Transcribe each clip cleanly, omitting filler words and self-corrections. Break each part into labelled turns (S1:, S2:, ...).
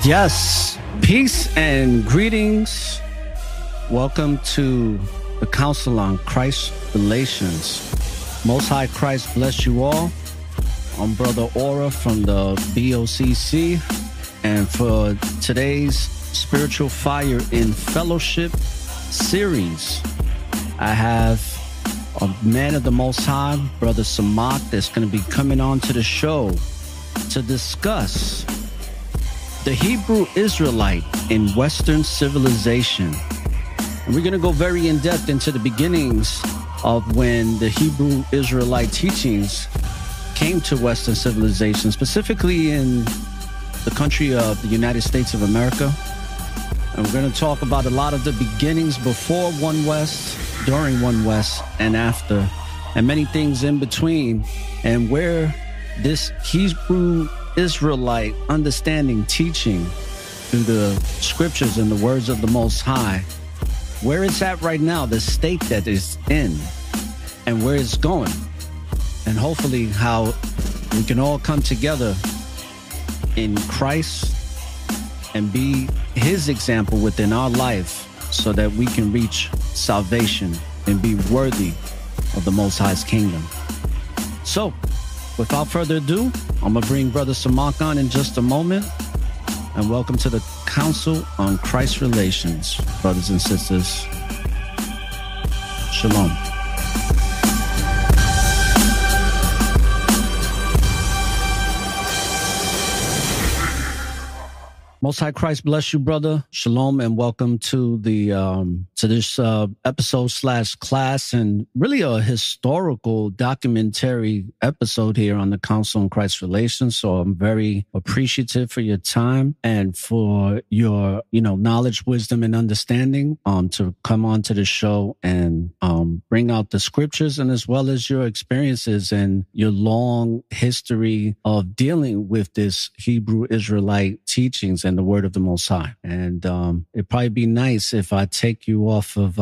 S1: Yes, peace and greetings. Welcome to the Council on Christ Relations. Most High Christ bless you all. I'm Brother Aura from the BOCC. And for today's Spiritual Fire in Fellowship series, I have a man of the Most High, Brother Samak, that's going to be coming on to the show to discuss the Hebrew Israelite in Western civilization. And we're going to go very in-depth into the beginnings of when the Hebrew Israelite teachings came to Western civilization, specifically in the country of the United States of America. And we're going to talk about a lot of the beginnings before One West, during One West, and after, and many things in between, and where this Hebrew Israelite understanding, teaching through the scriptures and the words of the Most High, where it's at right now, the state that it's in, and where it's going, and hopefully how we can all come together in Christ and be His example within our life so that we can reach salvation and be worthy of the Most High's kingdom. So, without further ado, I'm going to bring Brother Samak on in just a moment. And welcome to the Council on Christ Relations, brothers and sisters. Shalom. Most High Christ bless you, brother. Shalom, and welcome to the this episode / class, and really a historical documentary episode here on the Council on Christ Relations. So I'm very appreciative for your time and for your knowledge, wisdom, and understanding to come on to the show and bring out the scriptures, and as well as your experiences and your long history of dealing with this Hebrew Israelite teachings and the word of the Most High. And it'd probably be nice if I take you off of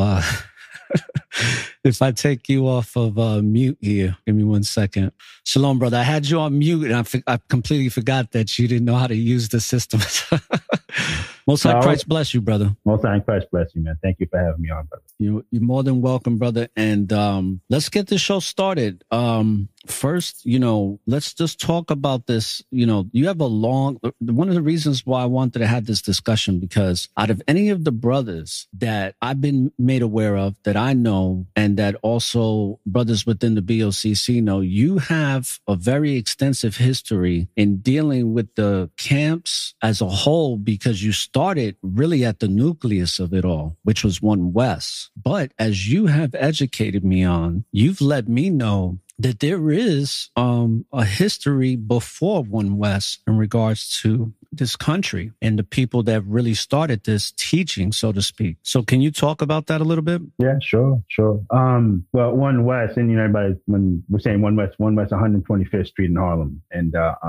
S1: mute here. Give me 1 second. Shalom, brother. I had you on mute, and I completely forgot that you didn't know how to use the system. Most High Christ bless you, brother.
S2: Most High Christ bless you, man. Thank you for having me on, brother.
S1: You're more than welcome, brother. And let's get the show started. First, let's just talk about this. You have one of the reasons why I wanted to have this discussion, because out of any of the brothers that I've been made aware of, that I know, and that also brothers within the BOCC know, you have a very extensive history in dealing with the camps as a whole, because you started really at the nucleus of it all, which was One West. But as you have educated me on, you've let me know that there is a history before One West in regards to this country and the people that really started this teaching, so to speak. So can you talk about that a little bit?
S2: Yeah, sure. Well, One West, and everybody, when we're saying One West, 125th Street in Harlem. And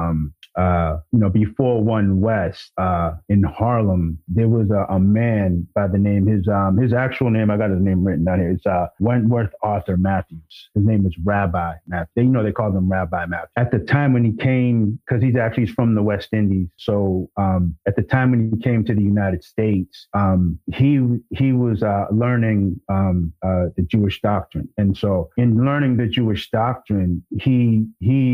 S2: before One West, in Harlem, there was a man by the name, his actual name, I got his name written down here. It's Wentworth Arthur Matthews. His name is Rabbi Matthews. They called him Rabbi Matthews. At the time when he came, because he's actually from the West Indies, so at the time when he came to the United States, he was learning the Jewish doctrine, and so in learning the Jewish doctrine, he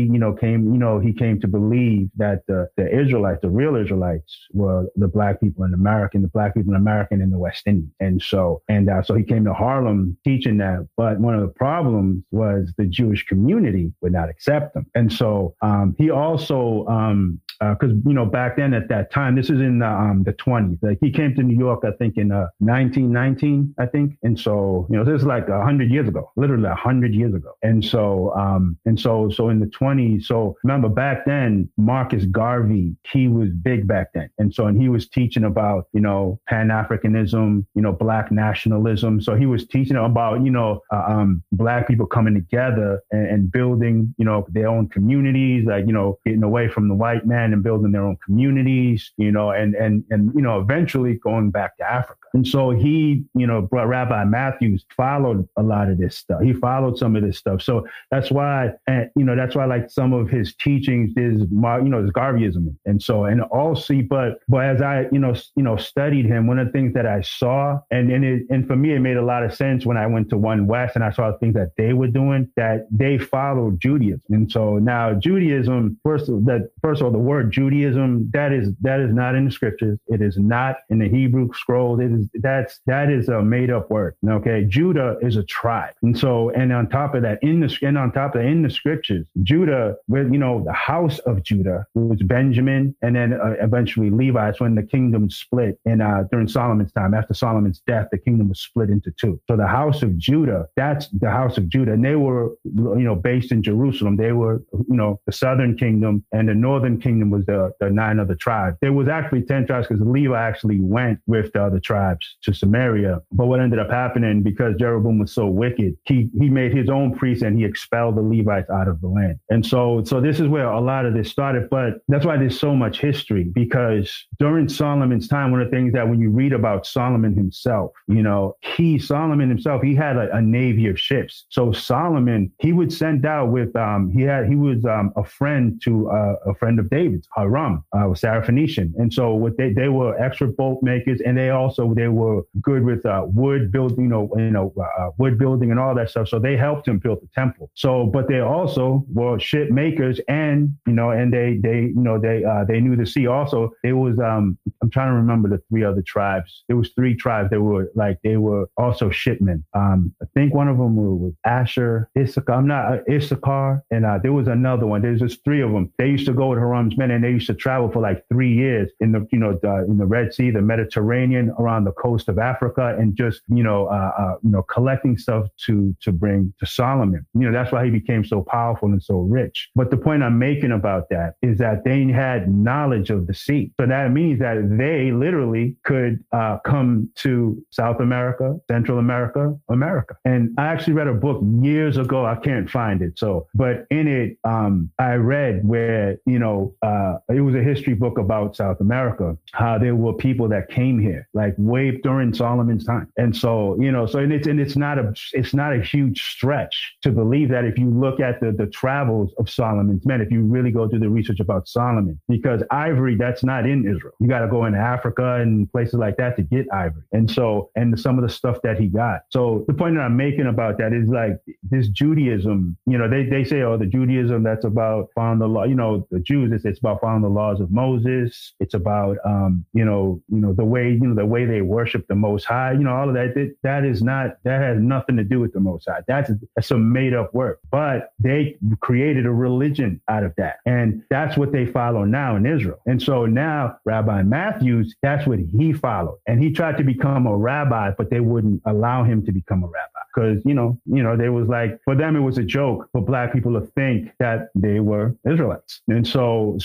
S2: came to believe that the Israelites, the real Israelites, were the black people in America, and the black people in America in the West Indies, and so he came to Harlem teaching that. But one of the problems was the Jewish community would not accept him, and so he also because back then at that time, this is in the 20s. Like, he came to New York, I think, in 1919, I think, and so this is like 100 years ago, literally 100 years ago, and so in the 20s. So remember, back then, Marcus Garvey, he was big back then, and he was teaching about Pan-Africanism, Black nationalism. So he was teaching about Black people coming together and building their own communities, like getting away from the white man and building their own communities, and eventually going back to Africa. And so he, Rabbi Matthews followed a lot of this stuff. He followed some of this stuff. So that's why, like some of his teachings is Garveyism. And as I, studied him, one of the things that I saw, and for me, it made a lot of sense when I went to One West and I saw the things that they were doing, that they followed Judaism. And so now Judaism, first of all, the word Judaism, that is not in the scriptures. It is not in the Hebrew scrolls. That is a made up word. Okay. Judah is a tribe. And so, on top of that, in the scriptures, Judah, the house of Judah was Benjamin, and then eventually Levi. It's when the kingdom split during Solomon's time. After Solomon's death, the kingdom was split into two. So the house of Judah, that's the house of Judah. And they were, based in Jerusalem. They were, the southern kingdom, and the northern kingdom was the 9 other tribes. There was actually 10 tribes because Levi actually went with the other tribes to Samaria. But what ended up happening, because Jeroboam was so wicked, he made his own priests and he expelled the Levites out of the land. And so this is where a lot of this started. But that's why there's so much history, because during Solomon's time, one of the things that when you read about Solomon himself, he had a navy of ships. So Solomon, he would send out with, he was a friend to a friend of David's, Hiram, Syrophoenician. And so they were expert boat makers, and they were good with wood building, wood building and all that stuff. So they helped him build the temple. So, but they also were ship makers, and they knew the sea. Also, it was I'm trying to remember the 3 other tribes. There was 3 tribes that were also shipmen. I think one of them was Asher, Issachar, and there was another one. There's just 3 of them. They used to go with Hiram's men, and they used to travel for like 3 years in the Red Sea, the Mediterranean, around the coast of Africa, and just collecting stuff to bring to Solomon. That's why he became so powerful and so rich. But the point I'm making about that is that they had knowledge of the sea. So that means that they literally could come to South America, Central America, America. And I actually read a book years ago. I can't find it. But in it, I read where, it was a history book about South America, how there were people that came here, like way during Solomon's time. And so, it's not a huge stretch to believe that if you look at the travels of Solomon's men, if you really go do the research about Solomon, because ivory, that's not in Israel. You got to go into Africa and places like that to get ivory. And so, and some of the stuff that he got. So the point that I'm making about that is like this Judaism, they say, the Judaism that's about following the law, the Jews, it's about following the laws of Moses. It's about, the way they worship the Most High, all of that. That has nothing to do with the Most High. That's some made up work, but they created a religion out of that. And that's what they follow now in Israel. And so now Rabbi Matthews, that's what he followed. And he tried to become a rabbi, but they wouldn't allow him to become a rabbi. Because, they was like, for them, it was a joke for Black people to think that they were Israelites. And so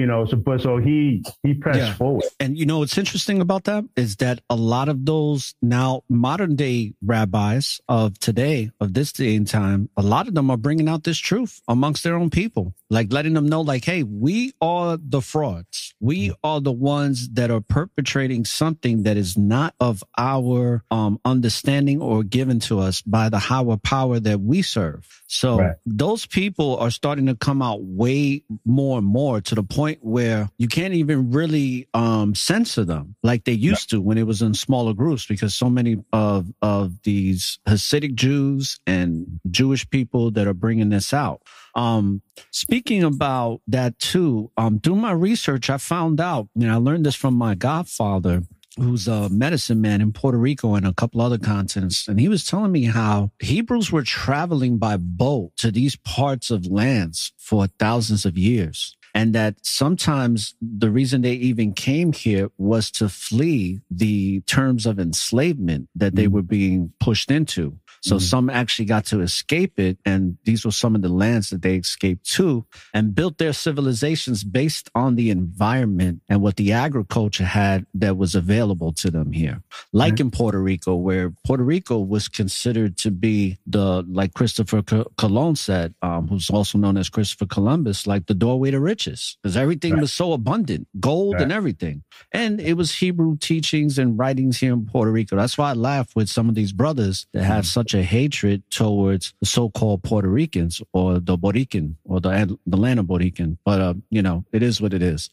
S2: he pressed forward.
S1: And, what's interesting about that is that a lot of those now modern day rabbis of today, of this day and time, a lot of them are bringing out this truth amongst their own people, like letting them know, like, hey, we are the frauds. We are the ones that are perpetrating something that is not of our understanding or given to us by the higher power that we serve. So those people are starting to come out way more and more, to the point where you can't even really censor them like they used to when it was in smaller groups, because so many of these Hasidic Jews and Jewish people that are bringing this out. Speaking about that too, through my research, I found out, I learned this from my godfather, who's a medicine man in Puerto Rico and a couple other continents. And he was telling me how Hebrews were traveling by boat to these parts of lands for thousands of years. And that sometimes the reason they even came here was to flee the terms of enslavement that they were being pushed into. So some actually got to escape it. And these were some of the lands that they escaped to and built their civilizations based on the environment and what the agriculture had that was available to them here. Like in Puerto Rico, where Puerto Rico was considered to be like Christopher Colon said, who's also known as Christopher Columbus, like the doorway to riches, because everything was so abundant, gold and everything. And it was Hebrew teachings and writings here in Puerto Rico. That's why I laugh with some of these brothers that have such a hatred towards the so-called Puerto Ricans or the Borican or the land of Borican. But, it is what it is.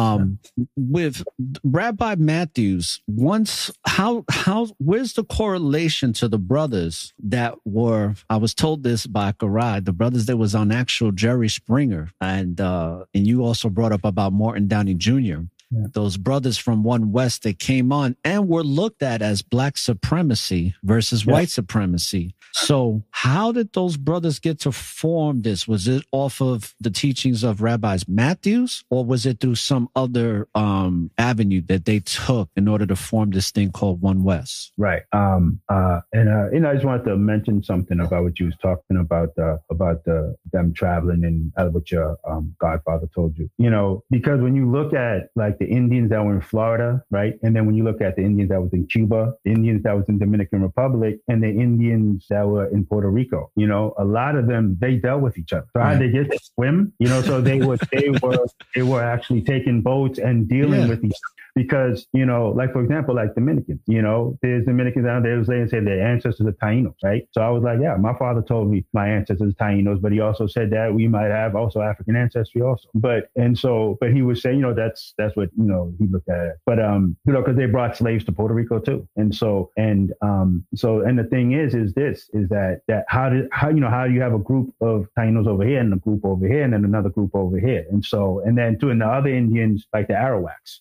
S1: With Rabbi Matthews, where's the correlation to the brothers that were, I was told this by Karai, the brothers that was on actual Jerry Springer, and you also brought up about Martin Downey Jr., those brothers from One West that came on and were looked at as black supremacy versus white supremacy. So how did those brothers get to form this? Was it off of the teachings of Rabbis Matthews, or was it through some other avenue that they took in order to form this thing called One West? Right.
S2: I just wanted to mention something about what you was talking about them traveling and what your godfather told you. Because when you look at like the Indians that were in Florida, right? And then when you look at the Indians that was in Cuba, the Indians that was in Dominican Republic, and the Indians that were in Puerto Rico, a lot of them, they dealt with each other. So how did they get to swim? So they were actually taking boats and dealing with each other. Because, like, for example, like Dominicans, there's Dominicans out there who say their ancestors are Tainos, right? So I was like, my father told me my ancestors are Tainos, but he also said that we might have also African ancestry also. But he would say, that's what, he looked at it. But, because they brought slaves to Puerto Rico too. And the thing is that how do you have a group of Tainos over here and a group over here and then another group over here? And then the other Indians, like the Arawaks,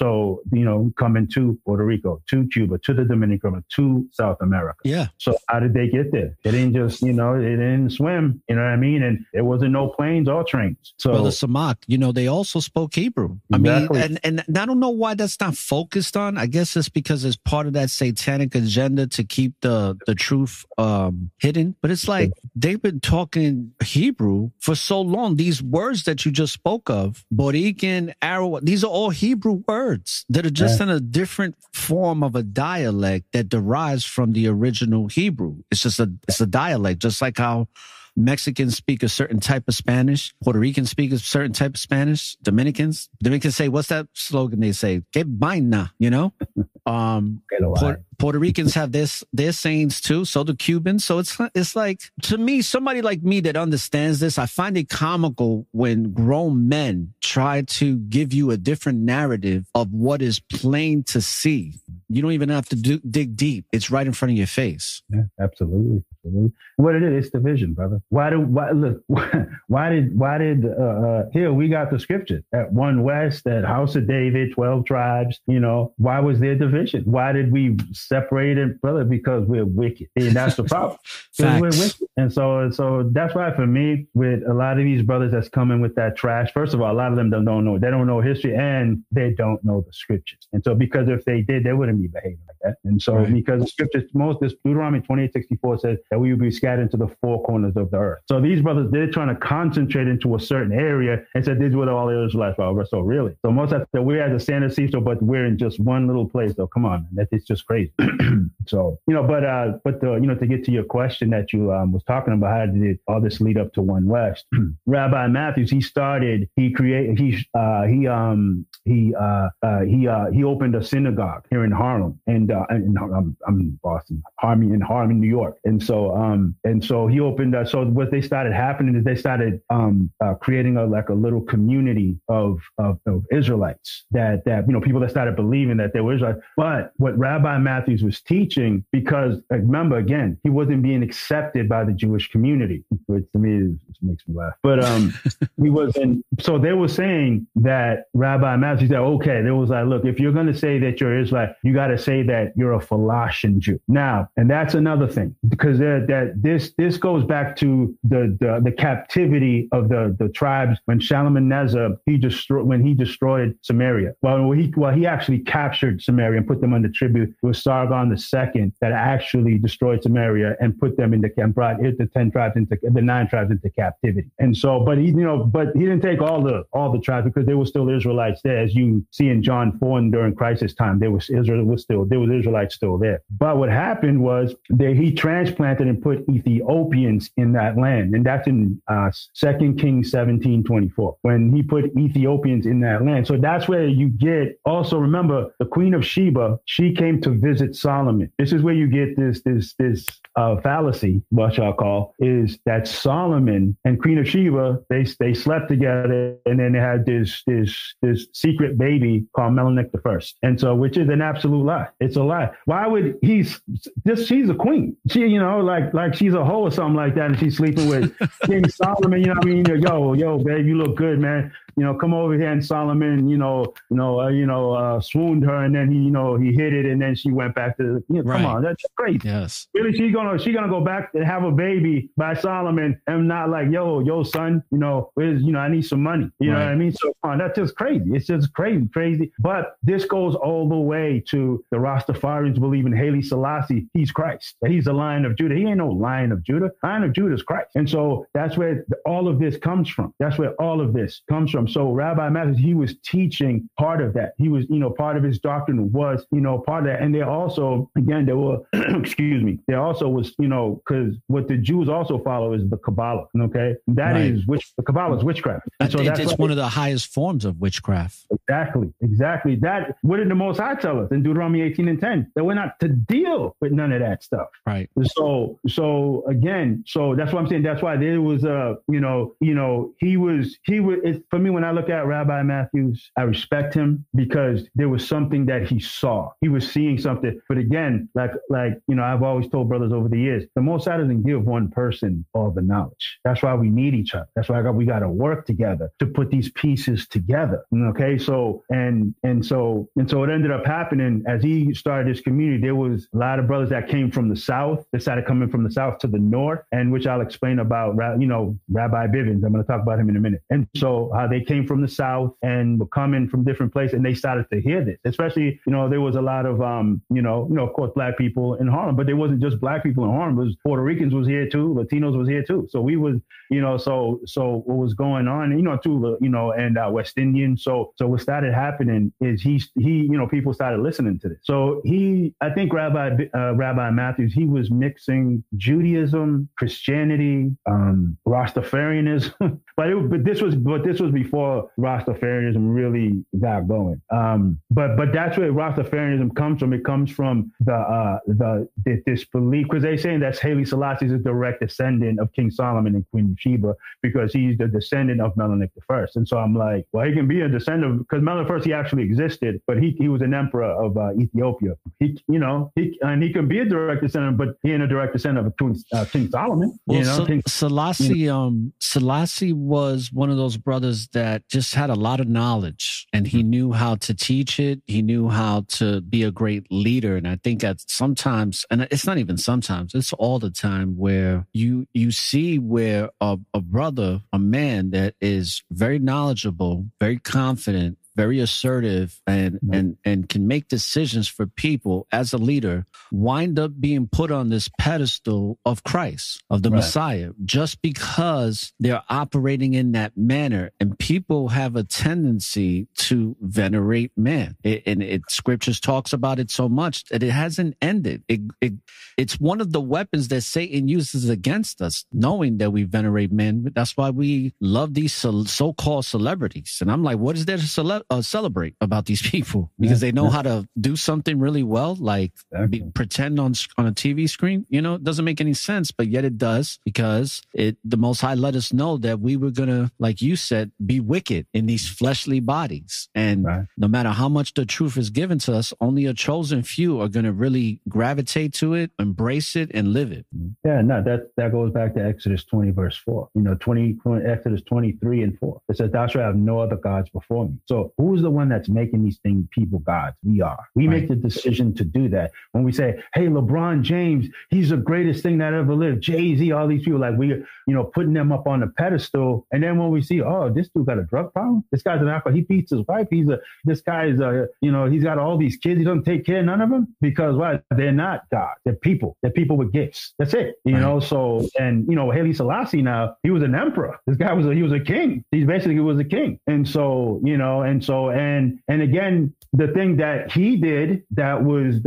S2: coming to Puerto Rico, to Cuba, to the Dominican Republic, to South America. Yeah. So how did they get there? They didn't just, they didn't swim, you know what I mean? And there wasn't no planes or trains. So
S1: Brother Samak, they also spoke Hebrew. Exactly. I mean, and I don't know why that's not focused on. I guess it's because it's part of that satanic agenda to keep the truth hidden. But it's like they've been talking Hebrew for so long. These words that you just spoke of, Borican, Arawak, these are all Hebrew words that are just in a different form of a dialect that derives from the original Hebrew. It's a dialect, just like how Mexicans speak a certain type of Spanish. Puerto Ricans speak a certain type of Spanish. Dominicans say, what's that slogan they say? Que vaina, Puerto Ricans have their sayings too. So do Cubans. So it's like, to me, somebody like me that understands this, I find it comical when grown men try to give you a different narrative of what is plain to see. You don't even have to dig deep. It's right in front of your face.
S2: Yeah, absolutely. What it is, it's division, brother. Why did here we got the scripture at One West, at House of David, 12 tribes, why was there division? Why did we separate it, brother? Because we're wicked. And that's the problem. Because we're wicked. And so that's why for me, with a lot of these brothers that's coming with that trash, first of all, a lot of them don't know history and they don't know the scriptures. And so because if they did, they wouldn't be behaving like that. And so because the scriptures, this Deuteronomy 28:64 says that we would be scattered into the four corners of the earth. So these brothers, they're trying to concentrate into a certain area and said, this is what all the Israelites are. So really, so most of that we're at the Sand of Sea, but we're in just one little place. So come on, man, it's just crazy. So, to get to your question that you was talking about, how did all this lead up to One West? Rabbi Matthews, he opened a synagogue here in Harlem, and I'm in Boston, Harlem, New York, and so he opened. So what they started happening is they started creating a little community of Israelites that people that started believing that they were Israelites. But what Rabbi Matthews was teaching, because remember again, he wasn't being accepted by the Jewish community, which to me makes me laugh. But he wasn't. So they were saying that Rabbi Matthews said, okay, they was like, look, if you're going to say that you're Israelite, you got to say that you're a Philashian Jew. Now, and that's another thing, because this goes back to the captivity of the tribes when Shalmaneser, when he destroyed Samaria. Well, he actually captured Samaria and put them under tribute. It was Sargon II that actually destroyed Samaria and put them and brought the 9 tribes into captivity. And so, but he didn't take all the tribes, because there were still Israelites there, as you see in John 4, and during Christ's time, there was Israelites still there. But what happened was that he transplanted and put Ethiopians in that land, and that's in 2 Kings 17:24, when he put Ethiopians in that land. So that's where you get. Also, remember, the Queen of Sheba, she came to visit Solomon. This is where you get this fallacy, what y'all call, is that Solomon and Queen of Sheba, they slept together, and then they had this secret baby called Melanick I. And so, which is an absolute lie. It's a lie. Why would she's a queen. She, like she's a hoe or something like that, and she's sleeping with King Solomon, you know what I mean? Yo, babe, you look good, man. Come over here. And Solomon, swooned her, and then he hit it, and then she went back to, right. Come on, that's crazy.
S1: Yes.
S2: Really, she's gonna go back and have a baby by Solomon, and not like, yo, son, I need some money. You know what I mean? So that's just crazy. It's just crazy. But this goes all the way to the Rastafarians believe in Haile Selassie. He's Christ. He's the Lion of Judah. He ain't no Lion of Judah. Lion of Judah is Christ. And so that's where all of this comes from. So Rabbi Matthews, he was teaching part of that. He was, part of his doctrine was, part of that. And there also, again, excuse me, there also was, because what the Jews also follow is the Kabbalah. Okay. That right. is the Kabbalah is witchcraft. And so
S1: it's one of the highest forms of witchcraft.
S2: Exactly. That, what did the Most High tell us in Deuteronomy 18:10? That we're not to deal with none of that stuff.
S1: Right.
S2: So that's what I'm saying. That's why there was for me, when I look at Rabbi Matthews, I respect him because there was something that he saw. He was seeing something. But again, like I've always told brothers over the years, the Most High doesn't give one person all the knowledge. That's why we need each other. That's why we got to work together to put these pieces together. Okay, so and so it ended up happening as he started this community. There was a lot of brothers that came from the south. They started coming from the south to the north, and which I'll explain about. Rabbi Bivens. I'm going to talk about him in a minute. And so how they came from the south and were coming from different places, and they started to hear this. Especially, there was a lot of of course, black people in Harlem, but there wasn't just black people in Harlem. It was Puerto Ricans was here too, Latinos was here too. So we was, so what was going on, and West Indian. So what started happening is he people started listening to this. So I think Rabbi Matthews, he was mixing Judaism, Christianity, Rastafarianism, but this was before Rastafarianism really got going. But that's where Rastafarianism comes from. It comes from this belief, because they're saying that Haile Selassie is a direct descendant of King Solomon and Queen Sheba because he's the descendant of Melanick I. And so I'm like, well, he can be a descendant because Melanick I, he actually existed, but he was an emperor of Ethiopia. He can be a direct descendant, but he ain't a direct descendant of King Solomon.
S1: Selassie was one of those brothers that just had a lot of knowledge, and he knew how to teach it. He knew how to be a great leader. And I think that sometimes, and it's not even sometimes, it's all the time, where you see where a brother, a man that is very knowledgeable, very confident, very assertive, and can make decisions for people as a leader, wind up being put on this pedestal of Christ, of the Messiah, just because they're operating in that manner. And people have a tendency to venerate man. Scriptures talks about it so much that it hasn't ended. It's one of the weapons that Satan uses against us, knowing that we venerate men. That's why we love these so-called celebrities. And I'm like, what is there to celebrate about these people? Because they know how to do something really well, like pretend on a TV screen. It doesn't make any sense, but yet it does, because the Most High let us know that we were going to, like you said, be wicked in these fleshly bodies. And no matter how much the truth is given to us, only a chosen few are going to really gravitate to it, embrace it, and live it.
S2: Yeah, no, that goes back to Exodus 20, verse 4. Exodus 23 and 4. It says, thou shalt have no other gods before me. So who's the one that's making these people gods? We are. We make the decision to do that. When we say, hey, LeBron James, he's the greatest thing that ever lived. Jay-Z, all these people, like we, putting them up on the pedestal. And then when we see, oh, this dude got a drug problem. This guy's an alcoholic. He beats his wife. This guy's he's got all these kids. He doesn't take care of none of them because why? They're not God. They're people. They're people with gifts. That's it. So, and, Haile Selassie now, he was an emperor. This guy he was a king. He basically was a king. And so, and again, the thing that he did that was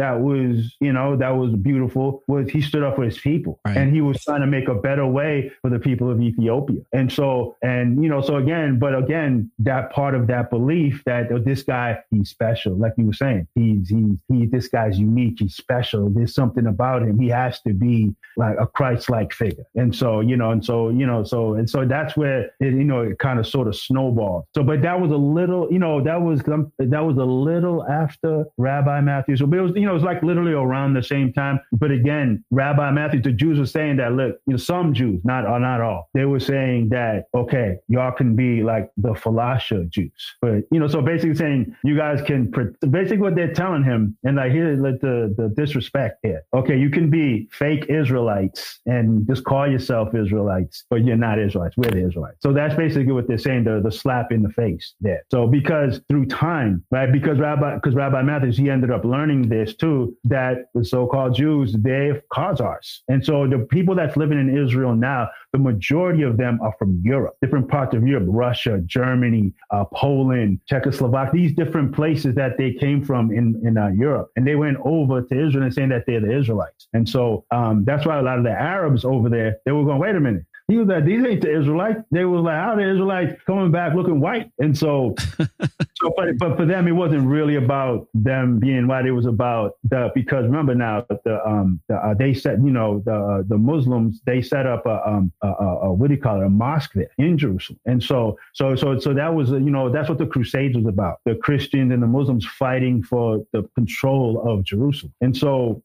S2: beautiful was he stood up for his people, and he was trying to make a better way for the people of Ethiopia. And so, but again, that part of that belief that this guy, he's special, like you were saying, this guy's unique, he's special. There's something about him. He has to be like a Christ-like figure. And so, so that's where it kind of sort of snowballed. So, but that was a little, that was a little after Rabbi Matthews. So, but it was, it was like literally around the same time. But again, Rabbi Matthews, the Jews were saying that, look, some Jews, not all, they were saying that, okay, y'all can be like the Falasha Jews. But, so basically saying you guys can, basically what they're telling him, and like here, like the disrespect here. Okay, you can be fake Israelites and just call yourself Israelites, but you're not Israelites. We're the Israelites. So that's basically what they're saying, the slap in the face there. So because through time, right, because Rabbi Matthews, he ended up learning this too, that the so-called Jews, they're Khazars. And so the people that's living in Israel now, the majority of them are from Europe, different parts of Europe, Russia, Germany, Poland, Czechoslovakia, these different places that they came from in Europe. And they went over to Israel and saying that they're the Israelites. And so that's why a lot of the Arabs over there, they were going, wait a minute. He was like, these ain't the Israelites. They was like, how are the Israelites coming back looking white? And so, but for them, it wasn't really about them being white. It was about because remember now, they set, the Muslims, they set up what do you call it? A mosque there in Jerusalem. And so that was, that's what the Crusades was about. The Christians and the Muslims fighting for the control of Jerusalem. And so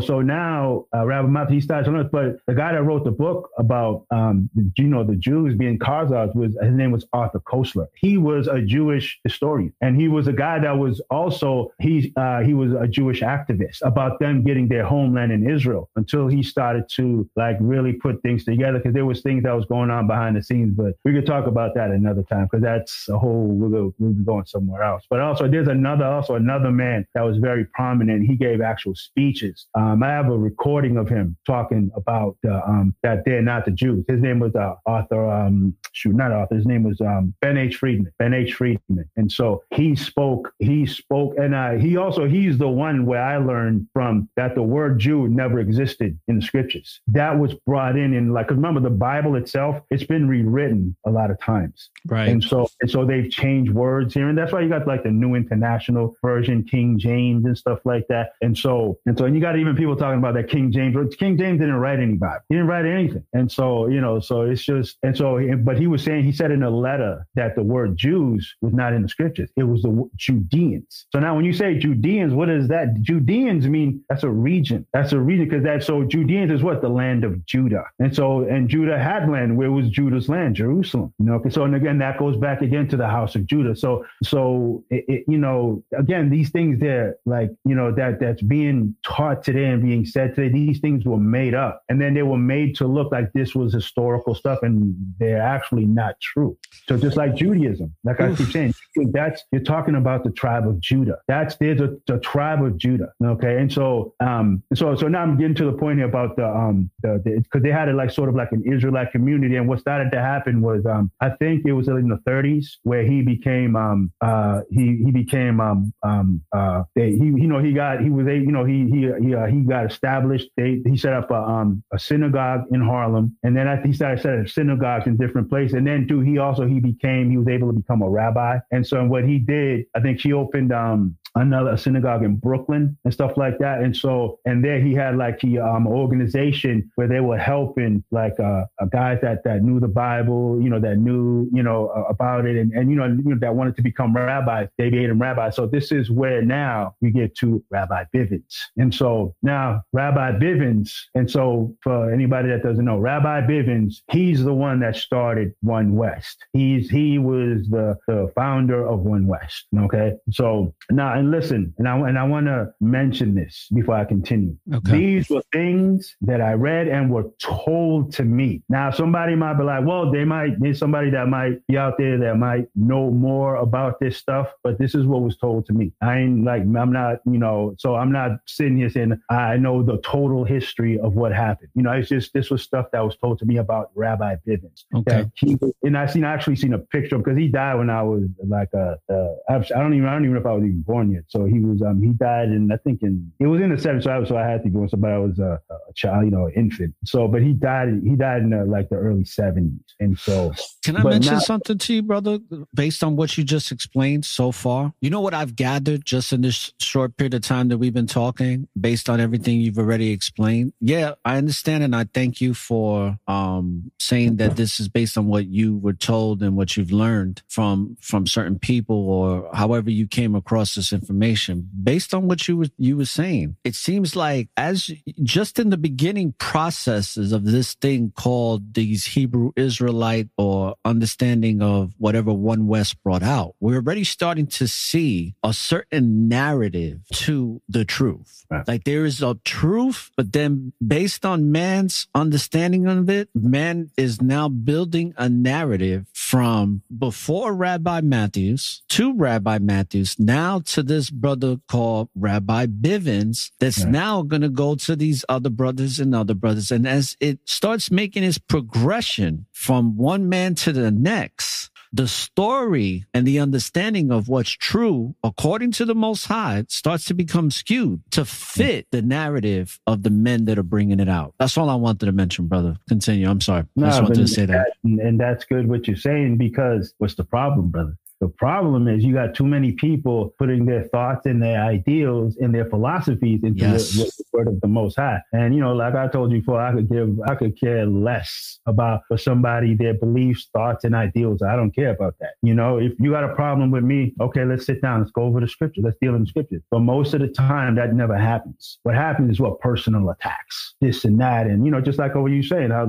S2: now Rabbi Matthew, he started to learn, but the guy that wrote the book about, the Jews being Khazars his name was Arthur Koestler. He was a Jewish historian, and he was a guy that was also, he was a Jewish activist about them getting their homeland in Israel until he started to like really put things together, because there was things that was going on behind the scenes, but we could talk about that another time, because that's a whole, we'll be going somewhere else. But also there's another man that was very prominent. He gave actual speeches. I have a recording of him talking about that they're not the Jews. His name was his name was Ben H. Friedman. And so he spoke, and he's the one where I learned from that the word Jew never existed in the scriptures. That was brought in like, remember the Bible itself, it's been rewritten a lot of times. Right. And so they've changed words here. And that's why you got like the New International Version, King James and stuff like that. And you got even people talking about that King James didn't write any Bible. He didn't write anything. And so, so it's just, but he said in a letter that the word Jews was not in the scriptures. It was the Judeans. So now when you say Judeans, what is that? Judeans mean that's a region. Because Judeans is what? The land of Judah. And Judah had land. Where was Judah's land? Jerusalem. So, and again, that goes back again to the house of Judah. So again, these things there, like, that's being taught today and being said today, these things were made up. And then they were made to look like this was historical stuff, and they're actually not true. So just like Judaism, like I keep saying, you're talking about the tribe of Judah. There's the tribe of Judah. Okay. And so now I'm getting to the point here about because they had it like sort of like an Israelite community. And what started to happen was, I think it was in the 30s where he became, he got established. He set up a synagogue in Harlem, and then he started setting up synagogues in different places. And then too, he was able to become a rabbi. And so what he did, I think he opened a synagogue in Brooklyn and stuff like that. And there he had like an organization where they were helping like guys that knew the Bible, that knew, about it, and that wanted to become rabbis. They made him rabbi. So this is where now we get to Rabbi Bivens. And so now Rabbi Bivens, and so for anybody that doesn't know, Rabbi Bivens, he's the one that started One West. He was the founder of One West. Okay. So now, and listen, and I want to mention this before I continue.
S1: Okay.
S2: These were things that I read and were told to me. Now, somebody might be like, well, there's somebody that might be out there that might know more about this stuff, but this is what was told to me. I'm not, so I'm not sitting here saying I know the total history of what happened. It's just, this was stuff that was told to me about Rabbi Bivens.
S1: Okay.
S2: And I actually seen a picture because he died when I was like I don't even know if I was even born yet. So he died in, I think it was in the 70s. So I had to go with somebody. I was a child, an infant. So, but he died in the early 70s. And so,
S1: can I mention something to you, brother, based on what you just explained so far? You know what I've gathered just in this short period of time that we've been talking, based on everything you've already explained? Yeah, I understand. And I thank you for saying that this is based on what you were told and what you've learned from certain people, or however you came across this information. Based on what you were saying, it seems like as just in the beginning processes of this thing called these Hebrew Isrealite or understanding of whatever One West brought out, we're already starting to see a certain narrative to the truth.
S2: Right.
S1: Like there is a truth, but then based on man's understanding of it, man is now building a narrative from before Rabbi Matthews to Rabbi Matthews, now to this brother called Rabbi Bivens, that's now going to go to these other brothers and other brothers. And as it starts making its progression from one man to the next, the story and the understanding of what's true, according to the Most High, starts to become skewed to fit the narrative of the men that are bringing it out. That's all I wanted to mention, brother. Continue. I'm sorry. I just wanted to say that.
S2: And that's good what you're saying, because what's the problem, brother? The problem is you got too many people putting their thoughts and their ideals and their philosophies into the word of the Most High. And, like I told you before, I could care less about for somebody, their beliefs, thoughts, and ideals. I don't care about that. If you got a problem with me, okay, let's sit down. Let's go over the scripture. Let's deal in the scripture. But most of the time that never happens. What happens is personal attacks, this and that. And, just like what you saying, how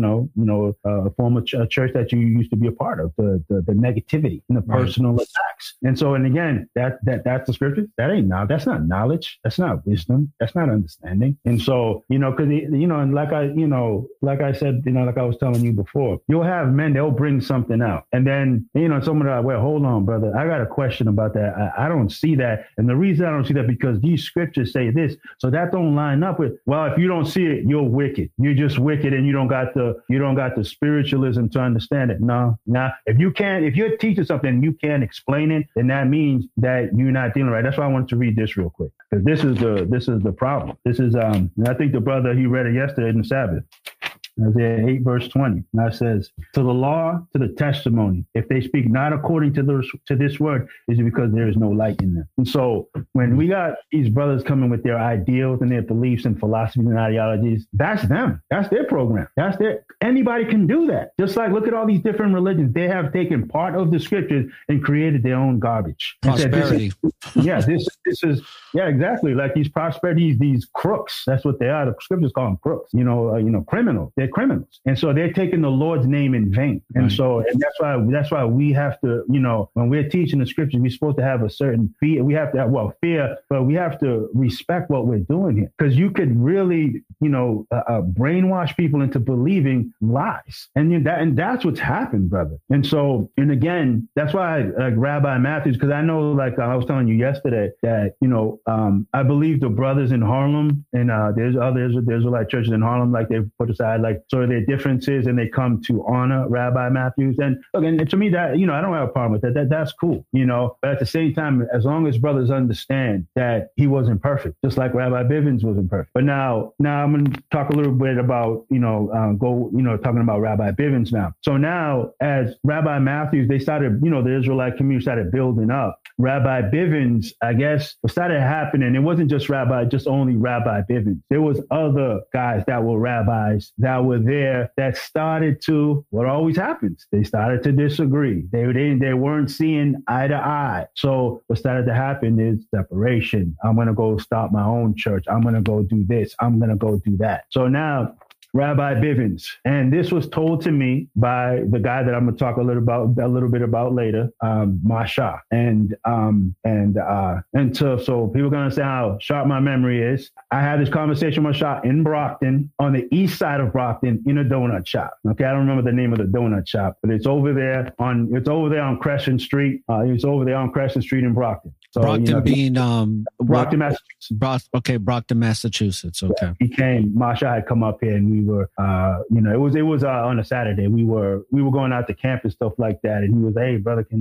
S2: the former church that you used to be a part of, the negativity and the personal attacks. And so, and again, that's the scripture. That's not knowledge. That's not wisdom. That's not understanding. And so, cause and like I said, like I was telling you before, you'll have men, they'll bring something out. And then, someone like, well, hold on, brother. I got a question about that. I don't see that. And the reason I don't see that, because these scriptures say this. So that don't line up with, well, if you don't see it, you're wicked. You're just wicked. And you don't got the spiritualism to understand it. No. If you're teaching something, you can't explain it, then that means that you're not dealing right. That's why I wanted to read this real quick, because this is the problem. This is and I think the brother, he read it yesterday in the Sabbath. Isaiah 8, verse 20. Now it says, to the law, to the testimony, if they speak not according to this word, is because there is no light in them. And so when we got these brothers coming with their ideals and their beliefs and philosophies and ideologies, that's them. That's their program. Anybody can do that. Just like, look at all these different religions. They have taken part of the scriptures and created their own garbage.
S1: Prosperity.
S2: This is exactly. Like these prosperities, these crooks. That's what they are. The scriptures call them crooks. Criminals. They're criminals, and so they're taking the Lord's name in vain. And
S1: right.
S2: So, and that's why we have to, when we're teaching the scriptures, we're supposed to have a certain fear. We have to have fear, but we have to respect what we're doing here, because you could really, brainwash people into believing lies, and that's what's happened, brother. And so, and again, that's why Rabbi Matthews, because I know, like I was telling you yesterday, that I believe the brothers in Harlem and there's like churches in Harlem, like they've put aside like sort of their differences, and they come to honor Rabbi Matthews. And again, to me, that I don't have a problem with that. That's cool, But at the same time, as long as brothers understand that he wasn't perfect, just like Rabbi Bivens wasn't perfect. But now I'm going to talk a little bit about talking about Rabbi Bivens now. So now, as Rabbi Matthews, they started, the Israelite community started building up. Rabbi Bivens, I guess, what started happening, it wasn't just only Rabbi Bivens. There was other guys that were rabbis that were there that started to, what always happens, they started to disagree. They weren't seeing eye to eye. So what started to happen is separation. I'm going to go start my own church. I'm going to go do this. I'm going to go do that. So now Rabbi Bivens. And this was told to me by the guy that I'm going to talk a little bit about later, Masha. And so people are going to understand how sharp my memory is. I had this conversation with Masha in Brockton, on the east side of Brockton, in a donut shop. Okay, I don't remember the name of the donut shop, but it's over there on Crescent Street. It's over there on Crescent Street in Brockton. So,
S1: Brockton being
S2: Brockton, Massachusetts.
S1: Brockton, Massachusetts. Okay.
S2: Yeah, he came. Masha had come up here, and we were, it was on a Saturday. We were going out to camp and stuff like that. And he was, hey, brother, can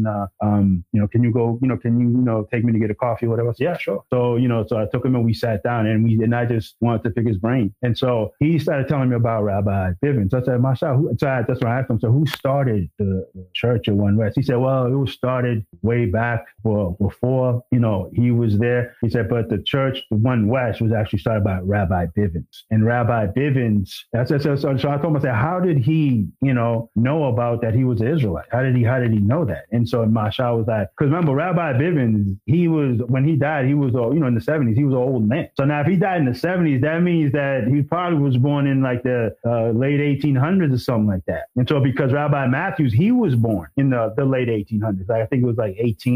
S2: you go? Can you take me to get a coffee or whatever? I said, yeah, sure. So so I took him and we sat down and I just wanted to pick his brain. And so he started telling me about Rabbi Bivens. So I said, Masha, that's when I asked him. So who started the church at One West? He said, well, it was started way back before he was there. He said, but the church, the One West, was actually started by Rabbi Bivens. And Rabbi Bivens, so I told him, I said, how did he, know about that he was an Israelite? How did he know that? And so Masha was like, because remember, Rabbi Bivens, when he died, he was, in the 70s, he was an old man. So now if he died in the 70s, that means that he probably was born in like the late 1800s or something like that. And so because Rabbi Matthews, he was born in the late 1800s. I think it was like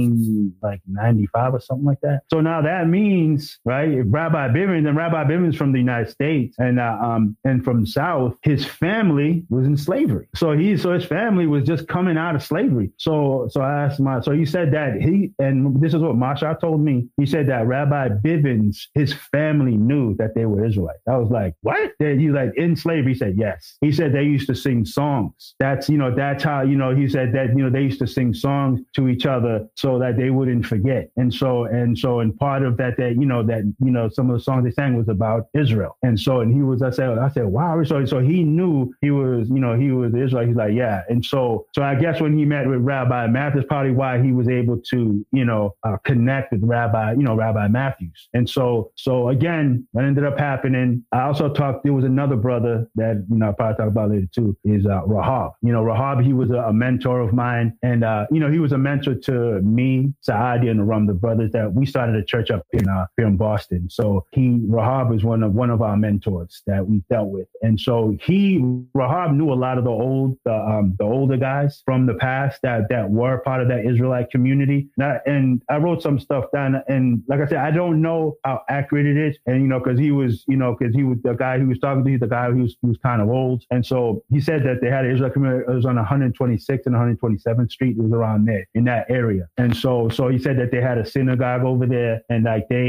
S2: 1895 or something like that. So now that means, right, if Rabbi Bivens from the United States and from the South, his family was in slavery. So his family was just coming out of slavery. So I asked so he said that and this is what Masha told me. He said that Rabbi Bivens, his family knew that they were Israelites. I was like, what? He's like, in slavery? He said, yes. He said they used to sing songs. That's how, he said that, they used to sing songs to each other so that they wouldn't forget. And part of that, some of the songs they sang was about Israel. And I said, wow. So he knew he was Israelite. He's like, yeah. And so I guess when he met with Rabbi Matthews, probably why he was able to, connect with Rabbi Matthews. And so again, what ended up happening, I also there was another brother that, I'll probably talk about later too, is Rahab. Rahab, he was a mentor of mine. And, he was a mentor to me, Saadi, and Aram, the brothers that we started a church up here in Boston. So Rahab is one of our mentors that we dealt with. And so Rahab knew a lot of the older guys from the past that were part of that Israelite community. And I wrote some stuff down, and like I said, I don't know how accurate it is. And, because he was the guy he was talking to, the guy who was kind of old. And so he said that they had an Israelite community. It was on 126th and 127th Street. It was around there in that area. And so he said that they had a synagogue over there, and like so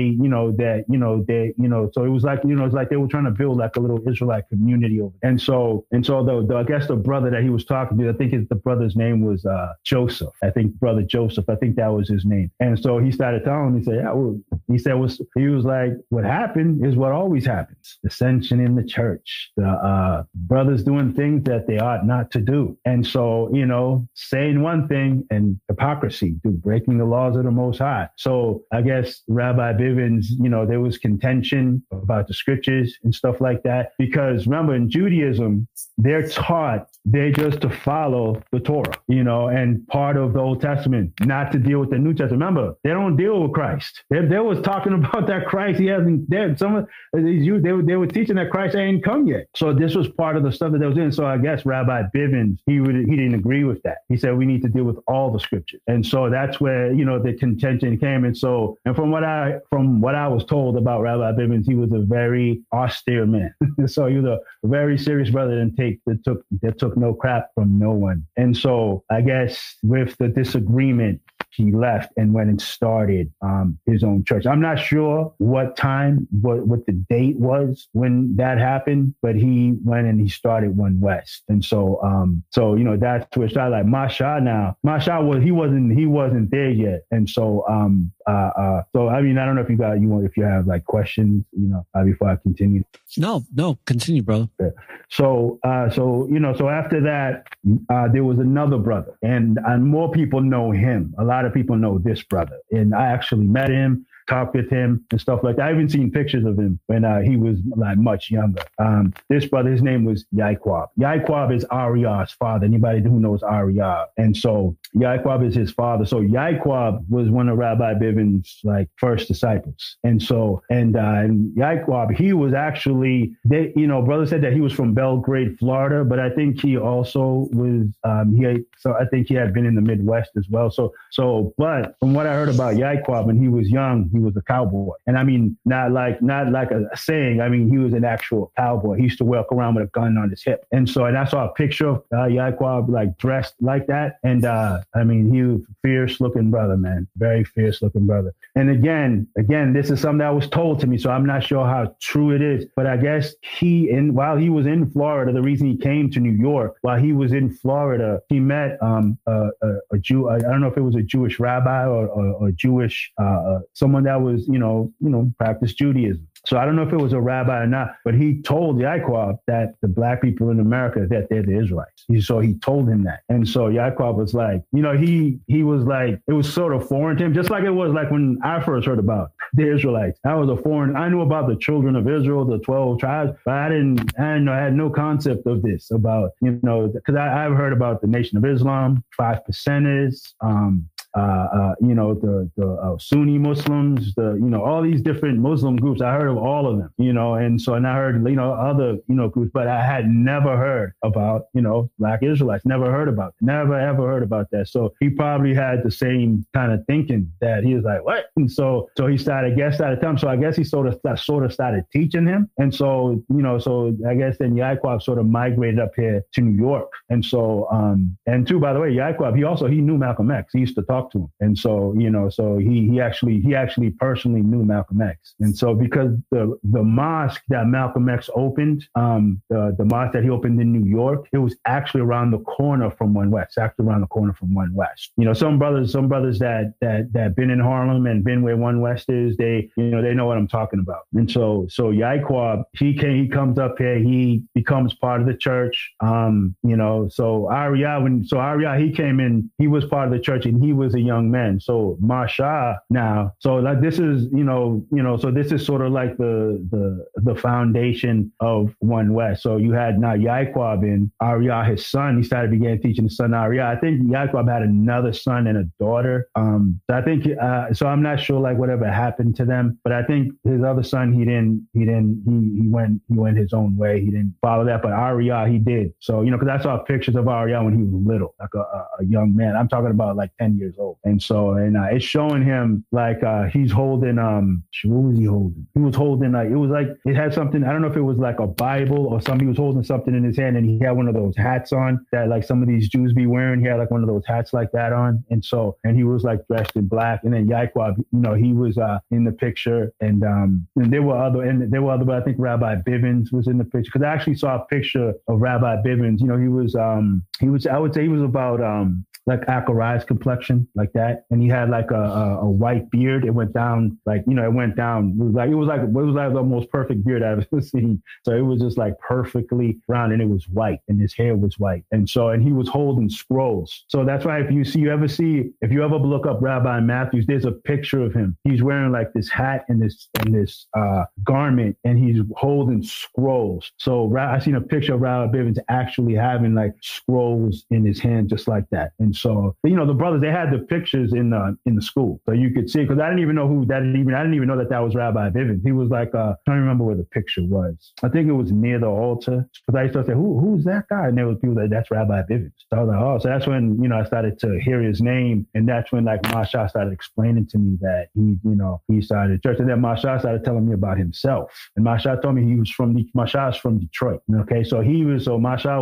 S2: it was like, it's like they were trying to build like a little Israelite community over there. And so I guess the brother that he was talking to, I think the brother's name was Joseph. I think Brother Joseph. I think that was his name. And so he started telling me, he was like, what happened is what always happens. Dissension in the church, the brothers doing things that they ought not to do. And so, saying one thing and hypocrisy, breaking the laws of the Most High. So I guess Rabbi Bivens, there was contention about the scriptures and stuff like that. Because remember, in Judaism, they're taught just to follow the Torah, and part of the Old Testament, not to deal with the New Testament. Remember, they don't deal with Christ. They was talking about that Christ, he hasn't dead. Some of these Jews, they were teaching that Christ ain't come yet. So this was part of the stuff that was in. So I guess Rabbi Bivens, he didn't agree with that. He said we need to deal with all the scriptures. And so that's where, the contention came. And from what I was told about Rabbi Bivens, he was a very austere man. So he was a very serious brother that took no crap from no one. And so I guess with the disagreement, he left and went and started his own church. I'm not sure what time, what the date was when that happened, but he went and he started One West. And so that's where it started. Like Masha he wasn't there yet. And so I mean, I don't know if you have like questions, before I continue.
S1: No, continue, brother.
S2: So after that, there was another brother, and more people know him. A lot of people know this brother, and I actually met him. talk with him and stuff like that. I even seen pictures of him when he was like much younger. This brother, his name was Yaquab. Yaquab is Ariah's father. Anybody who knows Ariah. And so Yaquab is his father. So Yaquab was one of Rabbi Bivens' like first disciples. And so, and Yaquab, he was actually, brother said that he was from Belgrade, Florida, but I think he also was, I think he had been in the Midwest as well. But from what I heard about Yaquab, when he was young, he was a cowboy. And I mean, not like a saying. I mean, he was an actual cowboy. He used to walk around with a gun on his hip. And so, and I saw a picture of Yaquab like dressed like that. And I mean, he was a fierce looking brother, man, very fierce looking brother. And again, this is something that was told to me, so I'm not sure how true it is. But I guess while he was in Florida, the reason he came to New York, while he was in Florida, he met a Jew. I don't know if it was a Jewish rabbi or a Jewish someone that was practiced Judaism. So I don't know if it was a rabbi or not, but he told Yaquab that the black people in America, that they're the Israelites. So he told him that. And so Yaquab was like, he was like, it was sort of foreign to him, just like it was like when I first heard about the Israelites. I knew about the children of Israel, the 12 tribes, but I had no concept of this about, because I've heard about the Nation of Islam, 5 percenters, the Sunni Muslims, all these different Muslim groups. I heard of all of them, and I heard, other, groups, but I had never heard about, black Israelites, never ever heard about that. So he probably had the same kind of thinking that he was like, what? And so he started telling. So I guess he sort of started teaching him. And so, so I guess then Yaquab sort of migrated up here to New York. And so, and too, by the way, Yaquab, he knew Malcolm X. He used to talk to him. And so, so he actually personally knew Malcolm X. And so because the mosque that Malcolm X opened, the mosque that he opened in New York, it was actually around the corner from One West, Some brothers that been in Harlem and been where One West is, they know what I'm talking about. And so Yaquab, he comes up here, he becomes part of the church. So Ariah, he came in, he was part of the church and he was a young man. So Masha now, so like this is, so this is sort of like the foundation of One West. So you had now Yaquab and Ariah, his son, he began teaching his son Ariah. I think Yaquab had another son and a daughter. So I think, so I'm not sure like whatever happened to them, but I think his other son, he went his own way. He didn't follow that, but Ariah, he did. So, because I saw pictures of Ariah when he was little, like a young man. I'm talking about like 10 years old. And so, it's showing him like, he's holding, what was he holding? He was holding like, it was like, it had something, I don't know if it was like a Bible or something. He was holding something in his hand and he had one of those hats on that like some of these Jews be wearing. He had like one of those hats like that on. And so, and he was like dressed in black. And then Yaquab, he was in the picture and there were other, but I think Rabbi Bivens was in the picture. Cause I actually saw a picture of Rabbi Bivens. I would say he was about, like Acharized complexion, like that. And he had like a white beard. It went down, like, it went down. It was like the most perfect beard I've ever seen. So it was just like perfectly round and it was white and his hair was white. And he was holding scrolls. So that's why if you ever look up Rabbi Matthews, there's a picture of him. He's wearing like this hat and this garment and he's holding scrolls. So I seen a picture of Rabbi Bivens actually having like scrolls in his hand, just like that. And so, the brothers, they had the pictures in the school. So you could see, because I didn't even know I didn't even know that was Rabbi Bivens. He was like, I don't remember where the picture was. I think it was near the altar. Because I used to say, who's that guy? And there was people that's Rabbi Bivens. So I was like, oh, so that's when, I started to hear his name. And that's when like Masha started explaining to me that he started church. And then Masha started telling me about himself. And Masha told me Masha's from Detroit. Okay. So he saw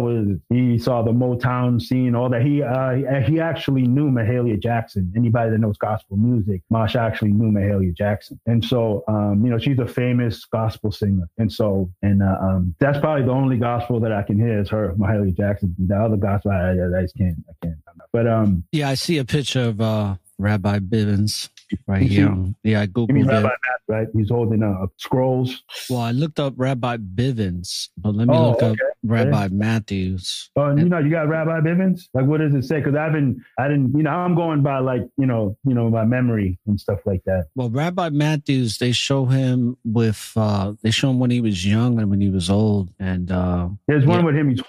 S2: the Motown scene, all that. He actually knew Mahalia Jackson. Anybody that knows gospel music, Masha actually knew Mahalia Jackson. And so, she's a famous gospel singer. And so, that's probably the only gospel that I can hear is her, Mahalia Jackson. The other gospel, I just can't. But,
S1: yeah, I see a picture of, Rabbi Bivens. right here. Yeah, I Googled
S2: Rabbi
S1: it.
S2: Matt, right? He's holding scrolls.
S1: Well, I looked up Rabbi Bivens, but let me look up Rabbi Matthews.
S2: Oh, you got Rabbi Bivens? Like, what does it say? Because I didn't, I'm going by like, my memory and stuff like that.
S1: Well, Rabbi Matthews, they show him when he was young and when he was old. And
S2: there's one with him. He's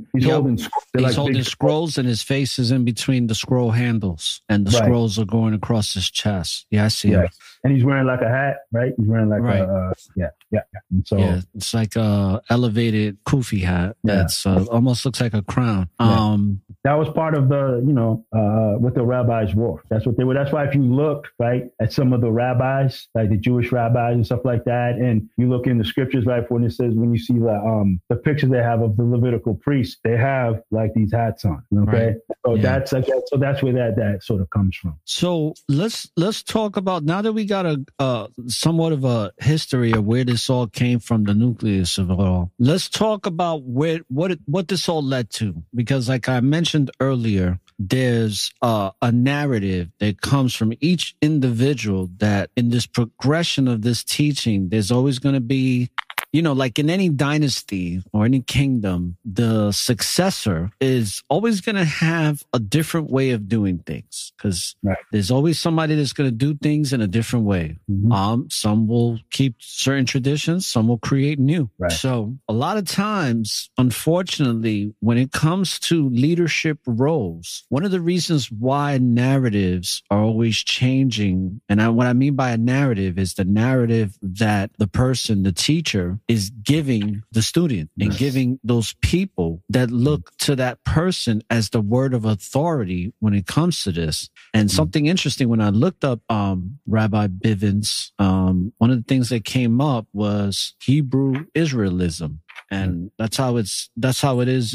S2: holding
S1: scrolls, and his face is in between the scroll handles, and the scrolls are going across his chest. Yeah, I see him.
S2: And he's wearing like a hat, right? He's wearing like And so
S1: it's like a elevated kufi hat that's almost looks like a crown.
S2: That was part of the, what the rabbis wore. That's what they were. That's why if you look at some of the rabbis, like the Jewish rabbis and stuff like that, and you look in the scriptures, when it says, when you see the pictures they have of the Levitical priests, they have like these hats on. Okay, so that's where that sort of comes from.
S1: So let's talk about, now that we got a somewhat of a history of where this all came from, the nucleus of it all. Let's talk about what this all led to, because like I mentioned earlier, there's a narrative that comes from each individual that in this progression of this teaching, there's always going to be, like in any dynasty or any kingdom, the successor is always going to have a different way of doing things, because there's always somebody that's going to do things in a different way. Mm-hmm. Some will keep certain traditions, some will create new. So a lot of times, unfortunately, when it comes to leadership roles, one of the reasons why narratives are always changing, and what I mean by a narrative is the narrative that the person, the teacher, is giving the student and giving those people that look to that person as the word of authority when it comes to this. And something interesting, when I looked up Rabbi Bivens, one of the things that came up was Hebrew Israelism. And that's how it is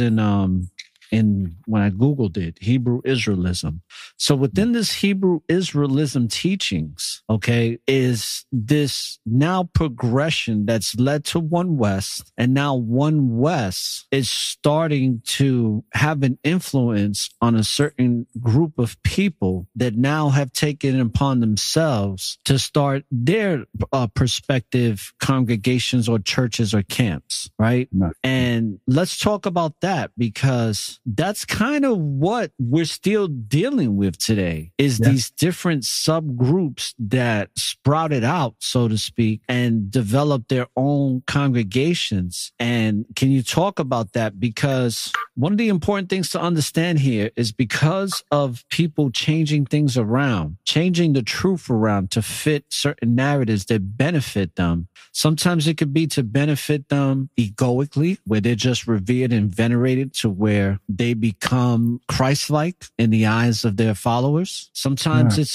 S1: in when I Googled it, Hebrew Israelism. So within this Hebrew Israelism teachings, is this now progression that's led to One West, and now One West is starting to have an influence on a certain group of people that now have taken it upon themselves to start their prospective congregations or churches or camps, right? And let's talk about that, because that's kind of what we're still dealing with today, is these different subgroups that sprouted out, so to speak, and developed their own congregations. And can you talk about that? Because one of the important things to understand here is, because of people changing things around, changing the truth around to fit certain narratives that benefit them. Sometimes it could be to benefit them egoically, where they're just revered and venerated to where they become Christ-like in the eyes of their followers. Sometimes it's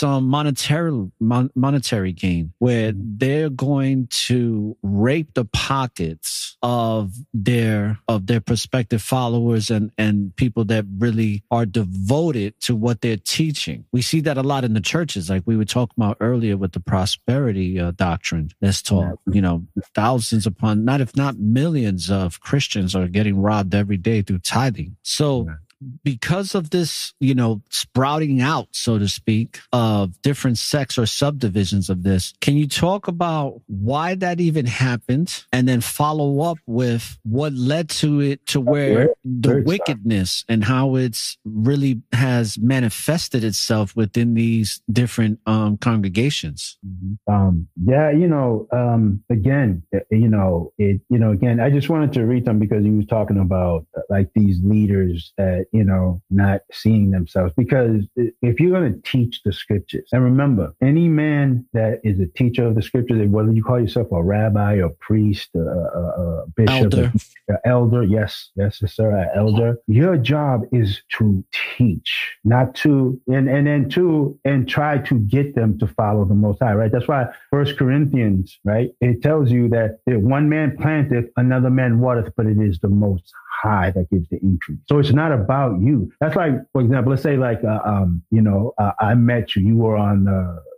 S1: monetary gain, where they're going to rape the pockets of their prospective followers and people that really are devoted to what they're teaching. We see that a lot in the churches, like we were talking about earlier with the prosperity doctrine that's taught. Thousands upon, not if not millions of Christians are getting robbed every day through tithing. So because of this, sprouting out, so to speak, of different sects or subdivisions of this, can you talk about why that even happened, and then follow up with what led to it, to where the wickedness and how it's really has manifested itself within these different congregations? Again, I just wanted to read them, because he was talking about like these leaders that, not seeing themselves. Because if you're going to teach the scriptures, and remember, any man that is a teacher of the scriptures, whether you call yourself a rabbi, a priest, a bishop, an elder, yes, sir, an elder, your job is to teach, not to, and try to get them to follow the Most High, right? That's why 1 Corinthians, right? It tells you that one man planteth, another man watereth, but it is the Most High that gives the increase. So it's not about you. That's like, for example, let's say like, I met you, you were on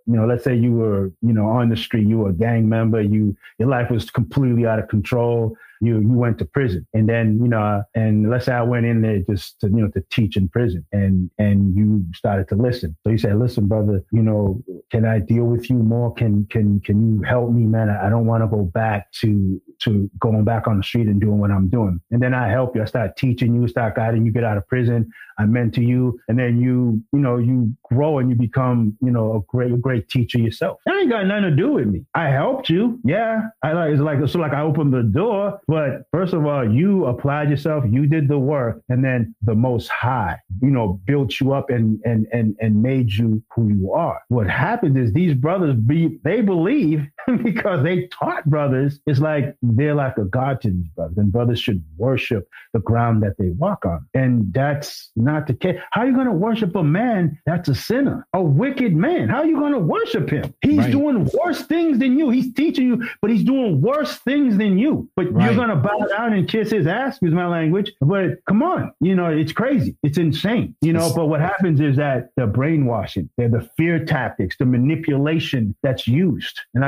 S2: let's say you were, on the street, you were a gang member, your life was completely out of control. You went to prison, and then, and let's say I went in there just to teach in prison, and you started to listen. So you said, listen, brother, can I deal with you more? Can you help me, man? I don't want to go back to going back on the street and doing what I'm doing. And then I help you. I start teaching you, start guiding you, get out of prison. I mentor you, and then you grow and you become, a great teacher yourself. That ain't got nothing to do with me. I helped you. Yeah. It's like I opened the door, but first of all, you applied yourself, you did the work, and then the Most High, built you up and made you who you are. What happens is these brothers they believe because they taught brothers, it's like they're like a god to these brothers, and brothers should worship the ground that they walk on. And that's not the case. How are you going to worship a man that's a sinner, a wicked man? How are you going to worship him? He's doing worse things than you. He's teaching you, but he's doing worse things than you. But you're going to bow down and kiss his ass, excuse my language. But come on, it's crazy. It's insane, but what happens is that the brainwashing, the fear tactics, the manipulation that's used. And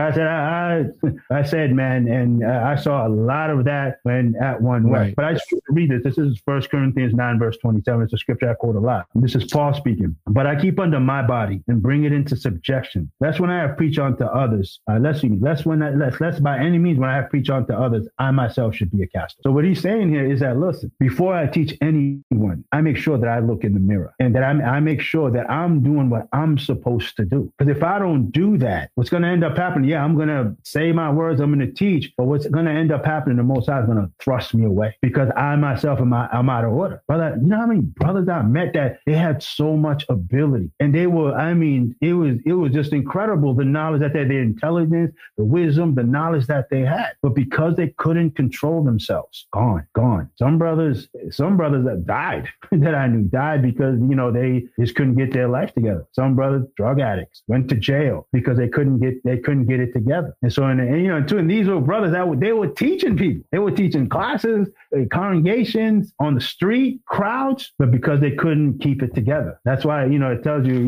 S2: I said, man, and I saw a lot of that when at One West. But I just read this. This is 1 Corinthians 9, verse 27. It's a scripture I quote a lot. This is Paul speaking. But I keep under my body and bring it into subjection. That's when I have preached unto others. Lest by any means, when I have preached unto others, I myself should be a caster. So what he's saying here is that, listen, before I teach anyone, I make sure that I look in the mirror and that I make sure that I'm doing what I'm supposed to do. Because if I don't do that, what's going to end up happening? Yeah, I'm going to say my words, I'm going to teach, but what's going to end up happening, the Most High is going to thrust me away because I myself I'm out of order. Brother, you know how many brothers I met that they had so much ability, and they were, it was just incredible, the knowledge that their intelligence, the wisdom, the knowledge that they had, but because they couldn't control themselves, gone. Some brothers that died that I knew died because, they just couldn't get their life together. Some brothers, drug addicts, went to jail because they couldn't get it together. And so, and these were brothers that they were teaching people. They were teaching classes, congregations, on the street, crowds, but because they couldn't keep it together. That's why, it tells you,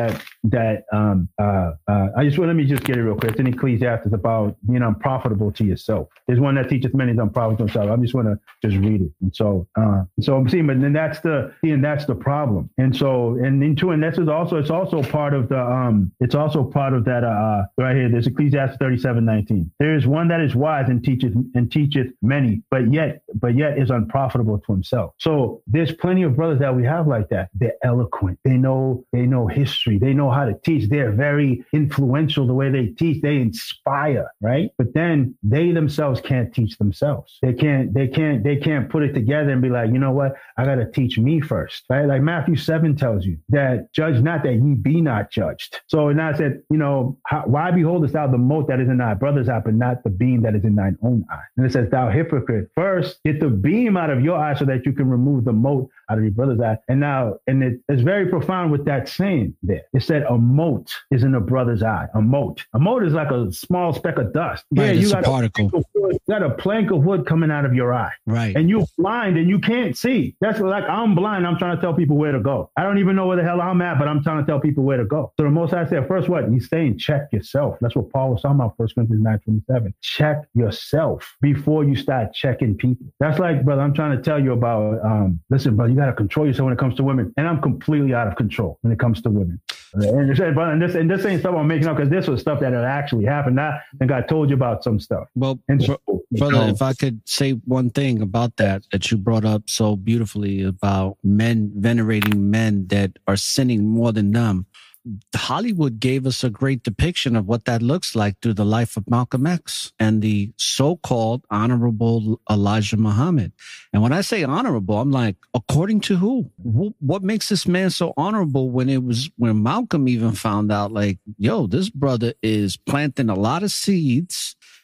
S2: let me just get it real quick. It's in Ecclesiastes about being unprofitable to yourself. There's one that teaches many is unprofitable to himself. I just want to just read it. And so I'm seeing, but then that's the problem. And so, and this is also, it's also part of that, right here, there's Ecclesiastes 37:19. There is one that is wise and teacheth many, but yet is unprofitable to himself. So there's plenty of brothers that we have like that. They're eloquent. They know history. They know how to teach. They're very influential the way they teach. They inspire, right? But then they themselves can't teach themselves. They can't put it together and be like, you know what? I got to teach me first, right? Like Matthew 7 tells you that judge not that ye be not judged. So now I said, why beholdest thou the mote that is in thy brother's eye, but not the beam that is in thine own eye? And it says, thou hypocrite, first get the beam out of your eye so that you can remove the mote out of your brother's eye. And it's very profound with that saying there. It said a mote is in a brother's eye. A mote is like a small speck of dust.
S1: Right, you got a particle.
S2: You got a plank of wood coming out of your eye.
S1: Right.
S2: And you're blind and you can't see. That's like, I'm blind. I'm trying to tell people where to go. I don't even know where the hell I'm at, but I'm trying to tell people where to go. So the Most High said, first what? He's saying, check yourself. That's what Paul was talking about, 1 Corinthians 9:27. Check yourself before you start checking people. That's like, brother, I'm trying to tell you about, listen, brother, you got to control yourself when it comes to women. And I'm completely out of control when it comes to women. And this ain't stuff I'm making up because this was stuff that had actually happened. I think I told you about some stuff.
S1: Well, brother, if I could say one thing about that you brought up so beautifully about men venerating men that are sinning more than them. Hollywood gave us a great depiction of what that looks like through the life of Malcolm X and the so-called honorable Elijah Muhammad. And when I say honorable, I'm like, according to who? What makes this man so honorable when Malcolm even found out, like, yo, this brother is planting a lot of seeds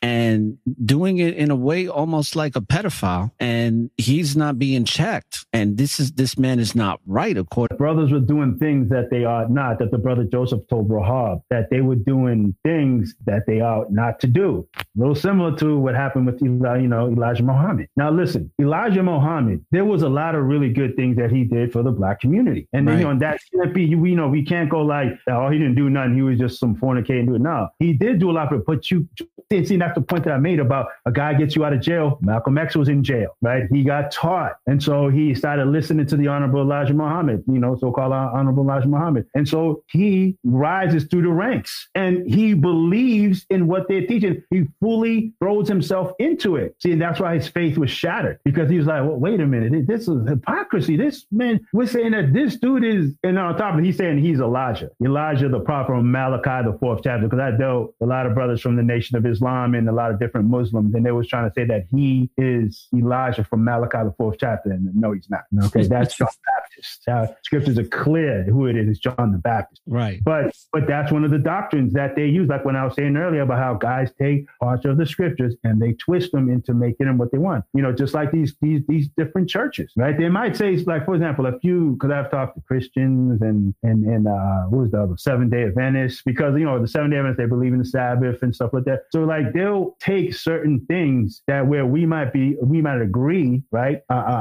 S1: and doing it in a way almost like a pedophile, and he's not being checked. And this man is not right. According,
S2: brothers were doing things that they ought not, that the brother Joseph told Rahab, that they were doing things that they ought not to do. A little similar to what happened with Elijah Muhammad. Now listen, Elijah Muhammad, there was a lot of really good things that he did for the black community. And then, and that can't be, we can't go like, oh, he didn't do nothing. He was just some fornicating dude. No, he did do a lot, but you see, that's the point that I made about a guy gets you out of jail. Malcolm X was in jail, right? He got taught. And so he started listening to the Honorable Elijah Muhammad, so-called Honorable Elijah Muhammad. And so he rises through the ranks and he believes in what they're teaching. He fully throws himself into it. See, and that's why his faith was shattered, because he was like, well, wait a minute, this is hypocrisy. This man, we're saying that this dude is, and on top of it, he's saying he's Elijah, the prophet from Malachi, the 4th chapter, because I dealt with a lot of brothers from the Nation of Islam and a lot of different Muslims, and they was trying to say that he is Elijah from Malachi, the 4th chapter, and no, he's not. Okay, that's John Baptist. Scriptures are clear who it is. It's John the Baptist.
S1: Right.
S2: But that's one of the doctrines that they use, like when I was saying earlier about how guys take parts of the scriptures and they twist them into making them what they want. Just like these different churches, right? They might say, like, for example, because I've talked to Christians and what was the other, Seventh-day Adventists, because, the Seventh-day Adventists, they believe in the Sabbath and stuff like that. So like they'll take certain things that where we might agree, right?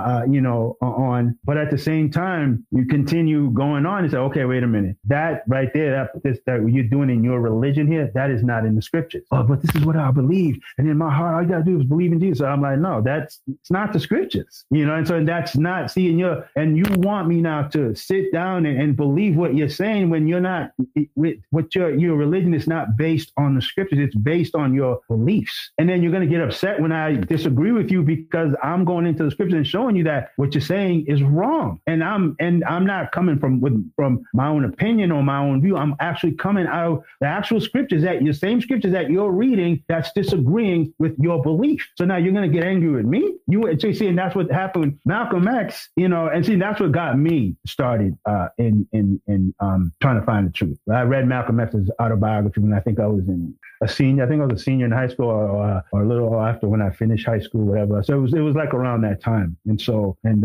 S2: On, but at the same time, you continue going on and say, okay, wait a minute, that right there, that you're doing in your religion here, that is not in the scriptures. Oh, but this is what I believe. And in my heart, all you gotta do is believe in Jesus. So I'm like, no, it's not the scriptures, and so that's not seeing and you want me now to sit down and believe what you're saying when you're not, what your religion is not based on the scriptures. It's based on your beliefs. And then you're going to get upset when I disagree with you because I'm going into the scriptures and showing you that what you're saying is wrong. And I'm not coming from my own opinion or my own view. I'm actually coming out of the actual scriptures, the same scriptures that you're reading that's disagreeing with your belief. So now you're going to get angry with me. So see, and that's what happened with Malcolm X, and see, that's what got me started in trying to find the truth. I read Malcolm X's autobiography when I think I was a senior. I think I was a senior in high school or a little after when I finished high school, whatever. So it was like around that time. And so, and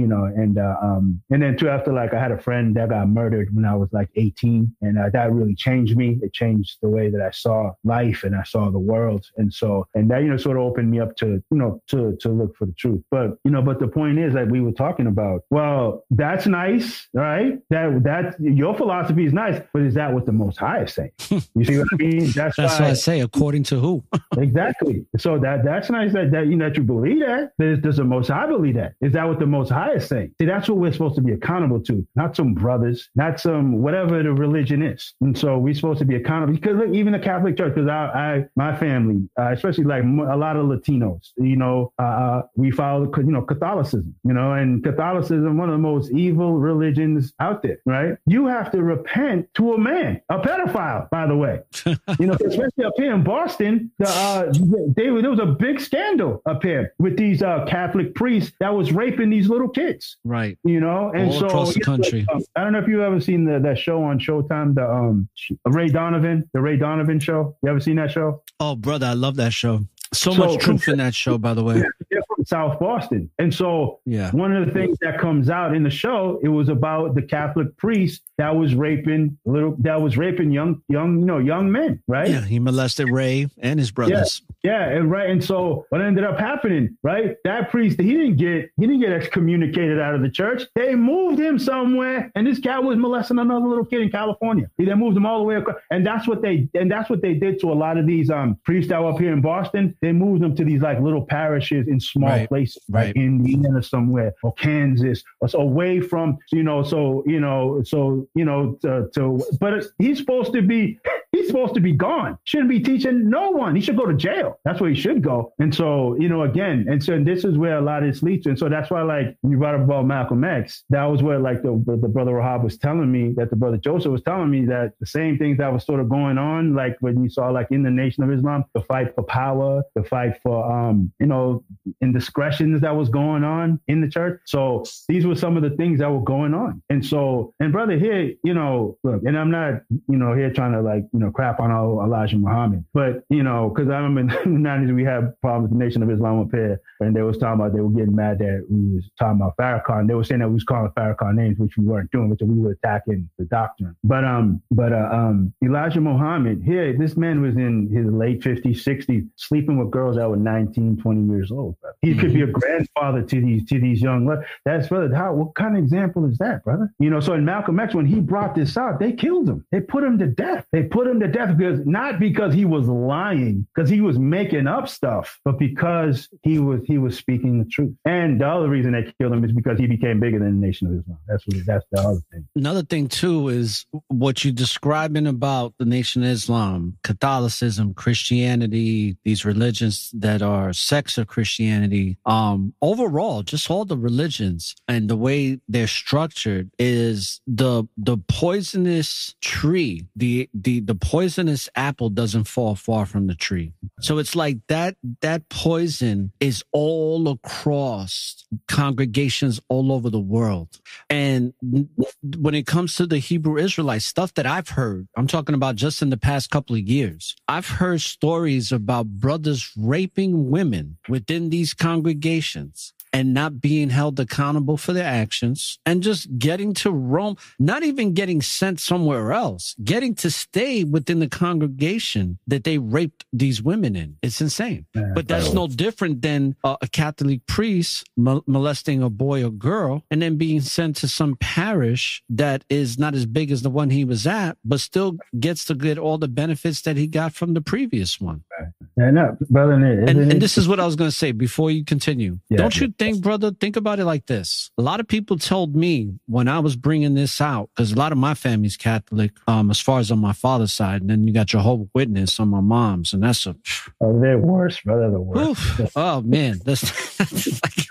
S2: then too, after, like, I had a friend that got murdered when I was like 18, and that really changed me. It changed the way that I saw life and I saw the world. And so, and that, sort of opened me up to look for the truth. But the point is that we were talking about, well, that's nice, right? That your philosophy is nice, but is that what the Most High is saying? You see what I mean? That's
S1: what I say. According to who?
S2: Exactly. So that's nice that you believe that. Does the Most High believe that? Is that what the Most High is saying? See, that's what we're supposed to be accountable to, not some brothers, not some whatever the religion is. And so we're supposed to be accountable, because look, even the Catholic Church, because my family, especially like a lot of Latinos, we follow Catholicism, and Catholicism, one of the most evil religions out there, right? You have to repent to a man, a pedophile, by the way. Especially up here in Boston, there was a big scandal up here with these Catholic priests that was raping these little kids.
S1: Right.
S2: And
S1: all
S2: so
S1: across the country.
S2: I don't know if you've ever seen that show on Showtime, the Ray Donovan show. You ever seen that show?
S1: Oh, brother, I love that show. So much truth in that show, by the way.
S2: They're from South Boston. And so one of the things that comes out in the show, it was about the Catholic priest that was raping young men, right?
S1: Yeah, he molested Ray and his brothers.
S2: Yeah, and right. And so what ended up happening, right? That priest, he didn't get excommunicated out of the church. They moved him somewhere, and this cat was molesting another little kid in California. They moved him all the way across. And that's what they did to a lot of these priests that were up here in Boston. They moved them to these like little parishes in small places, like Indiana somewhere or Kansas, or so away from, but he's supposed to be gone. Shouldn't be teaching no one. He should go to jail. That's where he should go. And so, again, and so this is where a lot of this leads to. And so that's why, like, when you brought up about Malcolm X, that was where, like, the brother Rahab was telling me, that the brother Joseph was telling me that the same things that was sort of going on, like when you saw, like, in the Nation of Islam, the fight for power, the fight for, indiscretions that was going on in the church. So these were some of the things that were going on. And so, and brother, here, look, and I'm not, here trying to, like, crap on Elijah Muhammad. But, because I remember in the 90s, we had problems with the Nation of Islam up here, and they was talking about, they were getting mad that we was talking about Farrakhan. They were saying that we was calling Farrakhan names, which we weren't doing, which we were attacking the doctrine. But Elijah Muhammad, here, this man was in his late 50s, 60s, sleeping with girls that were 19, 20 years old. Brother. He could be a grandfather to these young. That's brother. What kind of example is that, brother? So in Malcolm X, when he brought this out, they killed him. They put him to death. They put him to death not because he was lying, because he was making up stuff, but because he was speaking the truth. And the other reason they killed him is because he became bigger than the Nation of Islam. That's the other thing.
S1: Another thing too is what you're describing about the Nation of Islam, Catholicism, Christianity, these religions that are sects of Christianity. Overall, just all the religions and the way they're structured is the poisonous tree, the poisonous apple doesn't fall far from the tree. So it's like that poison is all across congregations all over the world. And when it comes to the Hebrew Israelite stuff that I've heard, I'm talking about just in the past couple of years, I've heard stories about brothers raping women within these congregations and not being held accountable for their actions and just getting to roam, not even getting sent somewhere else, getting to stay within the congregation that they raped these women in. It's insane. But that's no different than a Catholic priest molesting a boy or girl and then being sent to some parish that is not as big as the one he was at, but still gets to get all the benefits that he got from the previous one.
S2: And
S1: this is what I was going to say before you continue. Don't you think, brother, think about it like this. A lot of people told me when I was bringing this out, because a lot of my family's Catholic, as far as on my father's side, and then you got Jehovah's Witness on my mom's, and that's
S2: they're worse, brother, the worst.
S1: Oh, man. That's like...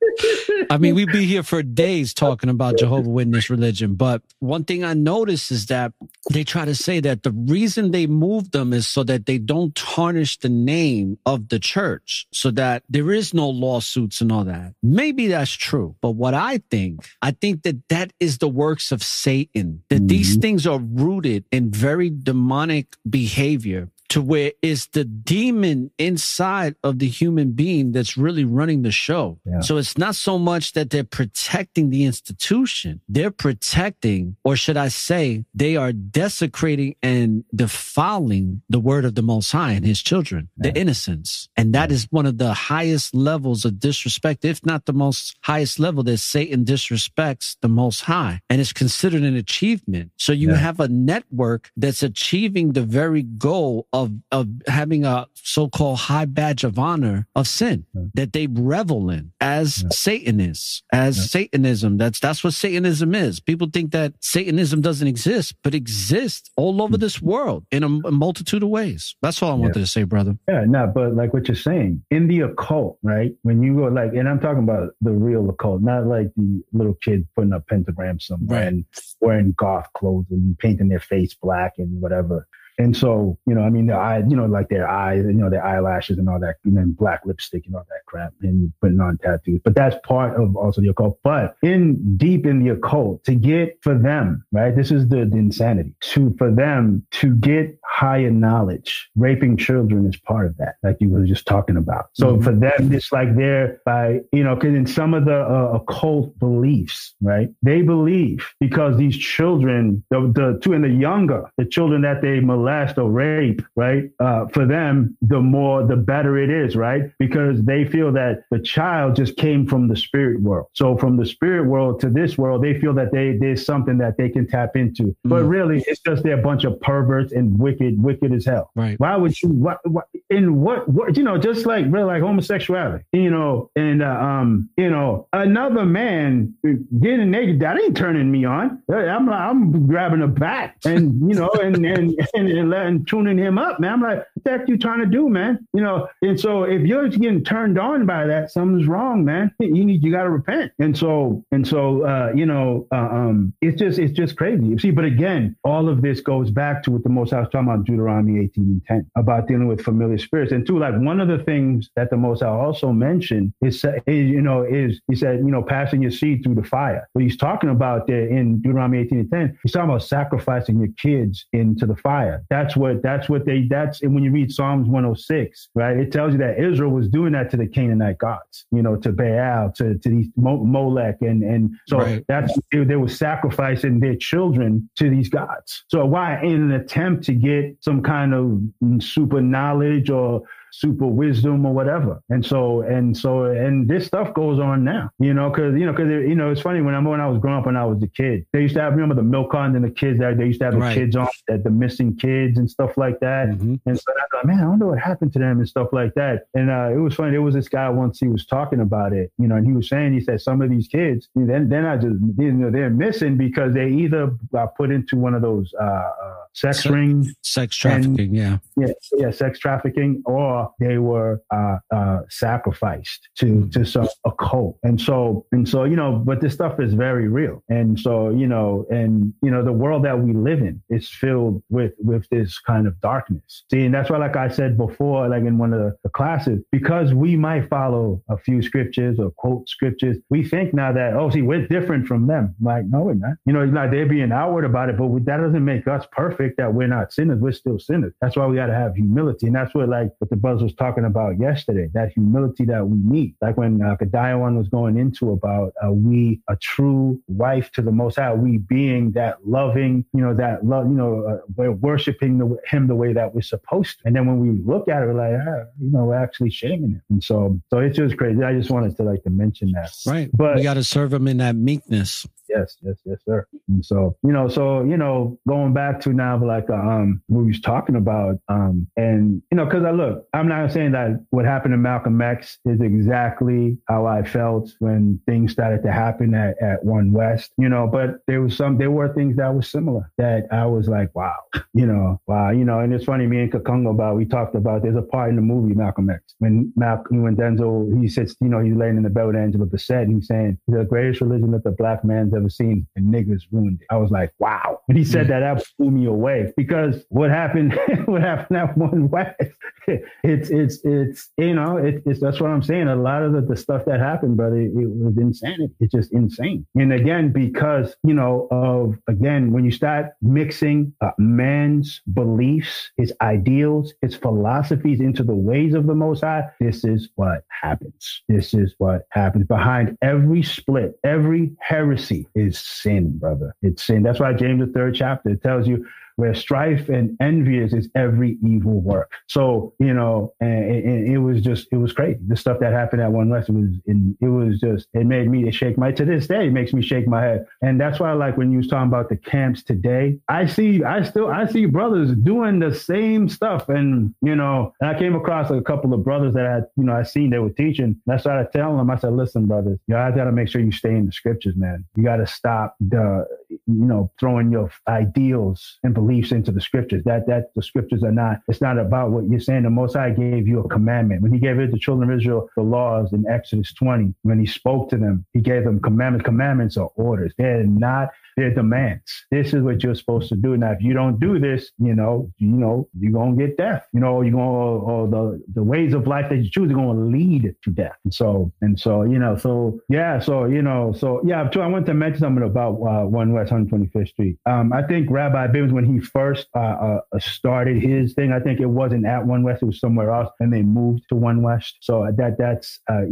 S1: I mean, we'd be here for days talking about Jehovah's Witness religion. But one thing I noticed is that they try to say that the reason they moved them is so that they don't tarnish the name of the church, so that there is no lawsuits and all that. Maybe that's true. But what I think that is the works of Satan, that these things are rooted in very demonic behavior, to where it's the demon inside of the human being that's really running the show. Yeah. So it's not so much that they're protecting the institution. They're protecting, or should I say, they are desecrating and defiling the word of the Most High and his children, the innocents. And that is one of the highest levels of disrespect, if not the most highest level, that Satan disrespects the Most High. And it's considered an achievement. So you have a network that's achieving the very goal of having a so-called high badge of honor of sin that they revel in as Satanists, as Satanism. That's what Satanism is. People think that Satanism doesn't exist, but exists all over this world in a multitude of ways. That's all I wanted to say, brother.
S2: Yeah, no, but like what you're saying, in the occult, right? When you go and I'm talking about the real occult, not like the little kid putting up pentagrams somewhere and wearing goth clothes and painting their face black and whatever. And so, the eye, like their eyes, their eyelashes and all that, and black lipstick and all that crap and putting on tattoos. But that's part of also the occult. But deep in the occult, to get for them, right? This is the insanity. For them to get higher knowledge, raping children is part of that, like you were just talking about. So for them, it's like they're because in some of the occult beliefs, right? They believe because these children, the children that they molest or rape, right? For them, the better it is, right? Because they feel that the child just came from the spirit world. So from the spirit world to this world, they feel that there's something that they can tap into. But really, it's just they're a bunch of perverts and wicked as hell. Right? Why would you? What? Just like real, like homosexuality. Another man getting naked, that ain't turning me on. I'm grabbing a bat and and tuning him up, man. I'm like, what the heck you trying to do, man? And so if you're getting turned on by that, something's wrong, man. You got to repent. It's just crazy. You see, but again, all of this goes back to what the Most High was talking about, Deuteronomy 18:10, about dealing with familiar spirits. And two, like one of the things that the Most High also mentioned is he said, passing your seed through the fire. What he's talking about there in Deuteronomy 18:10, he's talking about sacrificing your kids into the fire. That's and when you read Psalms 106, right, it tells you that Israel was doing that to the Canaanite gods, to Baal, to these Molech. And so
S1: right.
S2: They were sacrificing their children to these gods. So why, in an attempt to get some kind of super knowledge or super wisdom or whatever. And this stuff goes on now, cause it's funny when I was growing up, when I was a kid, they used to have, remember the milk carton and the kids that they used to have the kids on, that the missing kids and stuff like that. Mm-hmm. And so I thought, man, I wonder what happened to them and stuff like that. And it was funny. There was this guy once, he was talking about it, and he said some of these kids, they're not just, they're missing because they either got put into one of those sex trafficking, sex trafficking, or they were sacrificed to some occult. And so, but this stuff is very real. And so, the world that we live in is filled with this kind of darkness. See, and that's why, like I said before, like in one of the classes, because we might follow a few scriptures or quote scriptures, we think now that, we're different from them. Like, no, we're not. Like they're being outward about it, but that doesn't make us perfect, that we're not sinners. We're still sinners. That's why we got to have humility. And that's what the brothers was talking about yesterday, that humility that we need. Like when Kadayawan was going into about we a true wife to the Most High, we being that loving, we're worshiping him the way that we're supposed to. And then when we look at it, we're like, we're actually shaming him. And so it's just crazy. I just wanted to mention that.
S1: Right. But we got to serve him in that meekness.
S2: Yes, sir. And so, going back to now, like, what we was talking about, and, cause I'm not saying that what happened to Malcolm X is exactly how I felt when things started to happen at One West, but there were things that were similar that I was like, wow, and it's funny, me and Kakongo we talked about, there's a part in the movie Malcolm X when Denzel, he sits, he's laying in the bed with Angela Bassett, and he's saying, the greatest religion that the black man's ever seen, and niggas ruined it. I was like, wow. When he said that blew me away, because what happened at One West, it's that's what I'm saying. A lot of the stuff that happened, brother, it was insanity. It's just insane. And again, because, when you start mixing man's beliefs, his ideals, his philosophies into the ways of the Most High, this is what happens. This is what happens. Behind every split, every heresy is sin, brother. It's sin. That's why James, the 3rd chapter, tells you, where strife and envy is every evil work. So, and it was crazy. The stuff that happened at One West, it made me to this day, it makes me shake my head. And that's why, like, when you was talking about the camps today, I see brothers doing the same stuff. And, and I came across a couple of brothers that I seen they were teaching. And I started telling them, I said, listen, brothers, I got to make sure you stay in the scriptures, man. You got to stop throwing your ideals and beliefs into the scriptures. That the scriptures it's not about what you're saying. The Most High gave you a commandment. When he gave it to the children of Israel, the laws in Exodus 20, when he spoke to them, he gave them commandments. Commandments are orders. They're demands. This is what you're supposed to do. Now, if you don't do this, you're going to get death. The ways of life that you choose are going to lead to death. I wanted to mention something about One West 125th Street. I think Rabbi Bivens, when he first started his thing, I think it wasn't at One West, it was somewhere else, and they moved to One West. So that's I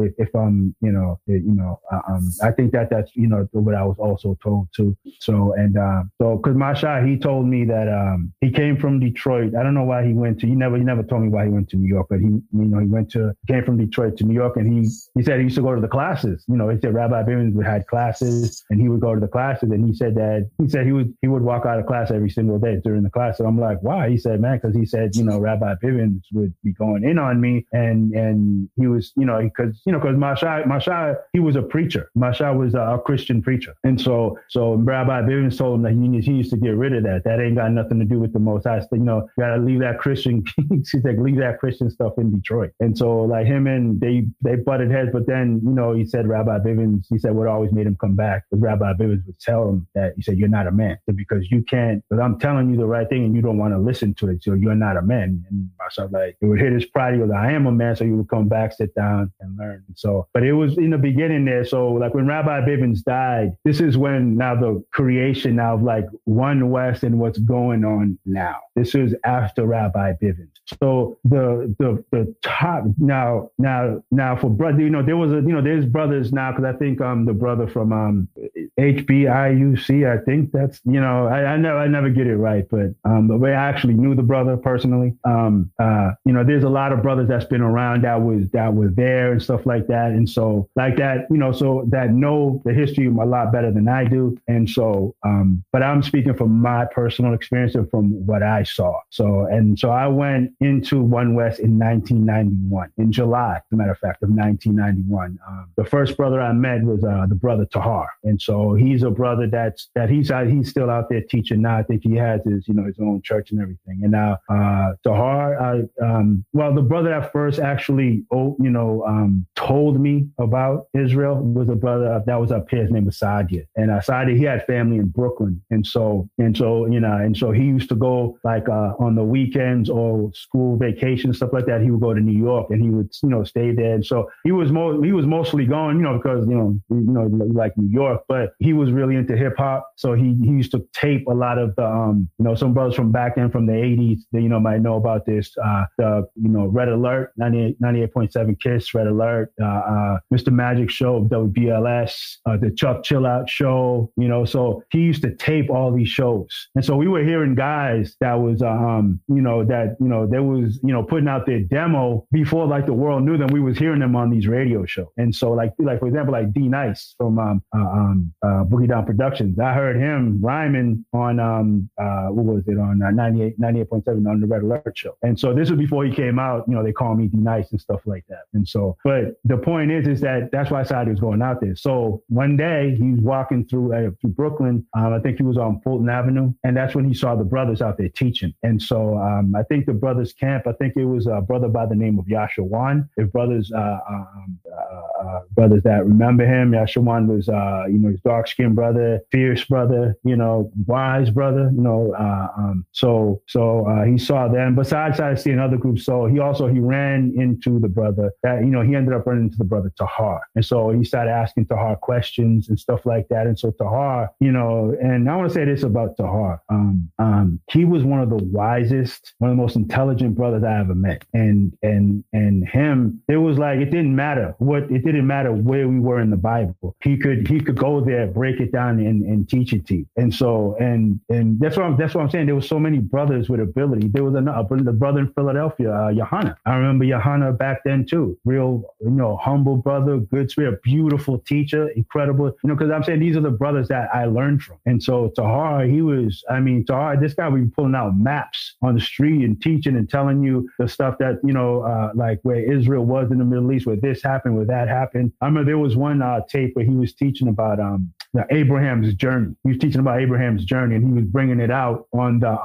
S2: think that's what I was also told too. So because Masha, he told me that he came from Detroit. I don't know why he went to. He never told me why he went to New York, but he came from Detroit to New York, and he said he used to go to the classes. He said Rabbi Bivens had classes, and he would go to the classes, and he said he would walk out of class every single day during the class. So I'm like, why? He said, man, because he said, Rabbi Bivens would be going in on me, and he was, because Masha, he was a preacher. Masha was a Christian preacher, and so Rabbi Bivens told him that he used to get rid of that. That ain't got nothing to do with the Most High. So, you gotta leave that Christian. He said, leave that Christian stuff in Detroit. And so, like, him and they butted heads. But then, he said Rabbi Bivens. He said what always made him come back was Rabbi Bivens would tell him that he said, you're not a man, because you can't. But I'm telling you the right thing, and you don't want to listen to it. So you're not a man. And So like it would hit his pride. He goes, I am a man. So he would come back, sit down and learn. So, but it was in the beginning there. So like when Rabbi Bivens died, this is when now the creation now of like One West and what's going on now. This is after Rabbi Bivens. So the top now for brother, there's brothers now, because I think the brother from HBIUC, I think that's, I never get it right, but the way I actually knew the brother personally, there's a lot of brothers that's been around that were there and stuff like that, and so like that, so that know the history a lot better than I do, and so but I'm speaking from my personal experience and from what I saw. So I went into One West in 1991, in July, as a matter of fact, of 1991. The first brother I met was the brother Tahar, and so he's a brother that he's still out there teaching now. I think he has his own church and everything. And now Tahar, the brother that first actually told me about Israel was a brother that was up here. His name was Sadia, and Sadia, he had family in Brooklyn, and so he used to go like on the weekends or school vacation stuff like that. He would go to New York and he would stay there, and so he was mostly going because like New York, but he was really into hip hop, so he used to tape a lot of the some brothers from back then from the 80s that might know about this, the Red Alert 98.7 Kiss, Red Alert, Mr. Magic Show, WBLS, the Chuck Chill Out Show, so he used to tape all these shows, and so we were hearing guys that was they was putting out their demo before like the world knew them. We was hearing them on these radio shows, and so like for example, like D Nice from Boogie Down Productions, I heard him rhyming on what was it, on 98.7 on the Red Alert Show, and so this was before he came out. They call me D Nice and stuff like that, and so but the point is that that's why Sadia was going out there. So one day he's walking through Brooklyn, I think he was on Fulton Avenue, and that's when he saw the brothers out there teaching, and so I think the brothers camp, I think it was a brother by the name of Yashawan. If brothers that remember him, Yashawan was his dark skinned brother, fierce brother, wise brother, so he saw them. Besides, I see another group. So he ran into the brother that he ended up running into the brother Tahar, and so he started asking Tahar questions and stuff like that. And so Tahar, and I want to say this about Tahar, he was one of the wisest, one of the most intelligent brothers I ever met, and him, it was like it didn't matter where we were in the Bible. He could go there, break it down, and teach it to you. And so and that's what I'm saying. There was so many brothers with ability. There was the brother in Philadelphia, Yohana. I remember Yohana back then too. Real, humble brother, good spirit, beautiful teacher, incredible. Because I'm saying these are the brothers that I learned from. And so Tahar, this guy would be pulling out maps on the street and teaching and telling you the stuff that like where Israel was in the Middle East, where this happened, where that happened. I remember there was one tape where he was teaching about Abraham's journey. He was teaching about Abraham's journey, and he was bringing it out on the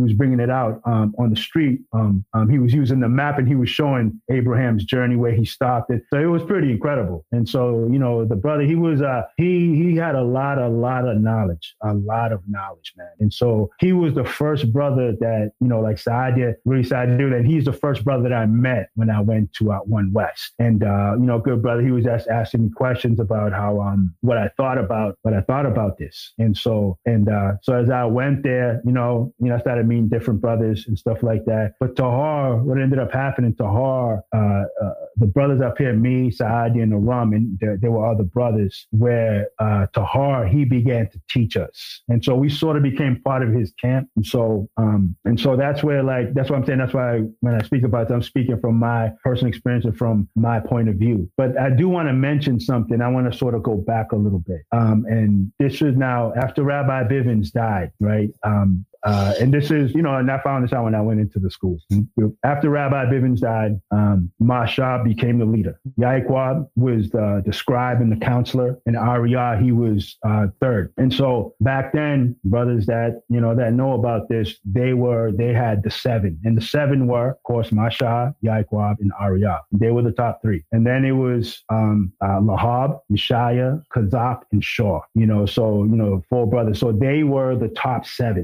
S2: on the street. He was using the map, and he was showing Abraham's journey where he stopped it. So it was pretty incredible. And so the brother, he was he had a lot of knowledge, man. And so he was the first brother that like Sadia really started to do that. He's the first brother that I met when I went to One West, and good brother. He was asking me questions about how what I thought about this, and so as I went there, I started meeting different brothers and stuff like that. But Tahar, what ended up happening, Tahar, the brothers up here, me, Saadi, and Aram, and there were other brothers where Tahar, he began to teach us, and so we sort of became part of his camp, and so that's where that's what I'm saying. That's why when I speak about it, I'm speaking from my personal experience and from my point of view. But I do want to mention something. I want to sort of go back a little bit. And this is now after Rabbi Bivens died, right? And this is, and I found this out when I went into the school. After Rabbi Bivens died, Masha became the leader. Yaquab was the scribe and the counselor, and Ariyah, he was third. And so back then, brothers that know about this, they had the seven, and the seven were, of course, Masha, Yaquab, and Ariyah. They were the top three. And then it was Lahab, Yeshaya, Kazak, and Shaw. So four brothers. So they were the top seven. They were the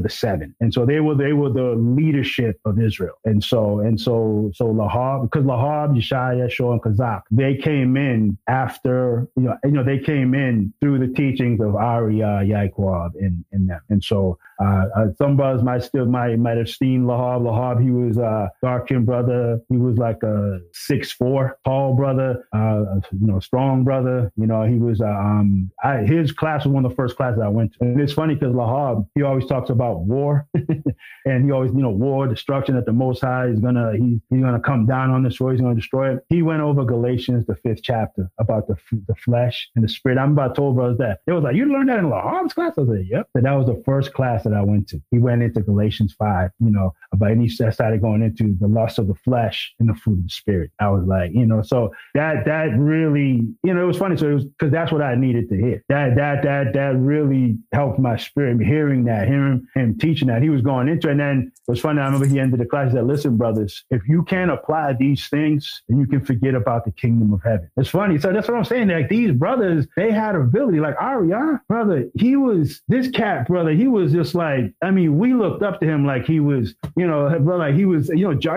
S2: the seven. And so they were the leadership of Israel. And so Lahab, because Lahab, Yeshaya, Shua, and Kazak, they came in after, they came in through the teachings of Ariah, Yaquab, and them. And so some brothers might have seen Lahab. Lahab, he was a dark-skinned brother. He was like a 6'4" tall brother, strong brother. He was his class was one of the first classes I went to. And it's funny because Lahab, he always talks about war, and he always, war, destruction, that the Most High is he's gonna come down on this world. He's gonna destroy it. He went over Galatians, the 5th chapter, about the flesh and the spirit. I'm about to tell brothers that. It was like, you learned that in Lahab's class? I was like, yep. But that was the first class that I went to. He went into Galatians 5, and he started going into the lust of the flesh and the fruit of the spirit. I was like, so that really, it was funny. So it was because that's what I needed to hear. That really helped my spirit. Hearing him teaching that, he was going into it. And then it was funny. I remember he ended the class. He said, listen, brothers, if you can't apply these things, then you can forget about the kingdom of heaven. It's funny. So that's what I'm saying. Like, these brothers, they had ability. Like Ariah, brother, he was just like, we looked up to him like he was, like he was, he was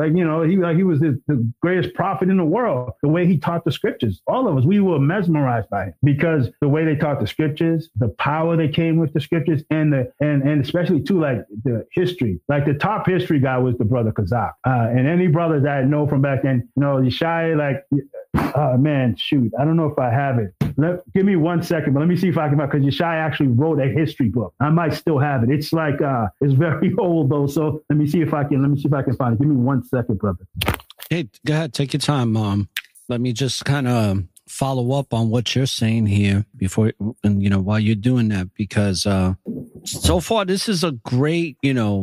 S2: the greatest prophet in the world. The way he taught the scriptures, all of us, we were mesmerized by him because the way they taught the scriptures, the power that came with the scriptures, and especially too, like the history. Like the top history guy was the brother Kazak, and any brothers that I know from back then, Yeshaya, like, man, shoot, I don't know if I have it. Give me 1 second, but let me see if I can, because Yeshaya actually wrote a history book. I might still have it. It's like, it's very old though. So let me see if I can find it. Give me 1 second, brother.
S1: Hey, go ahead. Take your time, Mom. Let me just kind of follow up on what you're saying here before, and while you're doing that, because so far this is a great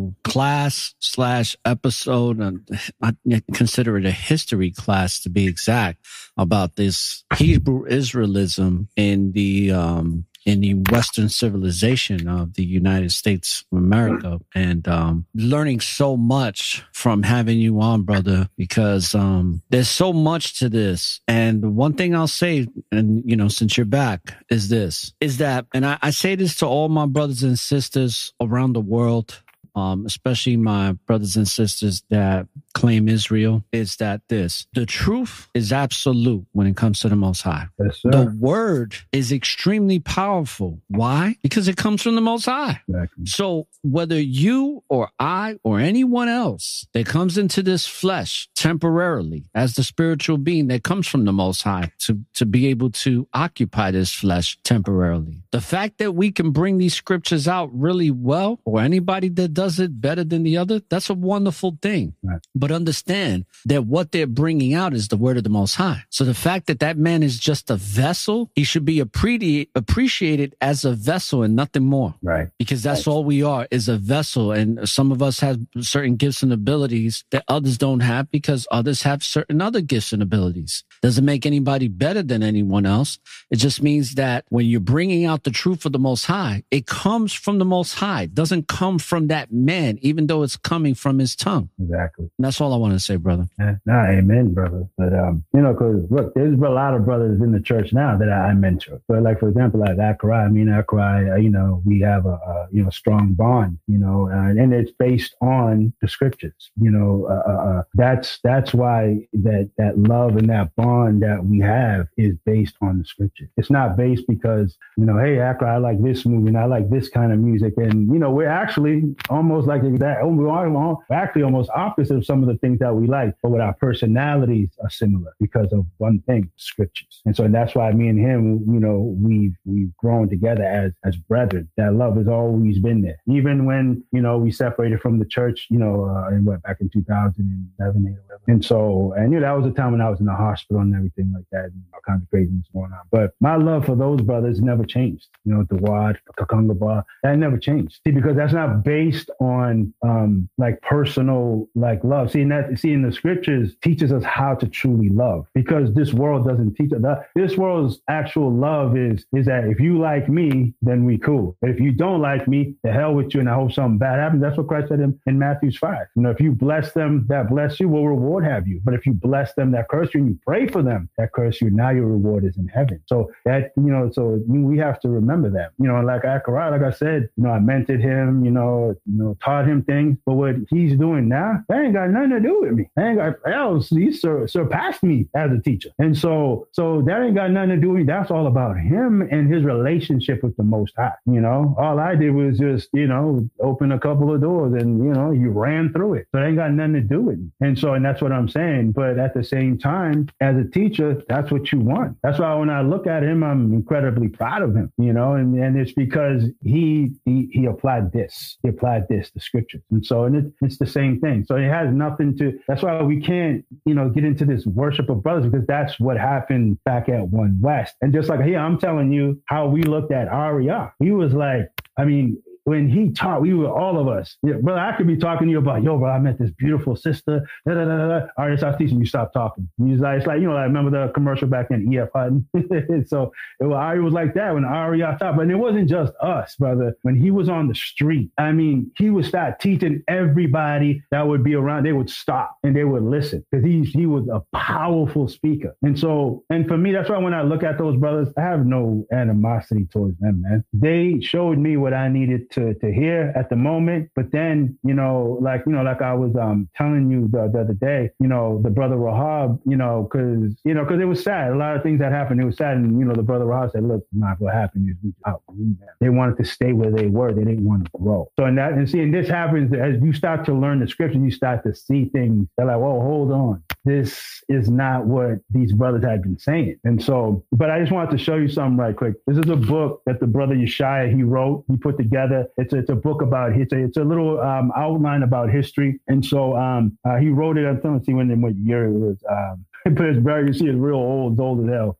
S1: class/episode. I consider it a history class, to be exact, about this Hebrew Israelism in the Western civilization of the United States of America, and learning so much from having you on, brother, because there's so much to this. And one thing I'll say, and since you're back, is that, and I say this to all my brothers and sisters around the world, especially my brothers and sisters that claim Israel, is that the truth is absolute when it comes to the Most High.
S2: Yes, sir.
S1: The word is extremely powerful. Why? Because it comes from the Most High.
S2: Exactly.
S1: So whether you or I or anyone else that comes into this flesh temporarily as the spiritual being that comes from the Most High to be able to occupy this flesh temporarily, the fact that we can bring these scriptures out really well, or anybody that does it better than the other, that's a wonderful thing.
S2: Right.
S1: But understand that what they're bringing out is the word of the Most High. So the fact that man is just a vessel, he should be appreciated as a vessel and nothing more.
S2: Right.
S1: Because that's all we are, is a vessel. And some of us have certain gifts and abilities that others don't have, because others have certain other gifts and abilities. Doesn't make anybody better than anyone else. It just means that when you're bringing out the truth of the Most High, it comes from the Most High. It doesn't come from that man, even though it's coming from his tongue.
S2: Exactly.
S1: And that's all I want to say, brother.
S2: Amen, brother. But, because look, there's a lot of brothers in the church now that I mentor. But like, for example, like Akrai, we have a strong bond, and it's based on the scriptures. That's why that love and that bond that we have is based on the scriptures. It's not based because, hey, Akrai, I like this movie and I like this kind of music. And, we're actually almost like that. We're actually almost opposite of some of the things that we like, but with our personalities are similar because of one thing, scriptures. And so that's why me and him, we've grown together as brethren. That love has always been there. Even when, we separated from the church, back in 2007, 8, or whatever. And so, that was a time when I was in the hospital and everything like that, and all kinds of craziness going on. But my love for those brothers never changed. Dawad, Kakungaba, that never changed. See, because that's not based on like personal like love. See, in the scriptures teaches us how to truly love, because this world doesn't teach us that. This world's actual love is that if you like me, then we cool. But if you don't like reject me, to hell with you, and I hope something bad happens. That's what Christ said in Matthew 5. If you bless them that bless you, what reward have you? But if you bless them that curse you and you pray for them that curse you, now your reward is in heaven. So that, so we have to remember that, like Akarat, like I said, I mentored him, taught him things, but what he's doing now, that ain't got nothing to do with me. He surpassed me as a teacher. And so that ain't got nothing to do with me. That's all about him and his relationship with the Most High. All I did was just, open a couple of doors and, you ran through it. So it ain't got nothing to do with me. And that's what I'm saying. But at the same time, as a teacher, that's what you want. That's why when I look at him, I'm incredibly proud of him, and it's because he applied this. He applied this, the scriptures. And it's the same thing. So it has nothing to, that's why we can't, get into this worship of brothers, because that's what happened back at One West. And just like here, I'm telling you how we looked at Aria. He was like, when he taught, we were all of us. Brother, I could be talking to you about, bro, I met this beautiful sister. Aria starts teaching, you stop talking. He's like, it's like, I remember the commercial back in E.F. Hutton. So Aria was like that when Aria taught. But it wasn't just us, brother. When he was on the street, he would start teaching everybody that would be around. They would stop and they would listen because he was a powerful speaker. And for me, that's why when I look at those brothers, I have no animosity towards them, man. They showed me what I needed to hear at the moment. But then, like I was telling you the other day, the brother Rahab, because it was sad. A lot of things that happened, it was sad. And, the brother Rahab said, look, not what happened is we outgrew them. They wanted to stay where they were. They didn't want to grow. So and this happens as you start to learn the scripture, you start to see things. They're like, whoa, hold on. This is not what these brothers had been saying. And but I just wanted to show you something right quick. This is a book that the brother Yeshaya, he put together. It's a book about history. It's a little outline about history. And he wrote it. I'm trying to see what year it was. But it's very, you see, it's real old. It's old as hell.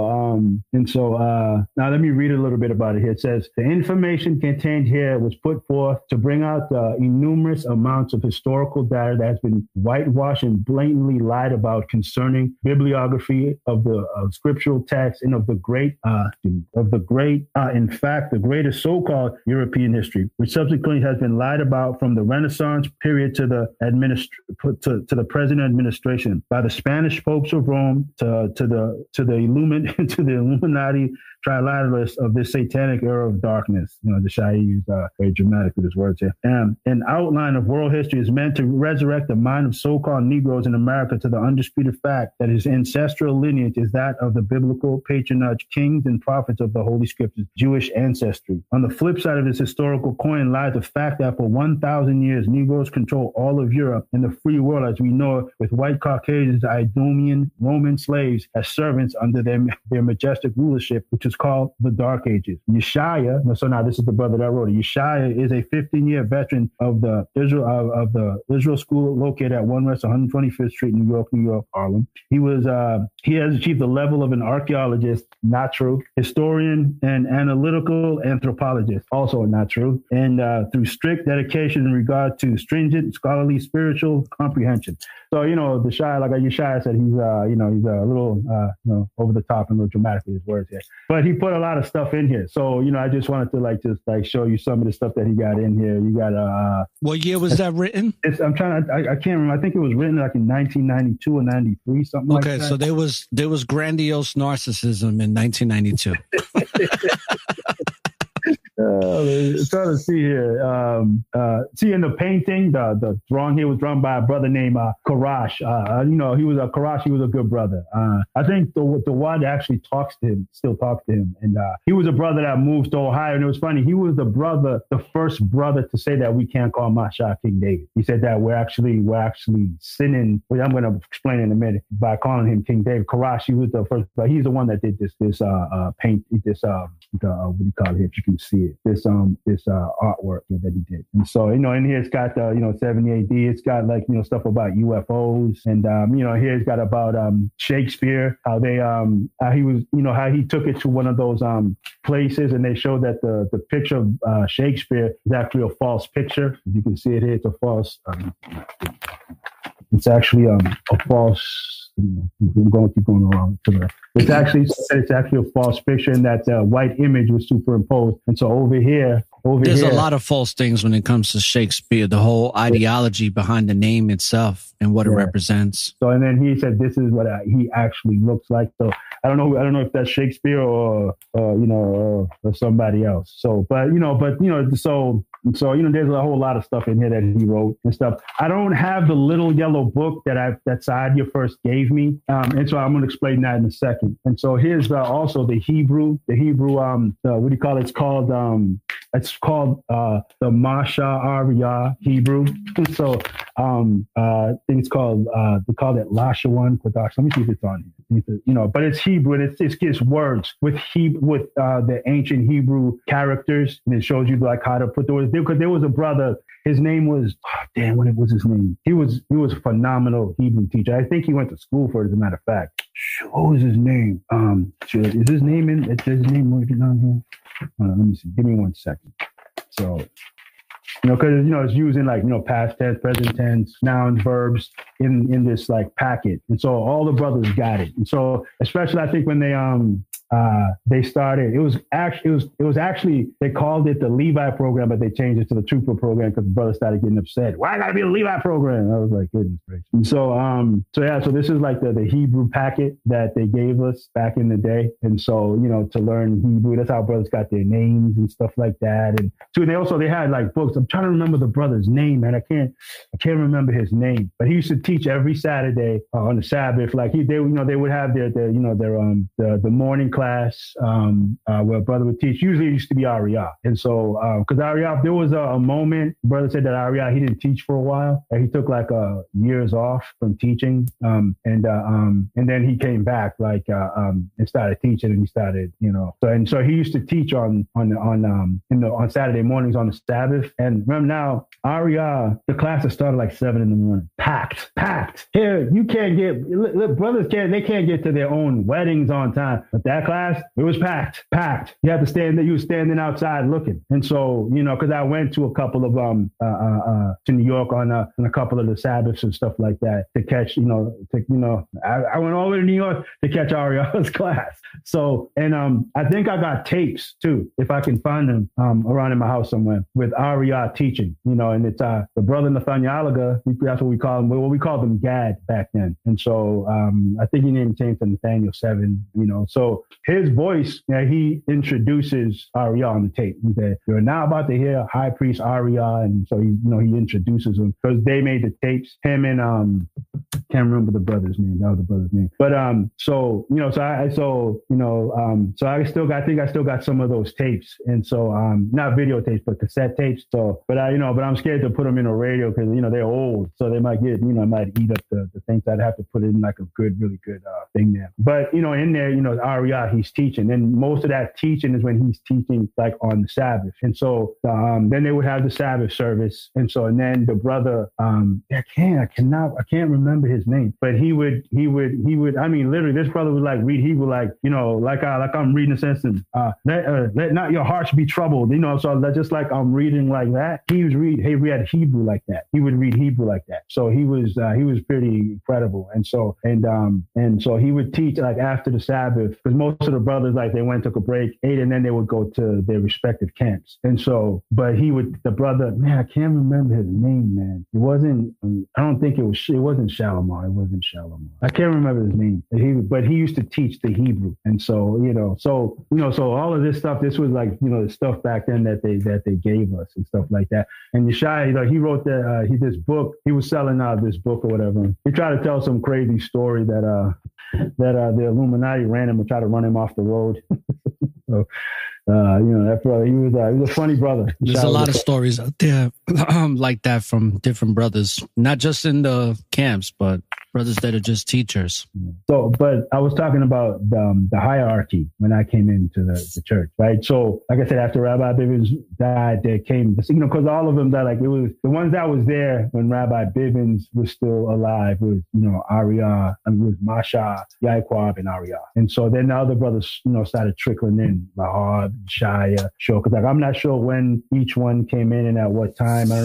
S2: Now let me read a little bit about it here. It says, the information contained here was put forth to bring out the enormous amounts of historical data that has been whitewashed and blatantly lied about concerning bibliography of the scriptural text and of the great, in fact, the greatest so-called European history, which subsequently has been lied about from the Renaissance period to the present administration by the Spanish popes of Rome to the Illuminati trilateralists of this satanic era of darkness. The Shai used very dramatic with his words here. An outline of world history is meant to resurrect the mind of so-called Negroes in America to the undisputed fact that his ancestral lineage is that of the biblical patronage kings and prophets of the Holy Scriptures, Jewish ancestry. On the flip side of this historical coin lies the fact that for 1,000 years, Negroes control all of Europe and the free world as we know it, with white Caucasians, Idumean, Roman slaves as servants under their majestic rulership, which is called the Dark Ages. Yeshaya, so now this is the brother that wrote it. Yeshaya is a 15-year veteran of the Israel school located at 1 West 125th Street, New York, Harlem. He has achieved the level of an archaeologist, not true, historian, and analytical anthropologist, also not true, and through strict dedication in regard to stringent scholarly spiritual comprehension. So, the Shai, like Yeshaya said, he's a little, over the top and a little dramatic with his words here. But he put a lot of stuff in here. So, I just wanted to show you some of the stuff that he got in here. You got,
S1: what year was that written?
S2: I can't remember. I think it was written like in 1992 or 93, something like that.
S1: Okay, so there was grandiose narcissism in 1992.
S2: Trying to see here. See in the painting, the drawing here was drawn by a brother named Chursh. He was a good brother. I think the one actually still talks to him. And he was a brother that moved to Ohio. And it was funny. He was the first brother to say that we can't call Masha King David. He said that we're actually sinning, which I'm going to explain in a minute, by calling him King David. Chursh, he was the first, but he's the one that did this paint, what do you call it? If you can see it, this artwork that he did. And so, in here it's got 70 AD. It's got stuff about UFOs, and here it's got about Shakespeare, how they how he took it to one of those places, and they showed that the picture of Shakespeare is actually a false picture. If you can see it here, it's a false. It's actually a false. Keep going around. It's actually a false picture, and that white image was superimposed. And so over here, over
S1: There's
S2: here.
S1: a lot of false things when it comes to Shakespeare, the whole ideology behind the name itself and what it represents.
S2: So, and then he said, this is what he actually looks like. So I don't know if that's Shakespeare or somebody else. So, so, there's a whole lot of stuff in here that he wrote and stuff. I don't have the little yellow book that Saadia first gave me. And so I'm going to explain that in a second. And so here's also the Hebrew, what do you call it? It's called the Masha Arya Hebrew. So I think it's called, they call it Lashawan Kodash. Let me see if it's on here. But it's Hebrew and it's words with the ancient Hebrew characters. And it shows you like how to put the words. Because there was a brother, his name was, what was his name? He was a phenomenal Hebrew teacher. I think he went to school for it, as a matter of fact. What was his name? Is his name is his name written on here? Let me see. Give me 1 second. So, because, it's using like, past tense, present tense, nouns, verbs in this like packet. And so all the brothers got it. And so, especially I think when they started, it was actually, they called it the Levi program, but they changed it to the Trooper program because the brothers started getting upset. Why I gotta be a Levi program? I was like, goodness gracious. And so this is like the Hebrew packet that they gave us back in the day. And so, to learn Hebrew, that's how brothers got their names and stuff like that. And so they had like books. I'm trying to remember the brother's name, and I can't remember his name, but he used to teach every Saturday on the Sabbath. Like they would have the morning class where a brother would teach. Usually it used to be Arya. And so, because Arya, there was a moment, brother said that Arya, he didn't teach for a while. He took like years off from teaching. And then he came back and started teaching, and he started, so he used to teach on Saturday mornings on the Sabbath. And remember now, Arya, the classes started like 7 a.m. Packed. Here, you can't brothers can't get to their own weddings on time. But that class, it was packed. You had to stand there. You were standing outside looking. And so, because I went to a couple of to New York on a couple of the Sabbaths and stuff like that to catch, I went all the way to New York to catch Ariana's class. So, and I think I got tapes too, if I can find them around in my house somewhere, with Aria teaching, and it's the brother Nathaniel, that's what we call him. Well, we called him Gad back then. And so I think he named changed to Nathaniel 7, so his voice, he introduces Arya on the tape. He said, "You're now about to hear High Priest Arya," and so he introduces him because they made the tapes. Him and can't remember the brother's name. That was the brother's name. But so I still got some of those tapes, and so not videotapes, but cassette tapes. So, but I'm scared to put them in a radio because they're old, so they might get might eat up the things. I'd have to put in like a really good thing there. But in there, Arya, he's teaching, and most of that teaching is when he's teaching like on the Sabbath. And so then they would have the Sabbath service, and then the brother, I can't remember his name, but he would. I mean, literally, this brother would like read Hebrew, like I'm reading a sentence. Let not your hearts be troubled, So just like I'm reading like that, he read Hebrew like that. He would read Hebrew like that. So he was pretty incredible. And so he would teach like after the Sabbath, because most of the brothers, like they went, took a break, ate, and then they would go to their respective camps. And so, but the brother, man, I can't remember his name, man. It wasn't, I don't think it wasn't Shalimar. It wasn't Shalimar. I can't remember his name. But he used to teach the Hebrew. And so, so all of this stuff, this was like, the stuff back then that they gave us and stuff like that. And Yeshai, he wrote this book. He was selling this book or whatever. He tried to tell some crazy story that the Illuminati ran him and tried to run him off the road. So, that brother, he was a funny brother.
S1: There's a lot of stories out there like that from different brothers, not just in the camps, but brothers that are just teachers.
S2: So, but I was talking about the hierarchy when I came into the church, right? So, like I said, after Rabbi Bivens died, there came, because all of them died, like it was the ones that was there when Rabbi Bivens was still alive was, Arya, it was Masha, Yaquab, and Arya. And so then the other brothers, started trickling in, Lahab, Shaya, Shok. Like, I'm not sure when each one came in and at what time. I don't know.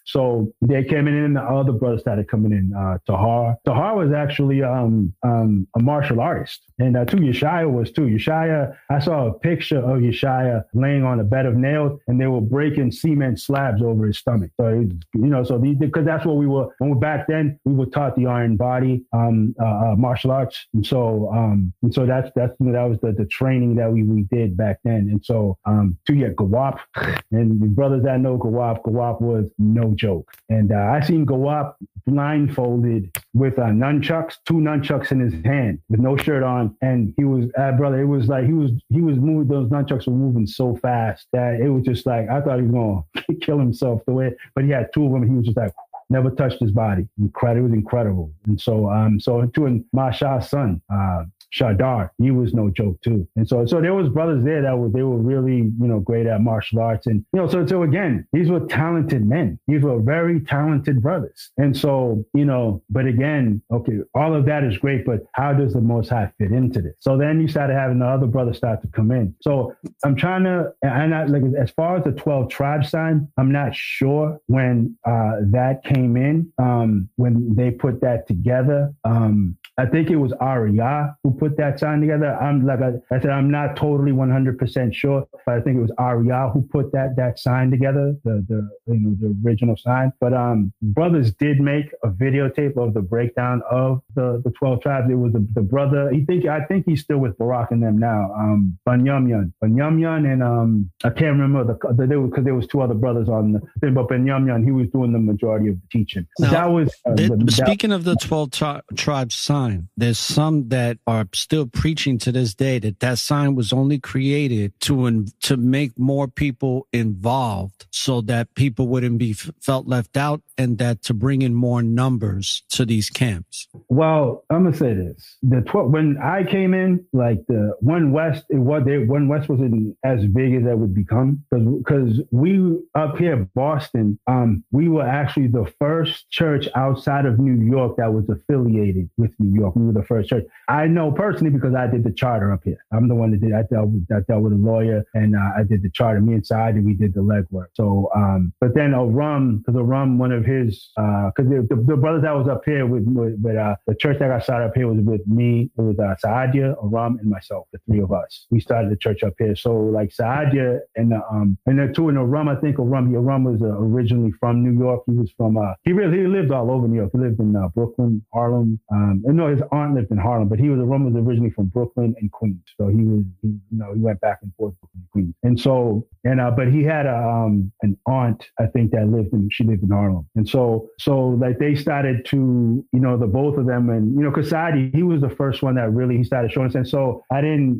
S2: So they came in and the other brothers started coming in. Tahar was actually a martial artist. And too, Yeshaya was too. Yeshaya, I saw a picture of Yeshaya laying on a bed of nails and they were breaking cement slabs over his stomach. So, because that's what we were, when we back then, we were taught the Iron Body martial arts. And so that was the training that we did back then. And so, Gawap, and the brothers that know Gawap was no joke. And I seen Gawap blindfolded with two nunchucks in his hand with no shirt on. And he was, brother, it was like he was moving, those nunchucks were moving so fast that it was just like, I thought he was going to kill himself the way, but he had two of them and he was just like, never touched his body. It was incredible. And so to Masha's son, Shadar, he was no joke too. And so there was brothers there they were really, great at martial arts. And, so again, these were talented men. These were very talented brothers. And so, but again, okay, all of that is great, but how does the Most High fit into this? So then you started having the other brothers start to come in. So I'm trying to, as far as the 12 tribes sign, I'm not sure when that came in, when they put that together. I think it was Ariyah who put that sign together. I said, I'm not totally 100% sure, but I think it was Ariyah who put that sign together, the original sign. But brothers did make a videotape of the breakdown of the 12 tribes. It was the brother. I think he's still with Barak and them now. Banyamyan, and I can't remember because there was two other brothers on the thing, but Banyamyan, he was doing the majority of the teaching. Now, that was
S1: speaking of the 12 tribes sign. There's some that are still preaching to this day that sign was only created to make more people involved so that people wouldn't be felt left out and that to bring in more numbers to these camps.
S2: Well, I'm going to say this. When I came in, like the One West, One West wasn't as big as that would become because we up here, Boston, we were actually the first church outside of New York that was affiliated with New York. We were the first church. I know personally because I did the charter up here. I'm the one that did. I dealt with a lawyer and I did the charter. Me and Saad, and we did the legwork. So, but then Aram, one of his, because the brothers that was up here with the church that got started up here was with me. It was Saadia, Aram, and myself, the three of us. We started the church up here. So like Saadia and the two in Aram, I think Aram was originally from New York. He was from he lived all over New York. He lived in Brooklyn, Harlem. His aunt lived in Harlem, but Aram was originally from Brooklyn and Queens. So he went back and forth Brooklyn and Queens. And so but he had an aunt, I think, she lived in Harlem. And so like they started to, the both of them, and because Saadi, he was the first one that really he started showing us. And so I don't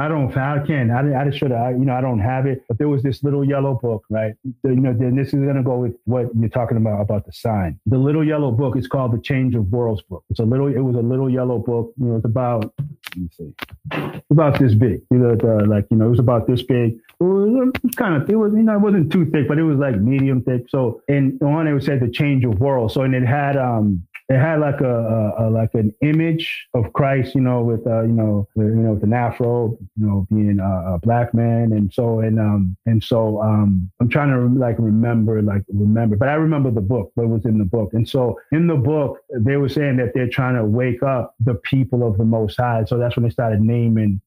S2: have it, but there was this little yellow book, right? Then this is gonna go with what you're talking about the sign. The little yellow book is called the Change of Worlds book. It was a little yellow book. It's about, let me see, about this big. It was about this big. It wasn't too thick, but it was like medium thick. So, and on it said the Change of Worlds. So, and it had like like an image of Christ, with an afro, being a black man, and so I'm trying to remember, but I remember the book, what was in the book, and so in the book they were saying that they're trying to wake up the people of the Most High. So that's when they started naming,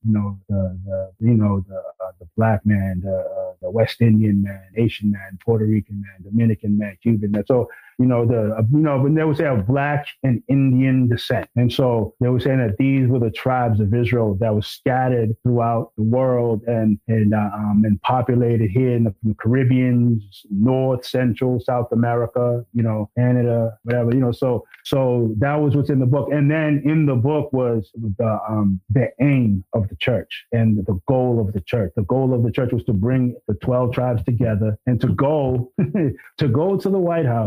S2: the black man, the West Indian man, Asian man, Puerto Rican man, Dominican man, Cuban man. So when they would say of black and Indian descent. And so they were saying that these were the tribes of Israel that were scattered throughout the world and populated here in the Caribbean, North, Central, South America, Canada, whatever, so that was what's in the book. And then in the book was the aim of the church and the goal of the church. The goal of the church was to bring the 12 tribes together and to go to the White House and tell the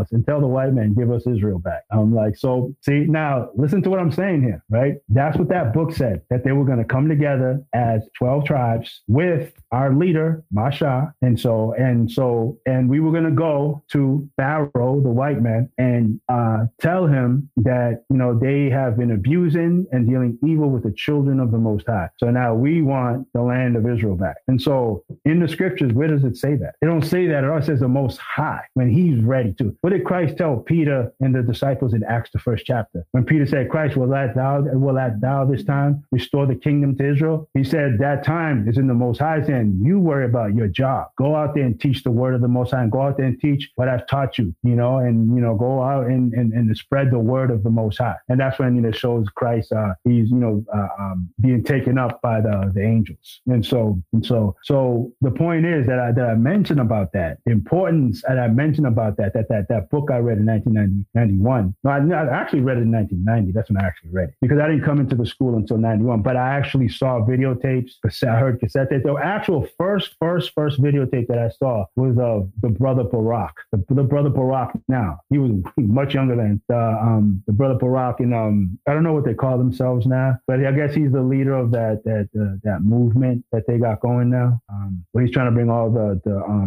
S2: the white man, give us Israel back. I'm like, so see, now listen to what I'm saying here, right? That's what that book said, that they were going to come together as 12 tribes with our leader, Masha. And we were going to go to Pharaoh, the white man, and tell him that, they have been abusing and dealing evil with the children of the Most High. So now we want the land of Israel back. And so in the scriptures, where does it say that? It don't say that at all. It says the Most High when he's ready to. What did Christ tell Peter and the disciples in Acts, the 1st chapter? When Peter said, Christ, will that thou this time restore the kingdom to Israel? He said, that time is in the Most High's hand. You worry about your job. Go out there and teach the word of the Most High, and go out there and teach what I've taught you, and go out and spread the word of the Most High. And that's when it shows Christ, he's, being taken up by the angels. And so the point is that I mentioned about that, the importance that I mentioned about that book I read in 1991. No, I actually read it in 1990. That's when I actually read it, because I didn't come into the school until 91, but I actually saw videotapes. I heard cassette tapes. The actual first videotape that I saw was of the brother Barak. The brother Barak now, he was much younger than the brother Barak, and I don't know what they call themselves now, but I guess he's the leader of that movement that they got going now. Where he's trying to bring all the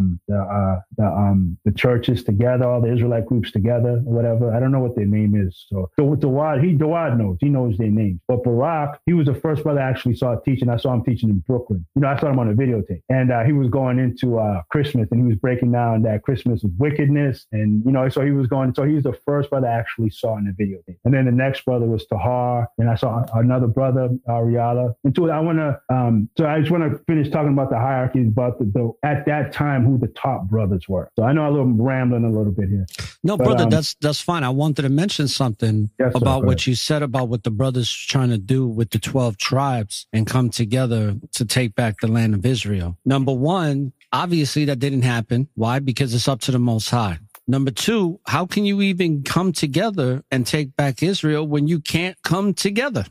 S2: churches together, all the Israelite groups together, or whatever. I don't know what their name is. So with Dawad knows. He knows their names. But Barak, he was the first brother I actually saw teaching. I saw him teaching in Brooklyn. I saw him on a videotape, and he was going into Christmas, and he was breaking down that Christmas was wickedness, and so he was going. So he was the first brother I actually saw in the videotape. And then the next brother was Tahar, and I saw another brother, Ariala. And so I just want to finish talking about the hierarchies, about the at that time who the top brothers were. So I know I'm rambling a little bit here.
S1: No, but, brother, that's fine. I wanted to mention something about what you said about what the brothers trying to do with the 12 tribes and come together to take back the land of Israel. Number one, obviously that didn't happen. Why? Because it's up to the Most High. Number two, how can you even come together and take back Israel when you can't come together?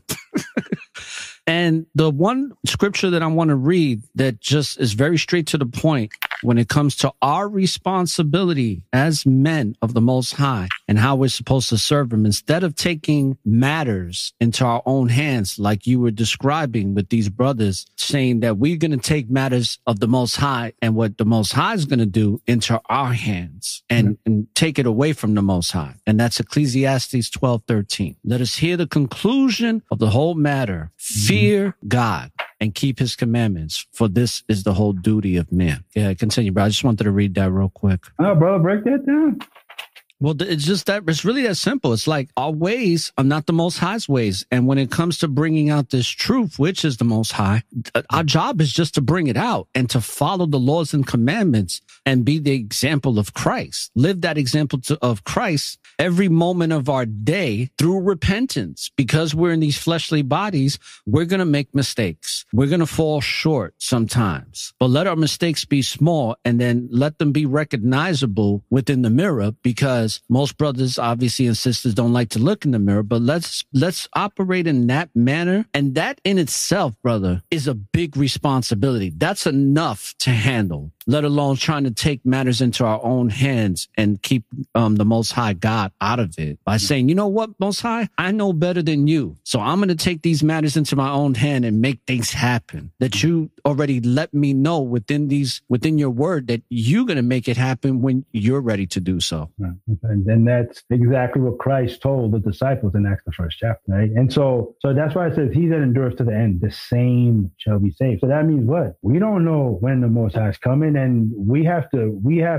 S1: And the one scripture that I want to read that just is very straight to the point when it comes to our responsibility as men of the Most High and how we're supposed to serve him, instead of taking matters into our own hands, like you were describing with these brothers, saying that we're going to take matters of the Most High and what the Most High is going to do into our hands and take it away from the Most High. And that's Ecclesiastes 12:13. Let us hear the conclusion of the whole matter. Fear God and keep his commandments, for this is the whole duty of man. Yeah, continue, bro. I just wanted to read that real quick.
S2: Oh, brother, break that down.
S1: Well, it's just that it's really that simple. It's like our ways are not the Most High's ways. And when it comes to bringing out this truth, which is the Most High, our job is just to bring it out and to follow the laws and commandments and be the example of Christ. Live that example of Christ every moment of our day through repentance. Because we're in these fleshly bodies, we're going to make mistakes. We're going to fall short sometimes. But let our mistakes be small and then let them be recognizable within the mirror, because most brothers obviously and sisters don't like to look in the mirror, but let's operate in that manner. And that in itself, brother, is a big responsibility. That's enough to handle, let alone trying to take matters into our own hands and keep the Most High God out of it by saying, you know what, Most High, I know better than you. So I'm going to take these matters into my own hand and make things happen that you already let me know within your word that you're going to make it happen when you're ready to do so.
S2: Right. And then that's exactly what Christ told the disciples in Acts, the 1st chapter, right? And so that's why it says, he that endureth to the end, the same shall be saved. So that means what? We don't know when the Most High is coming, and we have to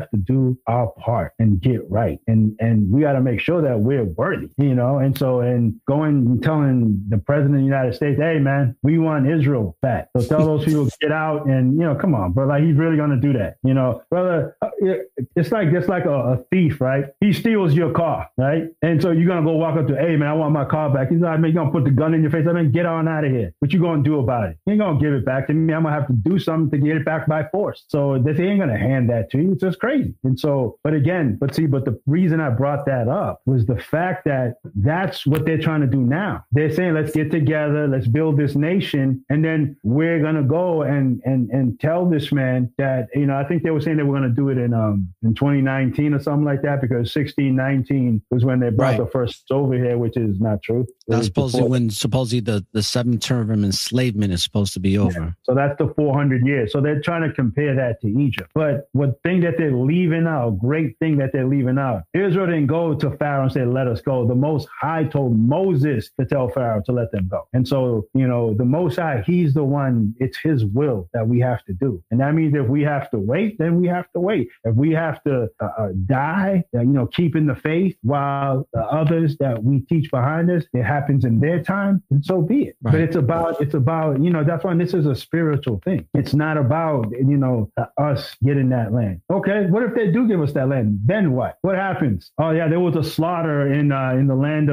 S2: do our part and get right. And we got to make sure that we're worthy, and going and telling the president of the United States, hey man, we want Israel back. So tell those people get out, and come on, bro, like he's really going to do that, brother. It's like a thief, right? He steals your car, right? And so you're going to go walk up to, hey man, I want my car back. He's like, man, you're going to put the gun in your face. I mean, get on out of here. What you going to do about it? You ain't going to give it back to me. I'm going to have to do something to get it back by force. So they ain't going to hand that to you. It's just crazy. And so, but the reason I brought that up was the fact that that's what they're trying to do now. They're saying, let's get together, let's build this nation, and then we're going to go and tell this man that, I think they were saying they were going to do it in 2019 or something like that, because 1619 was when they brought the first over here, which is not true.
S1: That's supposedly the 7-term enslavement is supposed to be over.
S2: Yeah. So that's the 400 years. So they're trying to compare that to Egypt. But one thing that they're leaving out, great thing that they're leaving out, Israel didn't go to Pharaoh and say, let us go. The Most High told Moses to tell Pharaoh to let them go. And so, the Most High, he's the one, it's his will that we have to do. And that means if we have to wait, then we have to wait. If we have to die, keeping the faith while the others that we teach behind us, it happens in their time, and so be it. Right. But it's about, that's why this is a spiritual thing. It's not about, us getting that land. Okay, what if they do give us that land? Then what? What happens? Oh yeah, there was a slaughter in the land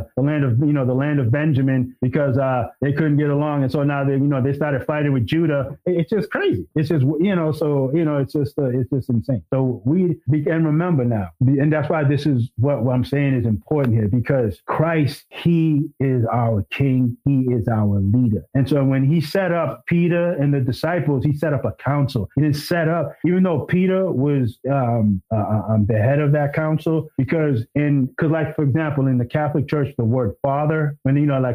S2: of Benjamin because they couldn't get along, and so now they started fighting with Judah. It's just crazy. It's just it's just insane. So and remember now, and that's why this is what I'm saying is important here, because Christ, he is our king, he is our leader. And so when he set up Peter and the disciples, he set up a council. He didn't set up, even though Peter was the head of that council, because like, for example, in the Catholic Church, the word father, when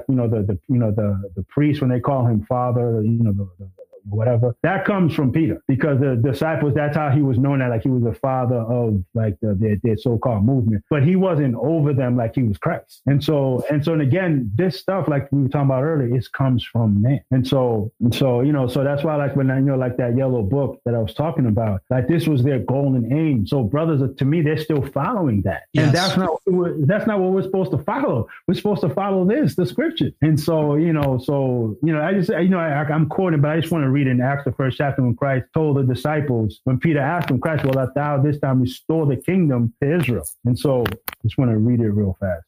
S2: the priest, when they call him father, whatever, that comes from Peter, because the disciples, that's how he was known as, like he was the father of like their so-called movement, but he wasn't over them like he was Christ. And again, this stuff, like we were talking about earlier, it comes from man. And so that's why, like when like that yellow book that I was talking about, like this was their goal and aim. So brothers, to me, they're still following that. Yes. And that's not what we're supposed to follow. We're supposed to follow the scriptures. And so, I just, I'm quoting, but I just want to read in Acts, the 1st chapter, when Christ told the disciples, when Peter asked him, Christ, will thou this time restore the kingdom to Israel? And so just want to read it real fast.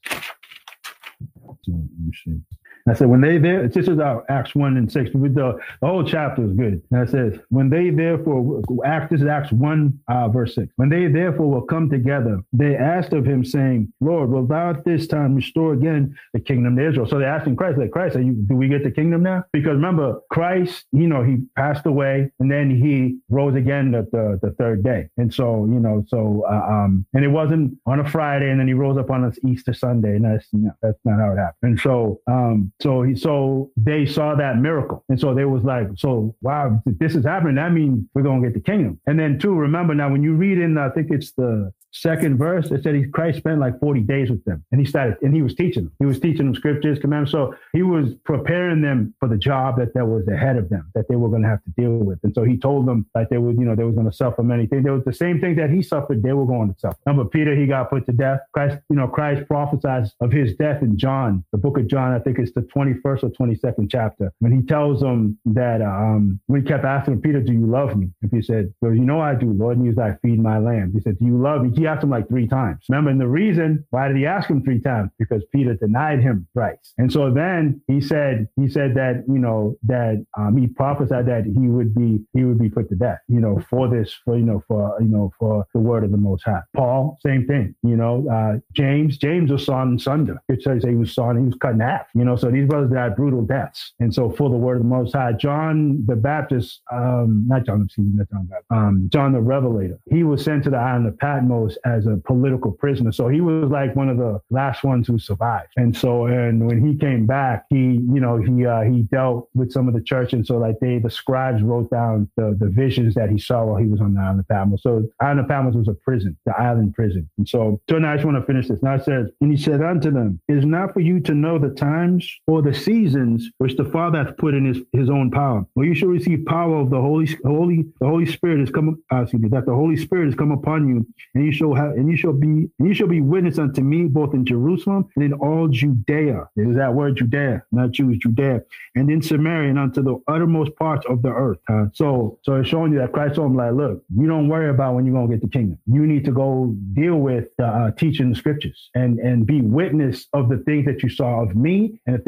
S2: So, let me see. I said, when they there, this is our Acts 1 and 6. The whole chapter is good. And it says, when they therefore, this is Acts 1, verse 6. When they therefore will come together, they asked of him, saying, Lord, will thou at this time restore again the kingdom to Israel? So they're asking Christ, like, Christ, do we get the kingdom now? Because remember, Christ, he passed away, and then he rose again the third day. And so, and it wasn't on a Friday, and then he rose up on an Easter Sunday, and that's not how it happened. And so, so they saw that miracle. And so they was like, so, wow, if this is happening, that means we're going to get the kingdom. And then too, remember now, when you read in, I think it's the second verse, it said Christ spent like 40 days with them, and he was teaching them. He was teaching them scriptures, commandments. So he was preparing them for the job that was ahead of them, that they were going to have to deal with. And so he told them like they was going to suffer many things. There was the same thing that he suffered, they were going to suffer. Remember, Peter, he got put to death. Christ prophesies of his death in John, the book of John, I think it's the 21st or 22nd chapter, when he tells them that, when he kept asking Peter, do you love me? And he said, well, I do, Lord. And he was like, feed my lambs. He said, do you love me? He asked him like 3 times. Remember, and the reason, why did he ask him 3 times? Because Peter denied him thrice. And so then he said that, he prophesied that he would be put to death, for the word of the Most High. Paul, same thing, James was sawn asunder. It says he was cut in half, so these brothers died brutal deaths. And so for the word of the Most High, John the Baptist, John the Revelator, he was sent to the island of Patmos as a political prisoner. So he was like one of the last ones who survived. And when he came back, he dealt with some of the church. And so like the scribes wrote down the visions that he saw while he was on the island of Patmos. So the island of Patmos was a prison, the island prison. And so now I just want to finish this. Now it says, and he said unto them, it is not for you to know the times or the seasons which the Father hath put in his own power. Well, you shall receive power of the Holy Spirit has come, that the Holy Spirit has come upon you, and you shall be witness unto me both in Jerusalem and in all Judea. There's that word Judea, not Jews, Judea, and in Samaria and unto the uttermost parts of the earth. So it's showing you that Christ told him, like, look, you don't worry about when you're going to get the kingdom. You need to go deal with teaching the scriptures and be witness of the things that you saw of me and the things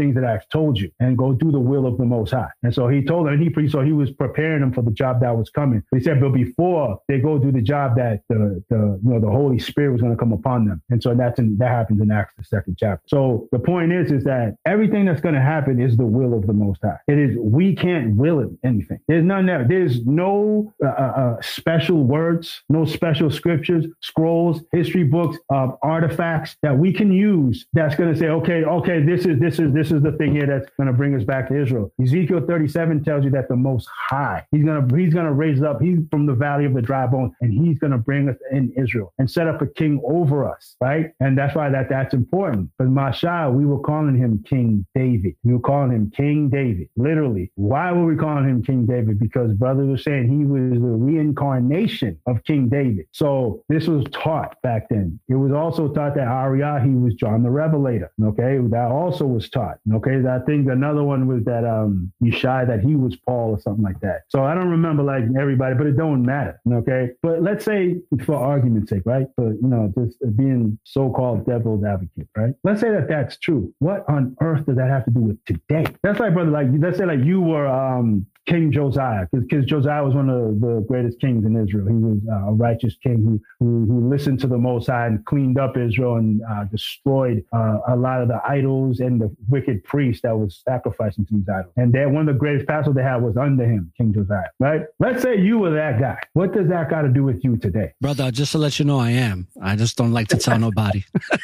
S2: things that I've told you and go do the will of the Most High. And so he told them, so he was preparing them for the job that was coming. But he said, but before they go do the job, that the Holy Spirit was going to come upon them. And so that happens in Acts, the 2nd chapter. So the point is that everything that's going to happen is the will of the Most High. It is, we can't will it anything. There's none there. There's no special words, no special scriptures, scrolls, history books, artifacts that we can use that's going to say, okay, this is the thing here that's going to bring us back to Israel. Ezekiel 37 tells you that the Most High, he's going to raise up, he's from the valley of the dry bones, and he's going to bring us in Israel and set up a king over us, right? And that's why that's important. Because Mashiach, we were calling him King David. We were calling him King David, literally. Why were we calling him King David? Because brothers were saying he was the reincarnation of King David. So this was taught back then. It was also taught that Ariah, he was John the Revelator. Okay, that also was taught. Okay, I think another one was that Yeshai, that he was Paul or something like that. So I don't remember like everybody, but it don't matter. Okay, but let's say for argument's sake, right? For just being so-called devil's advocate, right? Let's say that that's true. What on earth does that have to do with today? That's like, brother, like let's say like you were King Josiah, because Josiah was one of the greatest kings in Israel. He was a righteous king who listened to the Most High and cleaned up Israel and destroyed a lot of the idols and the wicked priests that was sacrificing to these idols. And then one of the greatest pastors they had was under him, King Josiah, right? Let's say you were that guy. What does that got to do with you today?
S1: Brother, just to let you know, I am. I just don't like to tell nobody.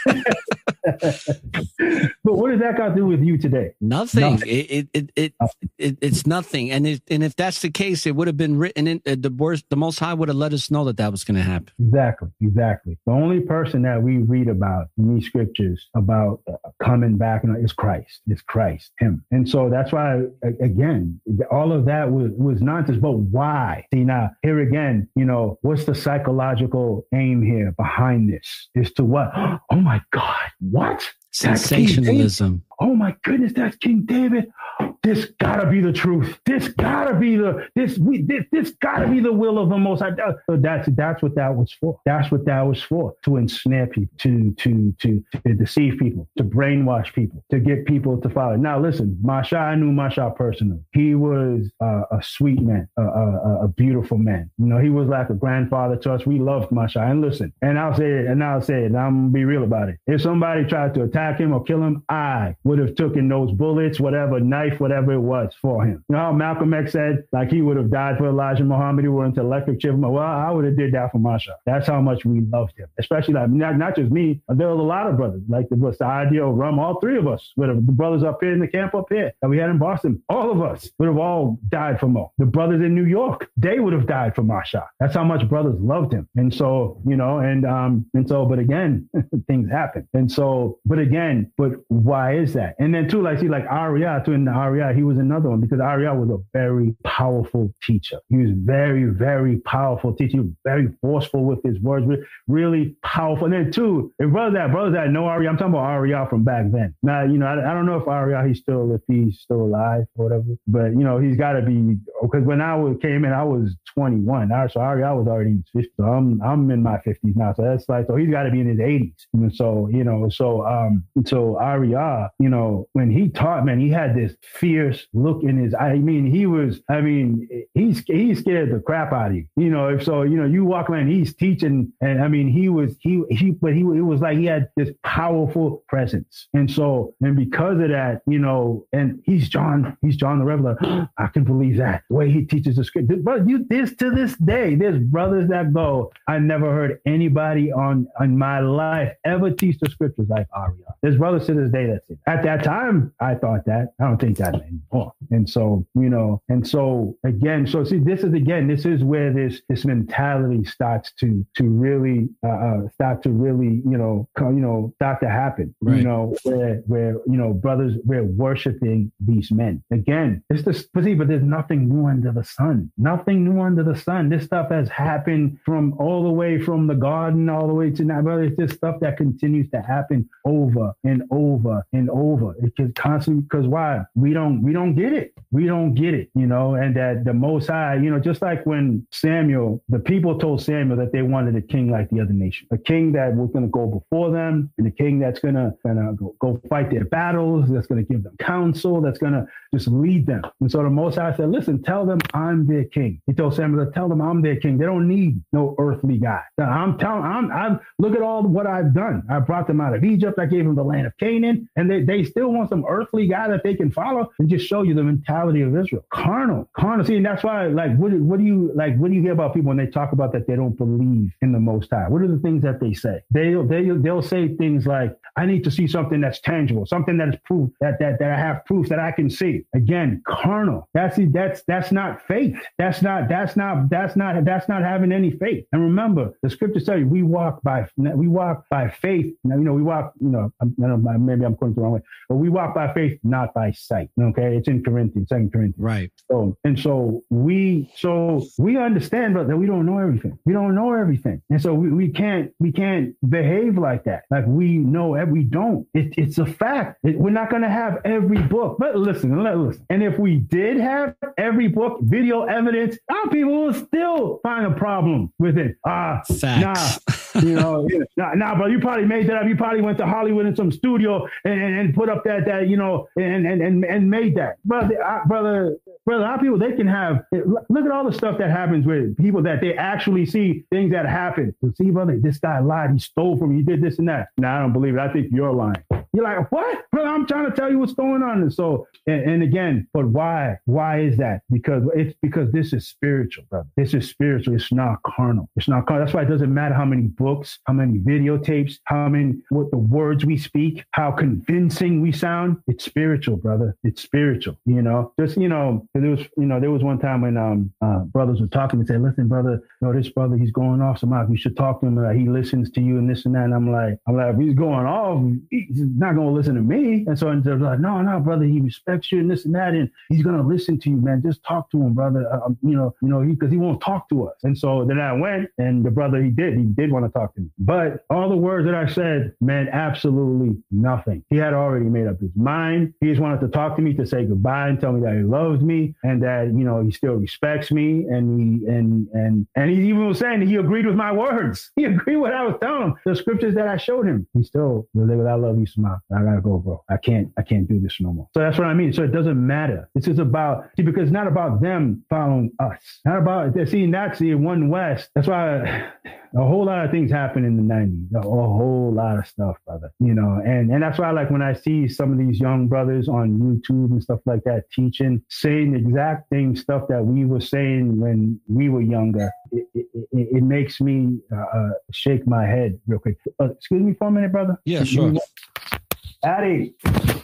S2: But what does that got to do with you today?
S1: Nothing. It's nothing. And if that's the case, it would have been written in the Most High would have let us know that was going to happen.
S2: Exactly. The only person that we read about in these scriptures about coming back is Christ. It's Christ, him. And so that's why, again, all of that was nonsense. But why? See, now here again, what's the psychological aim here behind this? Is to what? Oh my God. What?
S1: Sensationalism.
S2: Oh my goodness, that's King David. This gotta be the truth. This gotta be the will of the Most High. So that's what that was for. That's what that was for. To ensnare people, to deceive people, to brainwash people, to get people to follow. Now listen, I knew Masha personally. He was a sweet man, a beautiful man. He was like a grandfather to us. We loved Masha. And listen, and I'll say it, and I'm gonna be real about it. If somebody tried to attack him or kill him, I would have taken those bullets, whatever, knife, whatever it was for him. How Malcolm X said, like he would have died for Elijah Muhammad, he went to electric chair. Well, I would have did that for Masha. That's how much we loved him. Especially like not just me, there was a lot of brothers. Like the idea of Rum, all three of us, the brothers up here in the camp up here that we had in Boston, all of us would have all died for Mo. The brothers in New York, they would have died for Masha. That's how much brothers loved him. And so, but again, things happen. And so, but why is that? And then too, like Ariah, in Ariah, he was another one because Ariah was a very powerful teacher. He was very, very powerful teacher. He was very forceful with his words, really powerful. And then too, if brothers that know Ariah, I'm talking about Ariah from back then. Now, I don't know if Ariah, if he's still alive or whatever, but he's got to be, because when I came in, I was 21. So Ariah was already in his 50s. So I'm in my 50s now. So that's like, so he's got to be in his 80s. And so, so Ariah, when he taught, man, he had this fierce look in his eye. He scared the crap out of you. You walk around, he's teaching, and it was like he had this powerful presence. And because of that, and he's John the Revelator. I can believe that the way he teaches the script. But to this day, there's brothers that go, I never heard anybody in my life ever teach the scriptures like Ariah. There's brothers to this day that's it. At that time, I thought that. I don't think that anymore. And so, again, see, this is where this mentality starts to really start to happen.
S1: Right.
S2: Where brothers, we're worshiping these men. Again, but there's nothing new under the sun. Nothing new under the sun. This stuff has happened from all the way from the garden all the way to now, brother. It's just stuff that continues to happen over and over and over over. It gets constantly, because why? We don't get it. We don't get it, and that the Most High, just like when Samuel, the people told Samuel that they wanted a king like the other nation, a king that was going to go before them, and a king that's going to go fight their battles, that's going to give them counsel, that's going to just lead them. And so the Most High said, listen, tell them I'm their king. He told Samuel, tell them I'm their king. They don't need no earthly guy. I'm look at all what I've done. I brought them out of Egypt. I gave them the land of Canaan, and they still want some earthly guy that they can follow, and just show you the mentality of Israel. Carnal. See, and that's why, like, what do you hear about people when they talk about that they don't believe in the Most High? What are the things that they say? They'll say things like, I need to see something that's tangible, something that is proof that I have proof that I can see. Again, carnal. That's not faith. That's not having any faith. And remember, the scriptures tell you we walk by faith. Now, maybe I'm going the wrong way, but we walk by faith, not by sight. Okay, it's in Corinthians, 2 Corinthians.
S1: Right.
S2: So we understand, but that we don't know everything. We don't know everything, and so we can't behave like that. Like we know. We don't. It's a fact. We're not going to have every book. But listen. And if we did have every book, video evidence, our people will still find a problem with it.
S1: Facts.
S2: Bro, you probably made that up. You probably went to Hollywood in some studio and put up that and made that. Brother, our people, they can have, look at all the stuff that happens with people that they actually see things that happen. See, brother, this guy lied. He stole from me. He did this and that. No, I don't believe it. I think you're lying. You're like, what? Brother, I'm trying to tell you what's going on. And so, and again, but why? Why is that? Because this is spiritual, brother. This is spiritual. It's not carnal. It's not carnal. That's why it doesn't matter how many books, how many videotapes, what the words we speak, how convincing we sound. It's spiritual, brother. It's spiritual. There was one time when brothers were talking and say, listen, brother, this brother, he's going off. Samak, you should talk to him. He listens to you and this and that. And I'm like, if he's going off, he's not going to listen to me. And so they're like, no, brother, he respects you and this and that, and he's going to listen to you, man. Just talk to him, brother. Because he won't talk to us. And so then I went, and the brother, he did want to talk to me. But all the words that I said meant absolutely nothing. He had already made up his mind. He just wanted to talk to me to say goodbye and tell me that he loves me and that, he still respects me. And he even was saying that he agreed with my words. He agreed with what I was telling him, the scriptures that I showed him. He still, I love you, Samak. I gotta go, bro. I can't do this no more. So that's what I mean. So it doesn't matter. This is about, because it's not about them following us. Not about, that's the One West. That's why a whole lot of things happened in the 90s. A whole lot of stuff, brother. And that's why, like, when I see some of these young brothers on YouTube and stuff like that teaching, saying the exact same stuff that we were saying when we were younger, it makes me shake my head real quick. Excuse me for a minute, brother.
S1: Yeah, sure.
S2: Addy.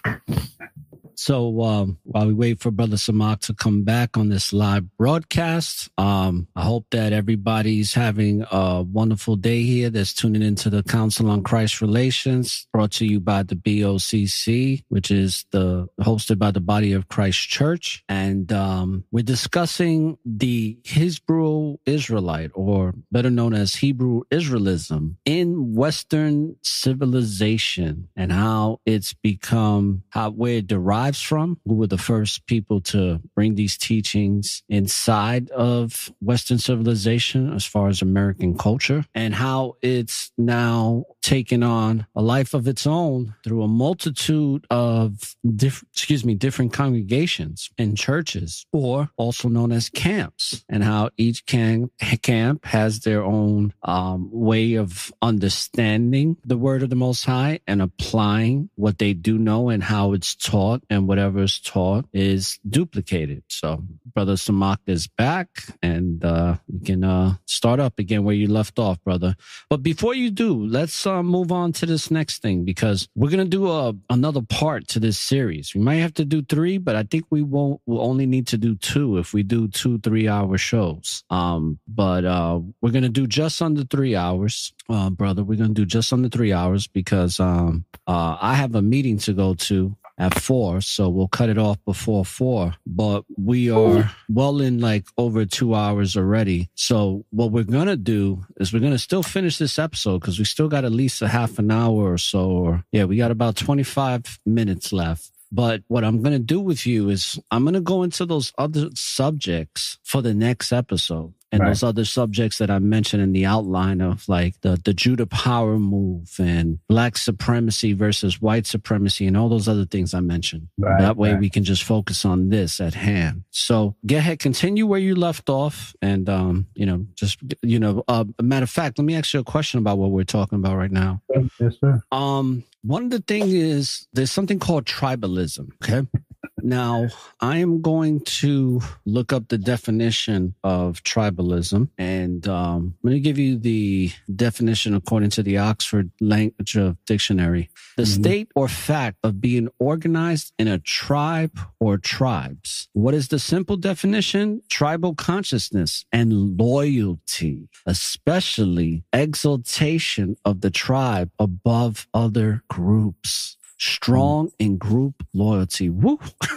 S1: So while we wait for Brother Samak to come back on this live broadcast, I hope that everybody's having a wonderful day here that's tuning into the Council on Christ Relations, brought to you by the BOCC, which is hosted by the Body of Christ Church. And we're discussing the Hebrew Isrealite, or better known as Hebrew Israelism, in Western civilization, and how it's become, where it derives from, who were the first people to bring these teachings inside of Western civilization as far as American culture, and how it's now taken on a life of its own through a multitude of different congregations and churches, or also known as camps, and how each camp has their own way of understanding the word of the Most High and applying what they do know, and how it's taught, and whatever is taught is duplicated. So Brother Samak is back, and you can start up again where you left off, brother. But before you do, let's move on to this next thing, because we're going to do another part to this series. We might have to do 3, but I think we'll only need to do 2 if we do 2 3-hour shows. But we're going to do just under 3 hours, brother. We're going to do just under 3 hours because I have a meeting to go to at 4, so we'll cut it off before 4. But we are well in like over 2 hours already. So what we're going to do is we're going to still finish this episode because we still got at least a half an hour or so. Or we got about 25 minutes left. But what I'm going to do with you is I'm going to go into those other subjects for the next episode. And those other subjects that I mentioned in the outline of like the Judah power move and black supremacy versus white supremacy and all those other things I mentioned. That way we can just focus on this at hand. So go ahead, continue where you left off. And, a matter of fact, let me ask you a question about what we're talking about right now.
S2: Yes, sir.
S1: One of the things is there's something called tribalism. Okay. Now, I am going to look up the definition of tribalism, and I'm going to give you the definition according to the Oxford Language of Dictionary. The state or fact of being organized in a tribe or tribes. What is the simple definition? Tribal consciousness and loyalty, especially exaltation of the tribe above other groups. Strong in group loyalty. Woo.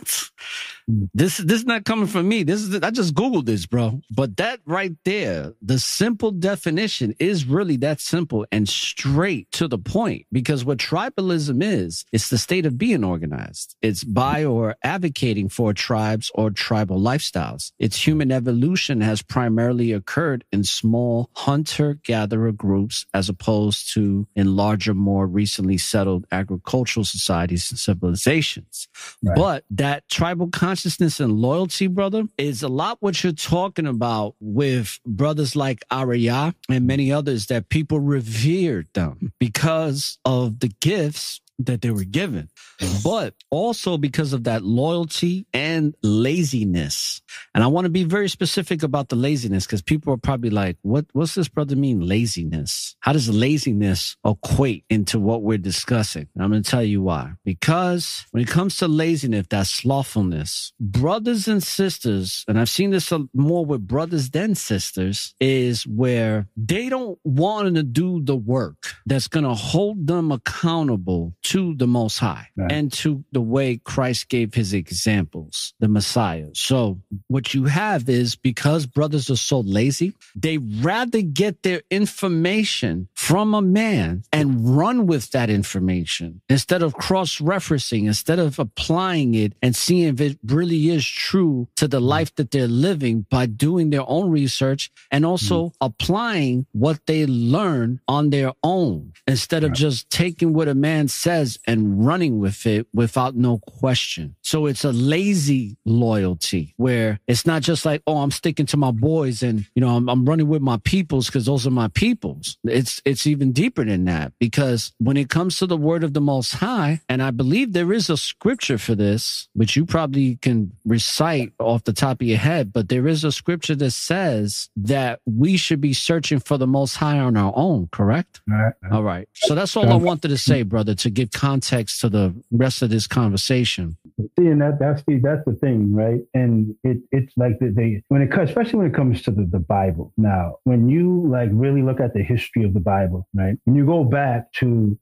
S1: This is not coming from me. I just Googled this, bro. But that right there, the simple definition is really that simple and straight to the point. Because what tribalism is, it's the state of being organized. It's by or advocating for tribes or tribal lifestyles. Its human evolution has primarily occurred in small hunter-gatherer groups as opposed to in larger, more recently settled agricultural societies and civilizations. But that tribal consciousness and loyalty, brother, is a lot what you're talking about with brothers like Ariyah and many others that people revered them because of the gifts that they were given, but also because of that loyalty and laziness. And I want to be very specific about the laziness because people are probably like, what's this brother mean, laziness? How does laziness equate into what we're discussing? And I'm going to tell you why. Because when it comes to laziness, that slothfulness, brothers and sisters, and I've seen this more with brothers than sisters, is where they don't want to do the work that's going to hold them accountable to the Most High and to the way Christ gave his examples, the Messiah. So what you have is because brothers are so lazy, they rather get their information from a man and run with that information instead of cross-referencing, instead of applying it and seeing if it really is true to the life that they're living by doing their own research and also applying what they learn on their own instead of just taking what a man says and running with it without no question. So it's a lazy loyalty where it's not just like, oh, I'm sticking to my boys and, I'm running with my peoples because those are my peoples. It's even deeper than that because when it comes to the word of the Most High, and I believe there is a scripture for this, which you probably can recite off the top of your head, but there is a scripture that says that we should be searching for the Most High on our own, correct? All right. So that's all I wanted to say, brother, to give context to the rest of this conversation.
S2: See, and that's the thing, right? And it's like especially when it comes to the Bible. Now, when you like really look at the history of the Bible, right? When you go back to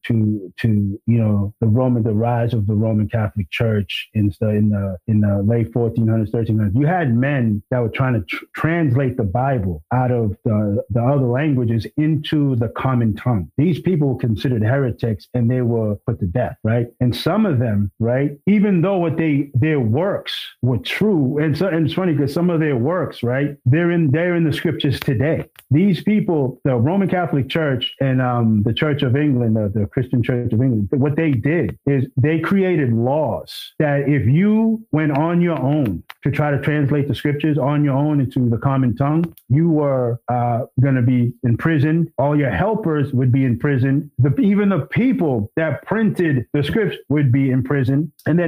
S2: the rise of the Roman Catholic Church in the late 1400s, 1300s, you had men that were trying to translate the Bible out of the other languages into the common tongue. These people were considered heretics and they were put to death, right? And some of them, right, even though their works were true, and it's funny because some of their works, right, they're in the scriptures today. These people, the Roman Catholic Church and the Church of England, the Christian Church of England, what they did is they created laws that if you went on your own to try to translate the scriptures on your own into the common tongue, you were going to be imprisoned. All your helpers would be in prison. Even the people that printed the scripts would be in prison. And then not only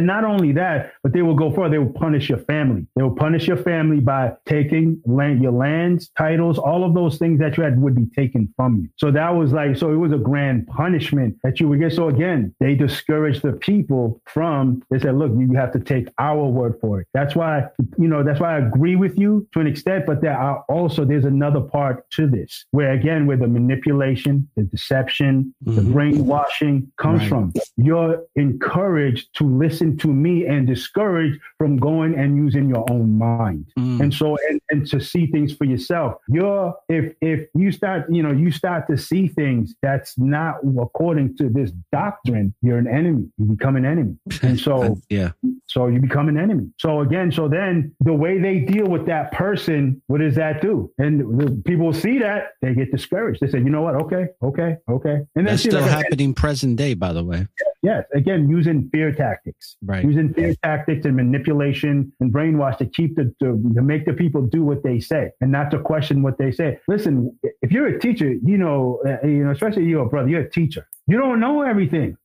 S2: only that, but they will go further. They will punish your family. They will punish your family by taking your lands, titles, all of those things that you had would be taken from you. So that was like, so it was a grand punishment that you would get. So again, they discouraged the people they said, look, you have to take our word for it. That's why, that's why I agree with you to an extent, but there's another part to this where again, where the manipulation, the deception, the brainwashing comes from. You're encouraged to listen to me and discouraged from going and using your own mind. And so, and to see things for yourself. If you start to see things that's not according to this doctrine, you're an enemy. You become an enemy. And so, so you become an enemy. So then the way they deal with that person, what does that do? And the people see that, they get discouraged. They say, you know what? Okay. And
S1: that's still happening present day, by the way.
S2: Yes. Again, using fear tactics,
S1: right?
S2: Using fear tactics and manipulation and brainwash to keep to make the people do what they say and not to question what they say. Listen, if you're a teacher, especially you, brother, you're a teacher. You don't know everything.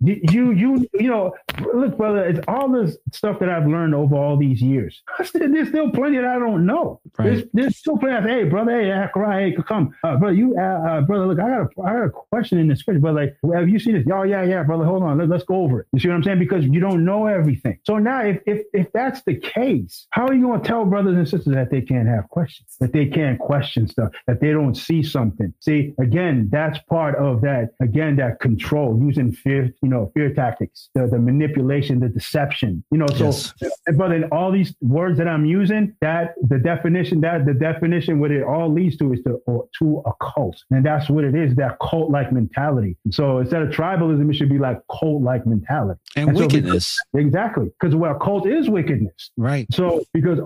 S2: Look, brother, it's all this stuff that I've learned over all these years. There's still plenty that I don't know.
S1: Right.
S2: There's still plenty. Hey, brother, hey, come, brother, brother, look, I got a question in the scripture, brother. Like, have you seen this? Oh, yeah, brother, hold on, let's go over it. You see what I'm saying? Because you don't know everything. So now, if that's the case, how are you going to tell brothers and sisters that they can't have questions, that they can't question stuff, that they don't see something? See, again, that's part of that. Again, that control. Using fear tactics, the manipulation, the deception, yes. So, brother, in all these words that I'm using, the definition, what it all leads to is to a cult. And that's what it is, that cult-like mentality. So instead of tribalism, it should be like cult-like mentality.
S1: And wickedness.
S2: So exactly. Because a cult is wickedness.
S1: Right.
S2: So because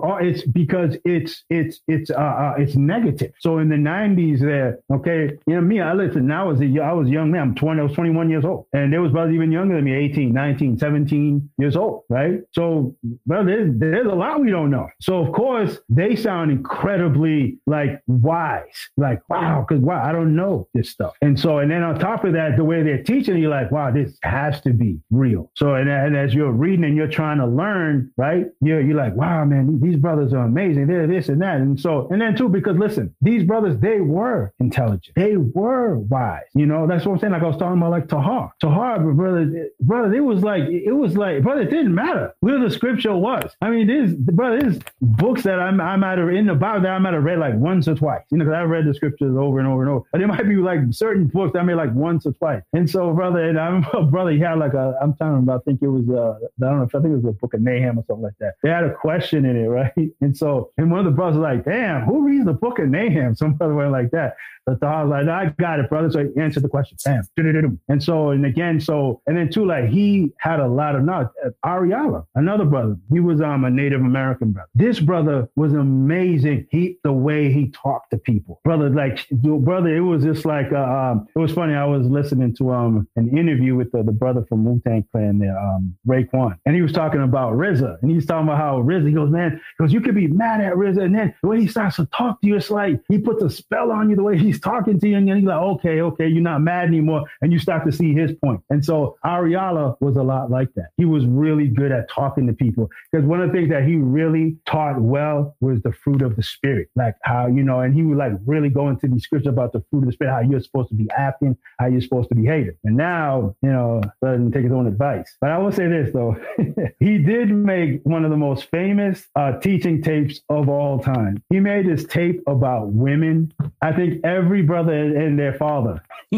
S2: it's negative. So in the 90s there, okay, me, I was a young man. I was 21 years old. And there was brothers even younger than me, 18, 19, 17 years old, right? So, brother, there's a lot we don't know. So, of course, they sound incredibly, wise. Like, wow, because, I don't know this stuff. And then on top of that, the way they're teaching, you're like, wow, this has to be real. So, and as you're reading and you're trying to learn, right, you're like, wow, man, these brothers are amazing. They're this and that. And then, too, because, listen, these brothers, they were intelligent. They were wise. That's what I'm saying. Like I was talking about, like Tahar, brother, it was like, brother, it didn't matter where the scripture was. I mean, there's books that I might have in the Bible that I might have read like once or twice, because I read the scriptures over and over and over. But there might be like certain books that I made like once or twice. And so, brother, and I remember, brother, he had like I'm talking about, I think it was, I don't know, I think it was the book of Nahum or something like that. They had a question in it, right? And one of the brothers was like, damn, who reads the book of Nahum? Some brother went like that. But I was like, no, I got it, brother. So he answered the question. Bam. And then too, like he had a lot of knowledge. Ariala, another brother, he was a Native American brother. This brother was amazing. The way he talked to people, brother, it was just like, it was funny. I was listening to an interview with the brother from Wu-Tang Clan there, Raekwon, and he was talking about RZA, and he was talking about how RZA, he goes, man, you could be mad at RZA, and then the way he starts to talk to you, it's like he puts a spell on you, the way he's talking to you, and then he's like, okay, you're not mad anymore, and you start to see his point. And so Ariala was a lot like that. He was really good at talking to people, because one of the things that he really taught well was the fruit of the spirit, like how, and he would like really go into these scriptures about the fruit of the spirit, how you're supposed to be acting, how you're supposed to behave. And now, doesn't take his own advice. But I will say this though, he did make one of the most famous teaching tapes of all time. He made this tape about women. I think every brother and their father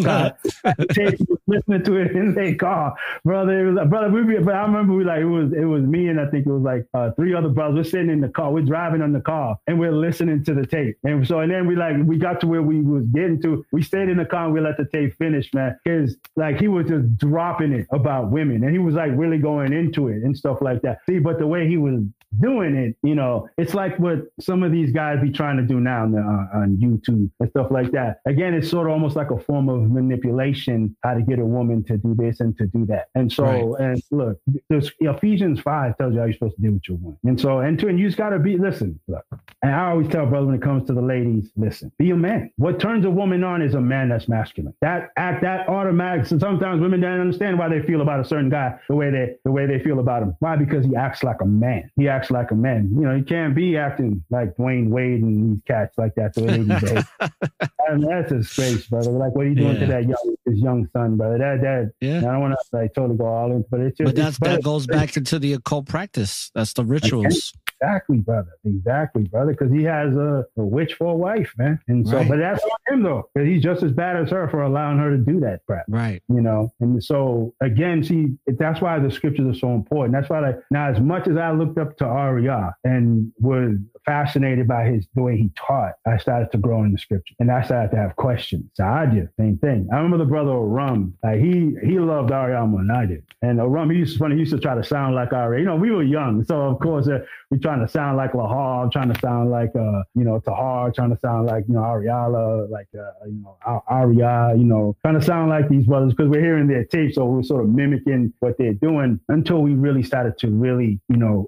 S2: tape, listening to it in their car, brother. It was brother. But I remember it was me and I think it was like three other brothers. We're sitting in the car. We're driving on the car and we're listening to the tape. And then we got to where we was getting to. We stayed in the car and we let the tape finish, man. Because like he was just dropping it about women and he was like really going into it and stuff like that. See, but the way he was doing it, it's like what some of these guys be trying to do now on YouTube. and stuff like that. Again, it's sort of almost like a form of manipulation, how to get a woman to do this and to do that. And so, and look, Ephesians 5 tells you how you're supposed to deal with your woman. And so, and you just got to be, listen, look, and I always tell brother when it comes to the ladies, listen, be a man. What turns a woman on is a man that's masculine. That automatic. So sometimes women don't understand why they feel about a certain guy the way they feel about him. Why? Because he acts like a man. He acts like a man. You know, he can't be acting like Dwayne Wade and these cats like that the way they behave. I mean, that's a disgrace, brother. Like, what are you doing to that young son, brother? That I don't want to like totally go all in, but it's just.
S1: But that goes back into the occult practice. That's the rituals.
S2: Exactly, brother. Because he has a witch for a wife, man. And so, but that's on him though, because he's just as bad as her for allowing her to do that crap.
S1: Right.
S2: You know. And so again, see, that's why the scriptures are so important. That's why, like, now, as much as I looked up to Ariah and was fascinated by the way he taught, I started to grow in the scripture, and I started to have questions. Saadia, same thing. I remember the brother Aram, like he loved Ariah more than I did. And Aram, he used to try to sound like Ariah. You know, we were young, so of course we trying to sound like Lahar, trying to sound like Tahar, trying to sound like Ariala, like Ariah, trying to sound like these brothers because we're hearing their tapes, so we're sort of mimicking what they're doing until we really started to really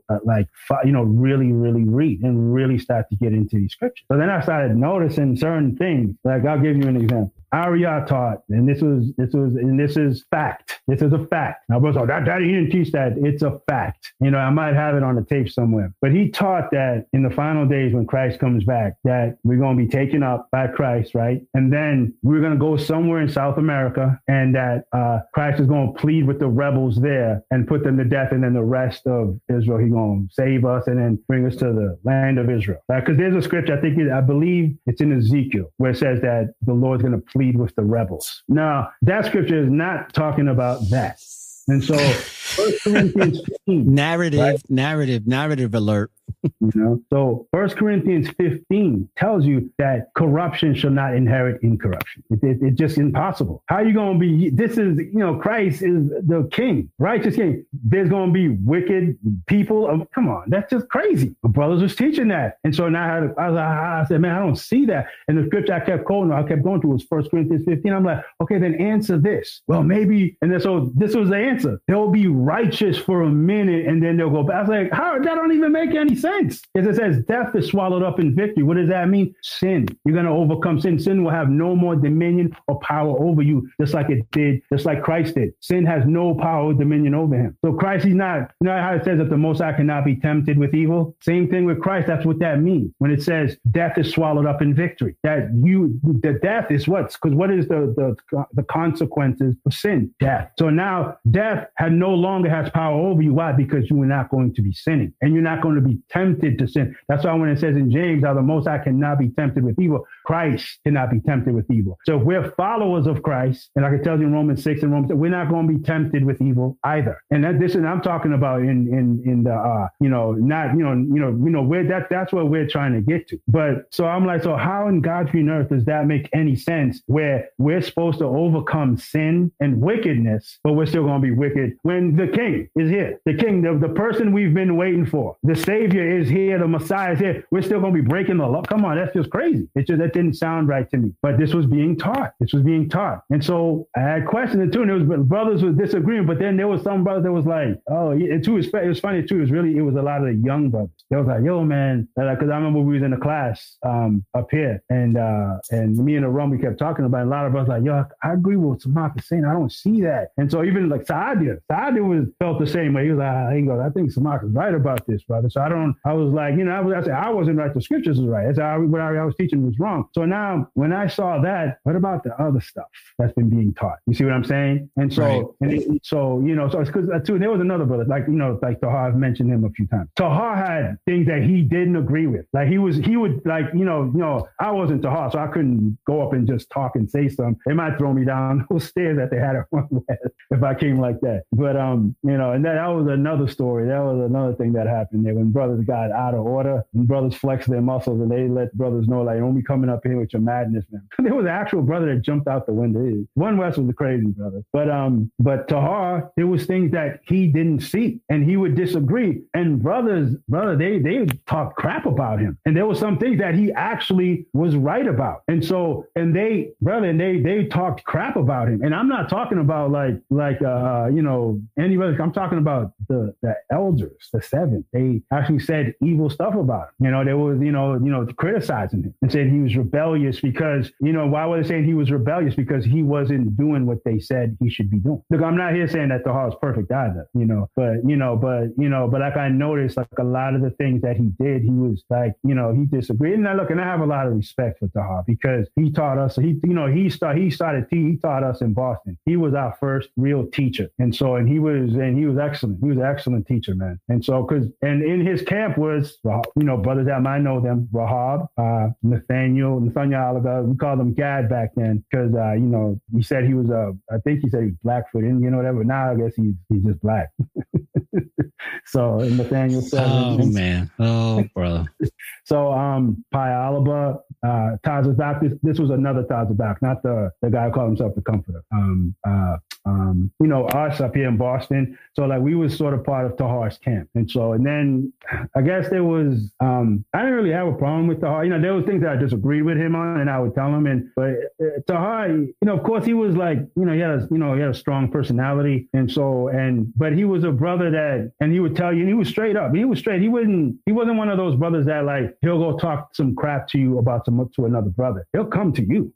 S2: really read and really start to get into these scriptures. So then I started noticing certain things. Like, I'll give you an example. Ariah taught, and this is fact. This is a fact. Now, brother, that he didn't teach that. It's a fact. I might have it on the tape somewhere. But he taught that in the final days when Christ comes back, that we're going to be taken up by Christ, right? And then we're going to go somewhere in South America, and that Christ is going to plead with the rebels there and put them to death, and then the rest of Israel, he's going to save us and then bring us to the land of Israel. Because there's a scripture, I believe it's in Ezekiel, where it says that the Lord's going to plead with the rebels. Now, that scripture is not talking about that. And so 1 Corinthians 15.
S1: Narrative alert.
S2: So 1 Corinthians 15 tells you that corruption shall not inherit incorruption. It's just impossible. How are you going to be? This is, Christ is the king, righteous king. There's going to be wicked people. Come on, that's just crazy. My brothers was teaching that. And so now I said, man, I don't see that. And the scripture I kept going through was 1 Corinthians 15. I'm like, okay, then answer this. Well, maybe. And then so this was the answer. They'll be righteous for a minute and then they'll go back. I was like, how? That don't even make any sense. Because it says death is swallowed up in victory. What does that mean? Sin. You're going to overcome sin. Sin will have no more dominion or power over you, just like Christ did. Sin has no power or dominion over him. So Christ, he's not, how it says that the Most High cannot be tempted with evil? Same thing with Christ. That's what that means. When it says death is swallowed up in victory, the death is what? Because what is the consequences of sin? Death. So now death no longer has power over you. Why? Because you are not going to be sinning and you're not going to be tempted to sin. That's why when it says in James, how the Most High cannot be tempted with evil, Christ cannot be tempted with evil. So if we're followers of Christ, and I can tell you in Romans 6 and Romans 7, we're not going to be tempted with evil either. And I'm talking about in the that's what we're trying to get to. But so I'm like, so how in God's green earth does that make any sense where we're supposed to overcome sin and wickedness, but we're still going to be wicked when the King is here? The King, the person we've been waiting for, the Savior is here, the Messiah is here. We're still going to be breaking the law. Come on, that's just crazy. That didn't sound right to me. But this was being taught. And so I had questions too, and there was brothers were disagreeing, but then there was some brothers that was like, oh, it was funny too. It was a lot of the young brothers. They was like, yo, man, because I remember we was in the class up here, and me and Aram, we kept talking about it. A lot of us like, yo, I agree with what Samak is saying. I don't see that. And so even like Saadia felt the same way. He was like, I think Samak is right about this, brother. So I was like, I said, I wasn't right. The scriptures was right. That's what I was teaching was wrong. So now when I saw that, what about the other stuff that's been being taught? You see what I'm saying? And so, right. So it's because too, there was another brother, like Tahar, I've mentioned him a few times. Tahar had things that he didn't agree with. Like he would like, I wasn't Tahar, so I couldn't go up and just talk and say something. They might throw me down those stairs that they had at one west if I came like that. But, and that was another story. That was another thing that happened there when brothers got out of order and brothers flexed their muscles and they let brothers know, like, don't be coming up up here with your madness, man. There was an actual brother that jumped out the window. One West was a crazy brother. But Tahar, there was things that he didn't see and he would disagree. And they talked crap about him. And there were some things that he actually was right about. And they talked crap about him. And I'm not talking about anybody. I'm talking about the elders, the seven. They actually said evil stuff about him. There was, criticizing him and said he was rebellious because, why were they saying he was rebellious? Because he wasn't doing what they said he should be doing. Look, I'm not here saying that Tahar is perfect either, but like I noticed, like a lot of the things that he did, he was like, he disagreed. And I have a lot of respect for Tahar because he taught us, he taught us in Boston. He was our first real teacher. And he was excellent. He was an excellent teacher, man. And in his camp was, brothers that might know them, Rahab, Nathaniel Oliver. We called him Gad back then because, he said he was, I think he said he was Blackfoot Indian or whatever. Now I guess he's just black. So Nathaniel said,
S1: oh man, oh brother.
S2: So Pi Oliver, Tazazak. This was another Tazazak, not the guy who called himself the Comforter. Us up here in Boston. So like we was sort of part of Tahar's camp. And then I guess there was, I didn't really have a problem with Tahar. There were things that I disagreed with him on and I would tell him. But Tahar, of course he was like, he had a strong personality. But he was a brother that, and he would tell you, and he was straight up. He was straight. He wasn't one of those brothers that like, he'll go talk some crap to you about to another brother. He'll come to you.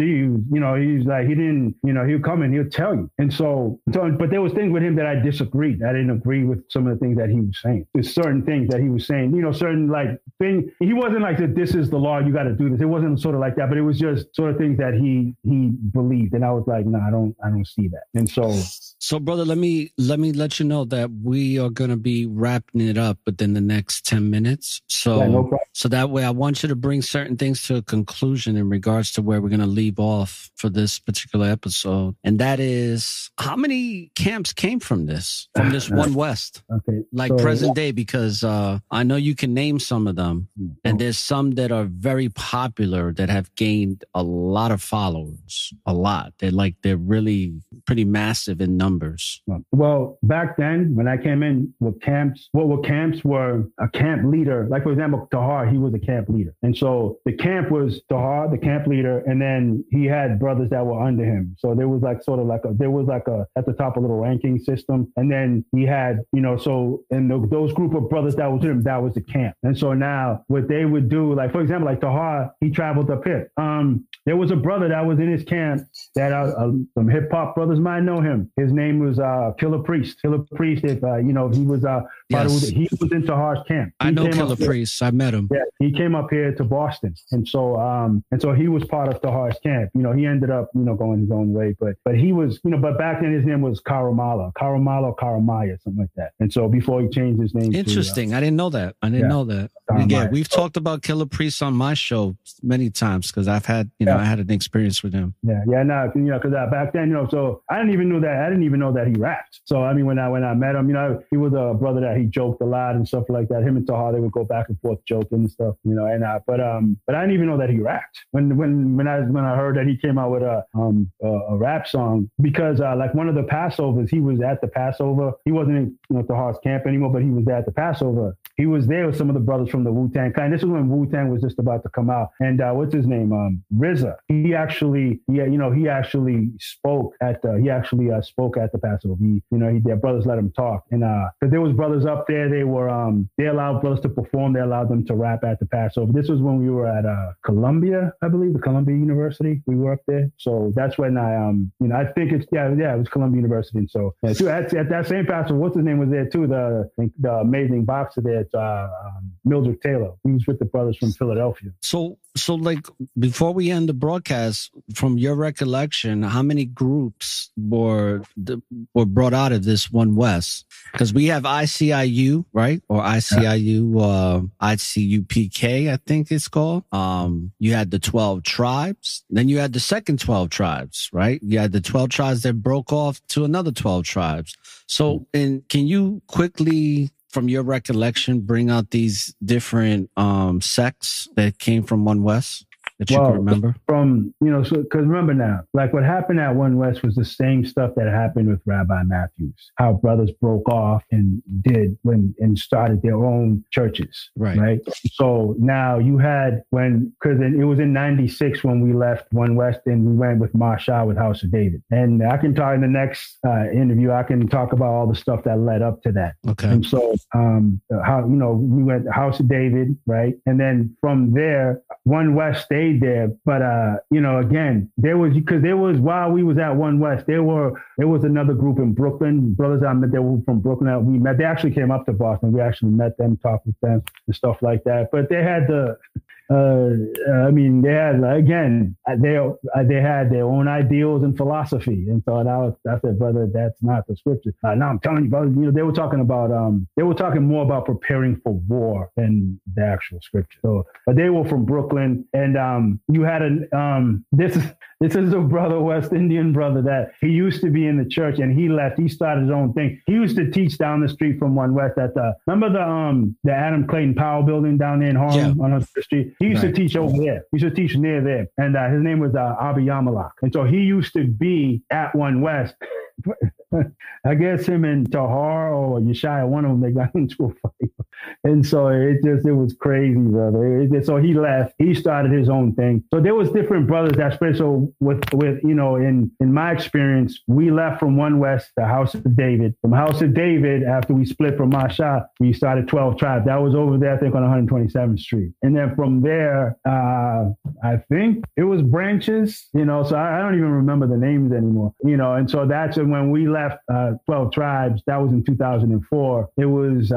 S2: He's like, he'll come and he'll tell you. But there was things with him that I disagreed. I didn't agree with some of the things that he was saying. There's certain things that he was saying, certain like things. He wasn't like that. This is the law. You got to do this. It wasn't sort of like that, but it was just sort of things that he believed. And I was like, no, I don't see that. And
S1: so brother, let me let you know that we are going to be wrapping it up within the next 10 minutes. So,
S2: yeah, no problem.
S1: So that way I want you to bring certain things to a conclusion in regards to where we're going to leave off for this particular episode. And that is, how many camps came from this one West?
S2: Okay.
S1: Like present day, because I know you can name some of them. And there's some that are very popular that have gained a lot of followers, a lot. They're really pretty massive in numbers.
S2: Well, back then when I came in with camps, camps were a camp leader. Like for example, Tahar, he was a camp leader. And so the camp was Tahar, the camp leader, and then he had brothers that were under him. So there was like at the top a little ranking system. And then he had, those group of brothers that was with him, that was the camp. And so now what they would do, like for example, like Tahar, he traveled up here. There was a brother that was in his camp that some hip hop brothers might know him. His name was Killer Priest. Killer Priest, he was he was in Tahar's camp.
S1: I know Killer Priest. I met him.
S2: Yeah, he came up here to Boston, and so he was part of Tahar's camp. He ended up going his own way, but he was but back then his name was Karamaya, something like that. And so before he changed his name,
S1: interesting. I didn't know that. Yeah, we've talked about Killer Priest on my show many times because I've had I had an experience with him.
S2: Because back then so I didn't even know that he rapped. So I mean when I met him, he was a brother that he joked a lot and stuff like that. Him and Tahar, they would go back and forth joking and stuff, but I didn't even know that he rapped when I heard that he came out with a rap song because like one of the Passovers, he was at the Passover. He wasn't in Tahar's camp anymore, but he was there at the Passover. He was there with some of the brothers from the Wu-Tang Clan. This was when Wu-Tang was just about to come out. And what's his name? RZA. He actually spoke at the Passover. Their brothers let him talk. And because there was brothers up there, they allowed brothers to perform. They allowed them to rap at the Passover. This was when we were at Columbia, I believe, the Columbia University. We were up there. So that's when I think it was Columbia University. And so at that same Passover, what's his name was there too? The amazing boxer there, Mildred Taylor. He was with the brothers from Philadelphia.
S1: So like before we end the broadcast, from your recollection, how many groups were brought out of this one West? Because we have ICIU, right? Or ICIU, ICUPK, I think it's called. You had the 12 tribes. Then you had the second 12 tribes, right? You had the 12 tribes that broke off to another 12 tribes. So, can you quickly, from your recollection, bring out these different sects that came from One West? that you can remember?
S2: From, so because remember now, like what happened at One West was the same stuff that happened with Rabbi Matthews, how brothers broke off and started their own churches. Right. So now you had because it was in 96 when we left One West and we went with Marsha with House of David. And I can talk in the next interview, I can talk about all the stuff that led up to that.
S1: Okay.
S2: And so how, we went to House of David, right? And then from there, One West stayed there. But, again, there was while we was at One West, there was another group in Brooklyn, brothers I met, they were from Brooklyn that we met. They actually came up to Boston. We actually met them, talked with them and stuff like that. But they had they had their own ideals and philosophy. And so I said, brother, that's not the scripture. No, I'm telling you, brother, they were talking more about preparing for war than the actual scripture. So, but they were from Brooklyn, and you had this is a brother, West Indian brother, that he used to be in the church and he left. He started his own thing. He used to teach down the street from One West at remember the Adam Clayton Powell building down there in Harlem on the street? He used to teach over there. He used to teach near there. And his name was Abi Yamalak. And so he used to be at One West. I guess him and Tahar or Yeshaya, one of them, they got into a fight. And so it was crazy, brother. So he left. He started his own thing. So there was different brothers that spread. So with in my experience, we left from One West to House of David. From House of David, after we split from Masha, we started 12 Tribes. That was over there, I think, on 127th Street. And then from there, I think it was branches, so I don't even remember the names anymore, and so that's when we left 12 Tribes. That was in 2004. It was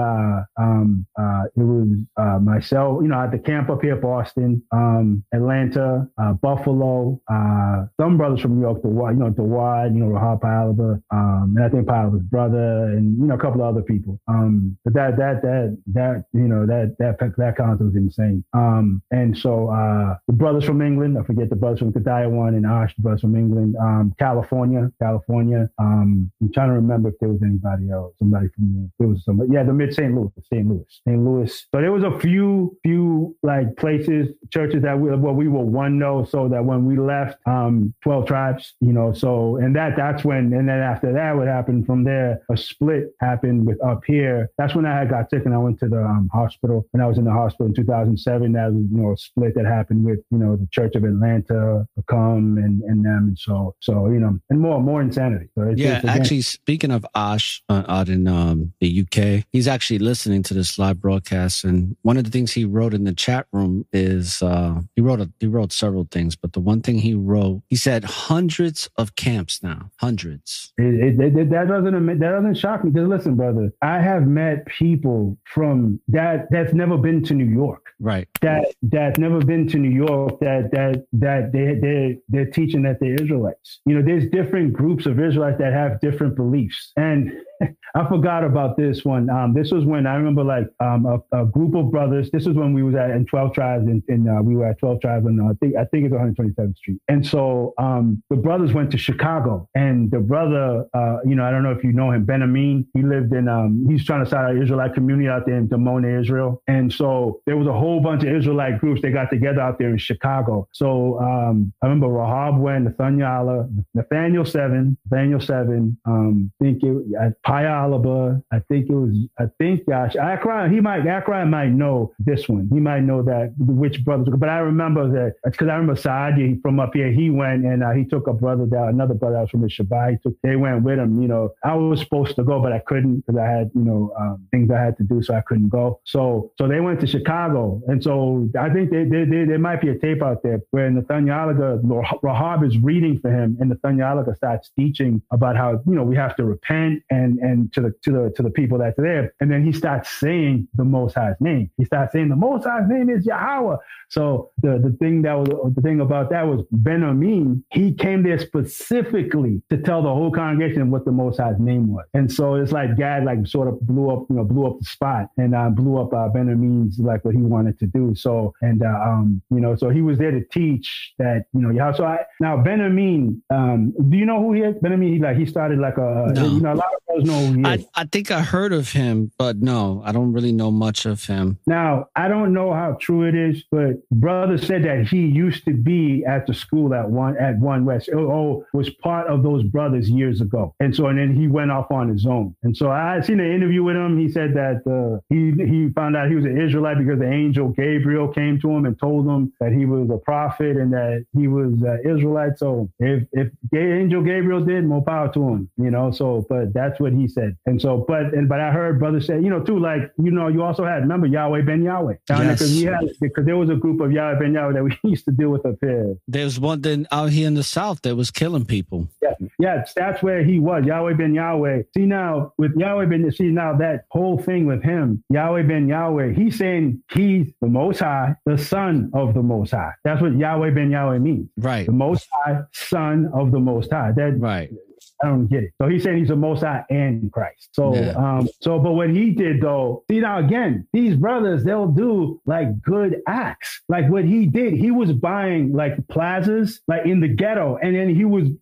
S2: myself, at the camp up here, Boston, Atlanta, Buffalo, some brothers from New York, Dawad, Rahab Palaba, and I think Palaba's brother, and a couple of other people. But that concept was insane. And so the brothers from England, I forget the brothers from Kedaya one and Ash, the brothers from England, California. I'm trying to remember if there was anybody else, somebody from there. There was somebody, the mid St. Louis. So there was a few like places, churches that we were one though, so that when we left 12 Tribes, so and that's when, and then after that, what happened from there, a split happened with up here. That's when I got sick and I went to the hospital. When I was in the hospital in 2007, that was a split that happened with the Church of Atlanta, Become and them, and so and more insanity. So
S1: actually, speaking of Ash out in the UK, he's actually listening to this live broadcast, and one of the things he wrote in the chat room is he wrote several things, but the one thing he wrote, he said hundreds of camps now, hundreds.
S2: That doesn't shock me, because listen, brother, I have met people from that's never been to New York.
S1: Right.
S2: That's never been to New York, that they're teaching that they're Israelites. There's different groups of Israelites that have different beliefs. And I forgot about this one. This was when I remember a group of brothers. This was when we was in 12 Tribes and we were at 12 Tribes and I think it's 127th Street. And so the brothers went to Chicago, and the brother, I don't know if you know him, Ben Amin. He lived in, he's trying to start an Israelite community out there in Dimona, Israel. And so there was a whole bunch of Israelite groups. They got together out there in Chicago. So I remember Rahab went, Nathaniel 7, I think Paya Alaba, Josh, Akron might know this one. He might know that which brothers, but I remember that because I remember Saadi from up here. He went and he took another brother that was from the Shabbat. They went with him. I was supposed to go, but I couldn't because I had things I had to do, so I couldn't go. So they went to Chicago, and so I think there might be a tape out there where Nathaniel Rahab is reading for him, and Nathaniel starts teaching about how we have to repent and to the people that's there, and then he starts saying the Most High's name. He starts saying the Most High's name is Yahweh. So the thing about that was Ben Amin. He came there specifically to tell the whole congregation what the Most High's name was, and so it's like God sort of blew up the spot and blew up Ben Amin's what he wanted to do. So so he was there to teach that So now Ben Amin, do you know who he is? Ben Amin, he started no. A lot of does know who he is.
S1: I think I heard of him, but no, I don't really know much of him.
S2: Now, I don't know how true it is, but brother said that he used to be at the school at One West. Was part of those brothers years ago. And then he went off on his own. And so I seen an interview with him. He said that he found out he was an Israelite because the angel Gabriel came to him and told him that he was a prophet and that he was an Israelite. So if angel Gabriel did, more power to him, so, but that's what he said. And so, but I heard brother say, too, like, you also had, remember Yahweh Ben Yahweh down there, because there was a group of Yahweh Ben Yahweh that we used to deal with up here.
S1: There's one then out here in the South that was killing people.
S2: Yeah, that's where he was, Yahweh Ben Yahweh. See now, with Yahweh Ben, that whole thing with him, Yahweh Ben Yahweh, he's saying he's the Most High, the Son of the Most High. That's what Yahweh Ben Yahweh means.
S1: Right.
S2: The Most High, Son of the Most High.
S1: Right.
S2: I don't get it. So he's saying he's the Most High and Christ. So, but what he did though, see now again, these brothers, they'll do like good acts. Like what he did, he was buying like plazas, like in the ghetto. And then he was,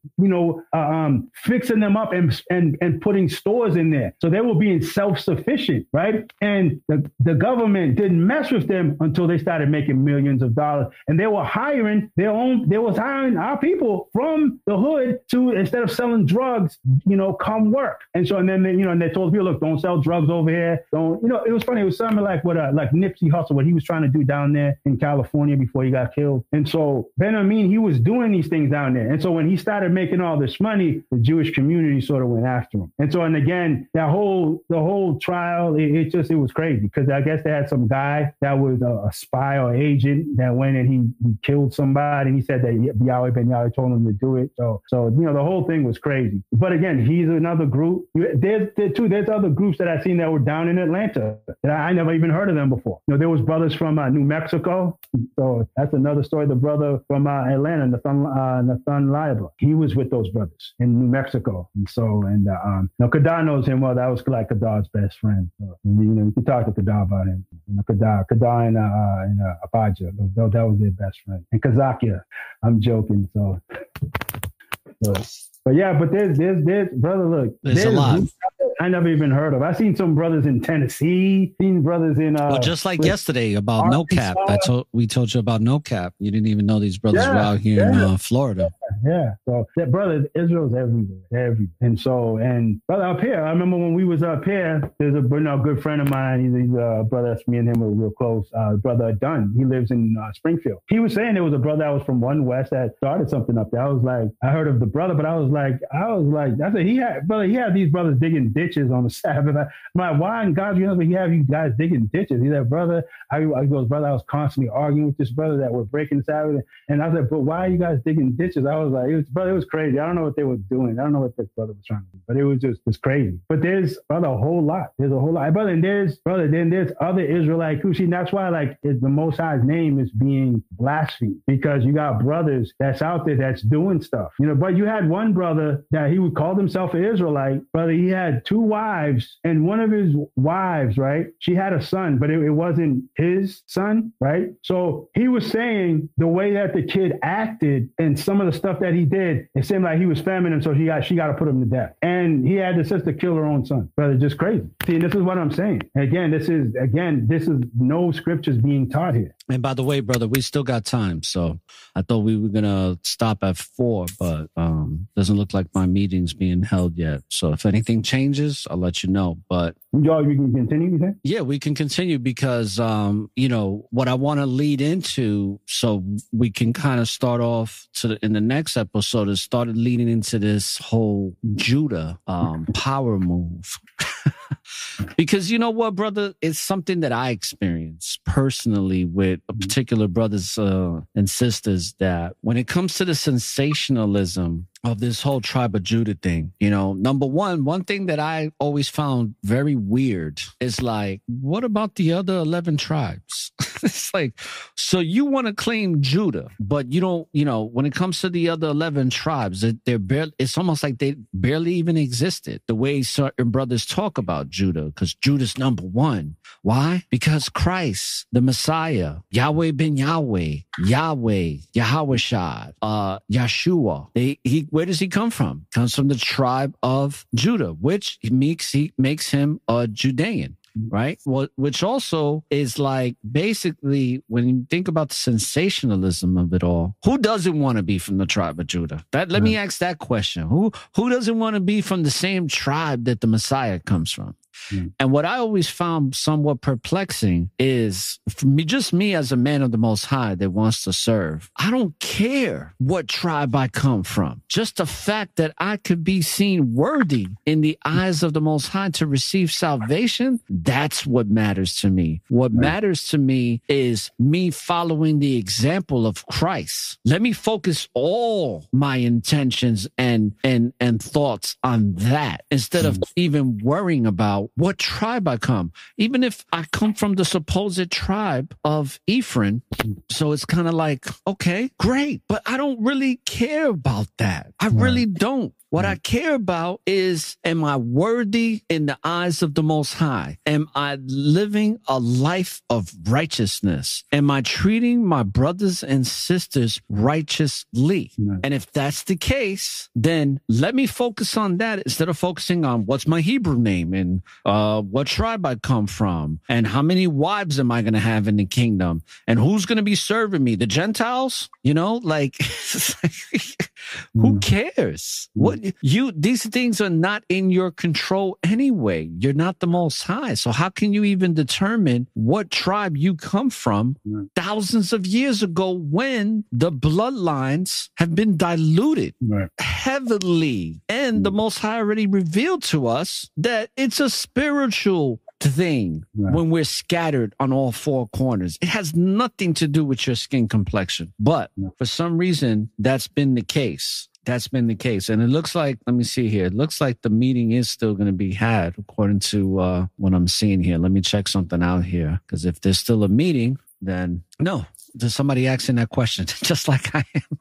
S2: fixing them up and putting stores in there. So they were being self-sufficient, right? And the government didn't mess with them until they started making millions of dollars. And they were hiring our people from the hood to, instead of selling drugs, come work. And so, and then, and they told people, look, don't sell drugs over here. Don't, it was funny. It was something like like Nipsey Hussle, what he was trying to do down there in California before he got killed. And so Ben Amin, he was doing these things down there. And so when he started making all this money, the Jewish community sort of went after him. And so, and again, the whole trial, it was crazy because I guess they had some guy that was a spy or agent that went and he killed somebody. And he said that Yahweh Ben Yahweh told him to do it. So, the whole thing was crazy. But again, he's another group. There's other groups that I've seen that were down in Atlanta that I never even heard of them before. There was brothers from New Mexico. So that's another story. The brother from Atlanta, Nathan Liable, he was with those brothers in New Mexico. And so, Kadar knows him well. That was like Kadar's best friend. So, you can talk to Kadar about him. Kadar and Abaja, that was their best friend. And Kazakia, I'm joking. So. But yeah, but there's brother, look,
S1: there's a lot
S2: I never even heard of. I seen some brothers in Tennessee, seen brothers in
S1: just like yesterday about No Cap. We told you about No Cap. You didn't even know these brothers were out here in Florida.
S2: Yeah. So that brother, Israel's everywhere. And brother up here, I remember when we was up here, there's a good friend of mine. He's a brother. That's me and him were real close. Brother Dunn. He lives in Springfield. He was saying there was a brother that was from One West that started something up there. I was like, I heard of the brother, but I was like, I said he had these brothers digging ditches on the Sabbath. I'm like, why in God's green he have you guys digging ditches? He said, brother, I was constantly arguing with this brother that was breaking the Sabbath. And I said, but why are you guys digging ditches? I was like, it was crazy. I don't know what they were doing. I don't know what this brother was trying to do, but it's crazy. But there's a whole lot. There's a whole lot. Then there's other Israelite groups. And that's why the Most High's name is being blasphemed, because you got brothers that's out there that's doing stuff, but you had one brother that he would call himself an Israelite, brother. He had two wives, and one of his wives, right, she had a son, but it wasn't his son, right? So he was saying the way that the kid acted and some of the stuff that he did, it seemed like he was feminine, so she got to put him to death. And he had the sister kill her own son. Brother, just crazy. See, this is what I'm saying. Again, this is no scriptures being taught here.
S1: And by the way, brother, we still got time. So I thought we were going to stop at 4, but doesn't look like my meeting's being held yet. So if anything changes, I'll let you know. But
S2: y'all, we can continue, you think?
S1: Yeah, we can continue because, what I want to lead into, so we can kind of start off in the next episode, is started leading into this whole Judah power move. Because you know what, brother, it's something that I experienced personally with particular brothers and sisters, that when it comes to the sensationalism of this whole tribe of Judah thing, number one thing that I always found very weird is like, what about the other 11 tribes? It's like, so you want to claim Judah, but you don't, when it comes to the other 11 tribes, it's almost like they barely even existed, the way certain brothers talk about Judah, because Judah's number one. Why? Because Christ, the Messiah, Yahweh ben Yahweh, Yahweh, Yahweh, Yeshua. Where does he come from? Comes from the tribe of Judah, which makes him a Judean. Right. Well, which also is like basically when you think about the sensationalism of it all, who doesn't want to be from the tribe of Judah? Let me ask that question. Who doesn't want to be from the same tribe that the Messiah comes from? And what I always found somewhat perplexing is for me as a man of the Most High that wants to serve. I don't care what tribe I come from. Just the fact that I could be seen worthy in the eyes of the Most High to receive salvation, that's what matters to me. What matters to me is me following the example of Christ. Let me focus all my intentions and thoughts on that instead of even worrying about what tribe I come. Even if I come from the supposed tribe of Ephraim, so it's kind of like, okay, great, but I don't really care about that. I really don't. What I care about is, am I worthy in the eyes of the Most High? Am I living a life of righteousness? Am I treating my brothers and sisters righteously? And if that's the case, then let me focus on that instead of focusing on what's my Hebrew name and what tribe I come from and how many wives am I going to have in the kingdom and who's going to be serving me? The Gentiles? You know, like, who cares? These things are not in your control anyway. You're not the Most High. So how can you even determine what tribe you come from thousands of years ago when the bloodlines have been diluted heavily? And the Most High already revealed to us that it's a spiritual thing when we're scattered on all four corners. It has nothing to do with your skin complexion. But for some reason, that's been the case. That's been the case. And it looks like, let me see here. It looks like the meeting is still going to be had according to what I'm seeing here. Let me check something out here. Because if there's still a meeting, then no, there's somebody asking that question just like I am.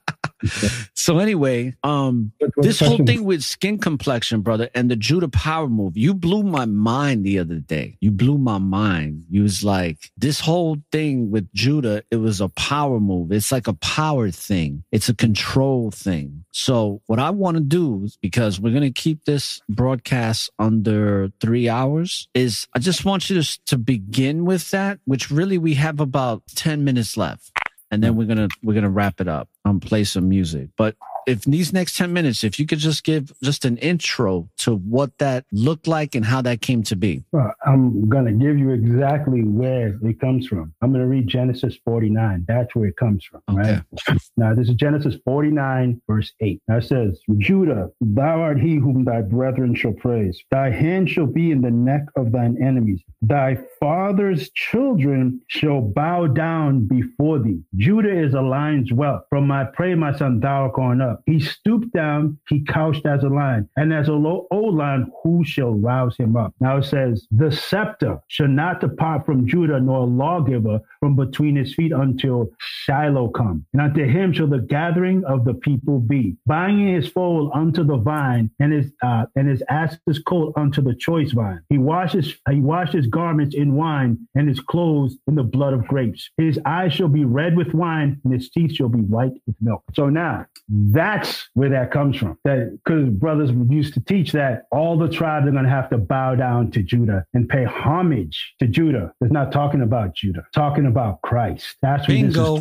S1: So anyway, this whole thing with skin complexion, brother, and the Judah power move, you blew my mind the other day. You blew my mind. You was like, this whole thing with Judah, it was a power move. It's like a power thing. It's a control thing. So what I want to do is, because we're going to keep this broadcast under 3 hours, is I just want you to begin with that, which really we have about 10 minutes left. And then we're gonna wrap it up and play some music. But if these next 10 minutes, if you could just give just an intro to what that looked like and how that came to be.
S2: Well, I'm going to give you exactly where it comes from. I'm going to read Genesis 49. That's where it comes from, right? Now, this is Genesis 49, verse 8. Now it says, Judah, thou art he whom thy brethren shall praise. Thy hand shall be in the neck of thine enemies. Thy father's children shall bow down before thee. Judah is a lion's whelp. From my prey, my son, thou art gone up. He stooped down, he couched as a lion, and as a old lion, who shall rouse him up? Now it says, the scepter shall not depart from Judah, nor a lawgiver from between his feet until Shiloh come. And unto him shall the gathering of the people be, binding his foal unto the vine, and his ass's coat unto the choice vine. He washes garments in wine, and his clothes in the blood of grapes. His eyes shall be red with wine, and his teeth shall be white with milk. So now, that's where that comes from. That because brothers used to teach that all the tribes are going to have to bow down to Judah and pay homage to Judah. It's not talking about Judah, it's talking about Christ. That's what
S1: Bingo.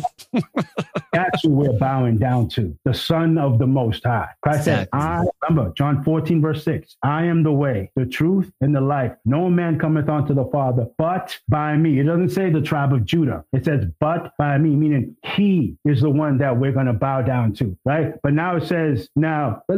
S2: That's who we're bowing down to, the Son of the Most High. Christ said, remember John 14, verse 6, I am the way, the truth, and the life. No man cometh unto the Father but by me. It doesn't say the tribe of Judah. It says, but by me, meaning he is the one that we're going to bow down to, right? But now it says, now, but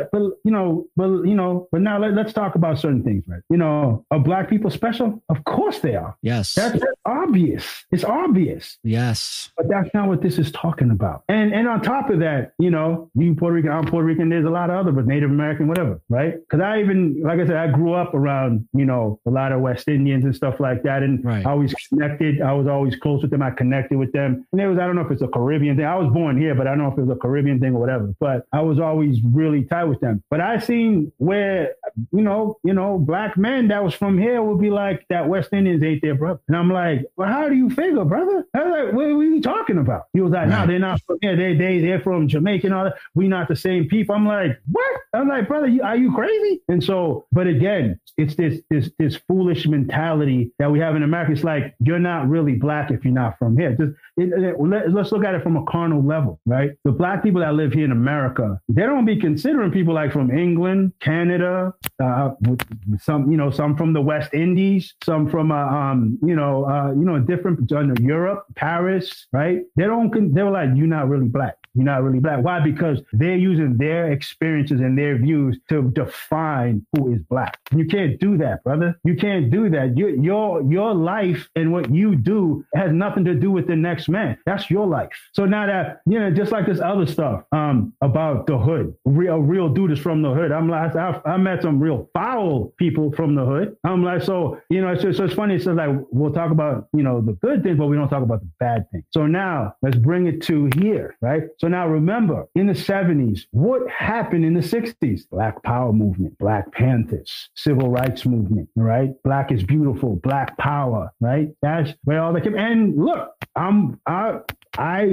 S2: now let's talk about certain things, right? You know, are black people special? Of course they are.
S1: Yes.
S2: That's obvious. It's obvious.
S1: Yes.
S2: But that's not what this is talking about. And on top of that, you know, you Puerto Rican, I'm Puerto Rican, there's a lot of other, but Native American, whatever, right? Because like I said, I grew up around, you know, a lot of West Indians and stuff like that. And I was always close with them. I connected with them. And there was, I don't know if it's a Caribbean thing. I was born here, but I don't know if it was a Caribbean thing or whatever. But I was always really tight with them. But I seen where, black men that was from here would be like, that West Indians ain't their brother. And I'm like, well, how do you figure, brother? I was like, what are you talking about? He was like, no, they're not from here. They're from Jamaica and all that. We not the same people. I'm like, what? I'm like, brother, are you crazy? And so, but again, it's this foolish mentality that we have in America. It's like, you're not really black if you're not from here. Let's look at it from a carnal level, right? The black people that live here in America, they don't be considering people like from England, Canada, some from the West Indies, some from different Europe, Paris, right? They were like, you're not really black. You're not really black. Why? Because they're using their experiences and their views to define who is black. You can't do that, brother. You can't do that. Your life and what you do has nothing to do with the next man. That's your life. So now that, just like this other stuff about the hood, a real dude is from the hood. I'm like, I met some real foul people from the hood. I'm like, so it's funny. It's like, we'll talk about, the good things, but we don't talk about the bad things. So now let's bring it to here, right? So now remember, in the 70s, what happened in the 60s? Black Power movement, Black Panthers, Civil Rights movement, right? Black is beautiful, Black Power, right? That's where all that came. And look, I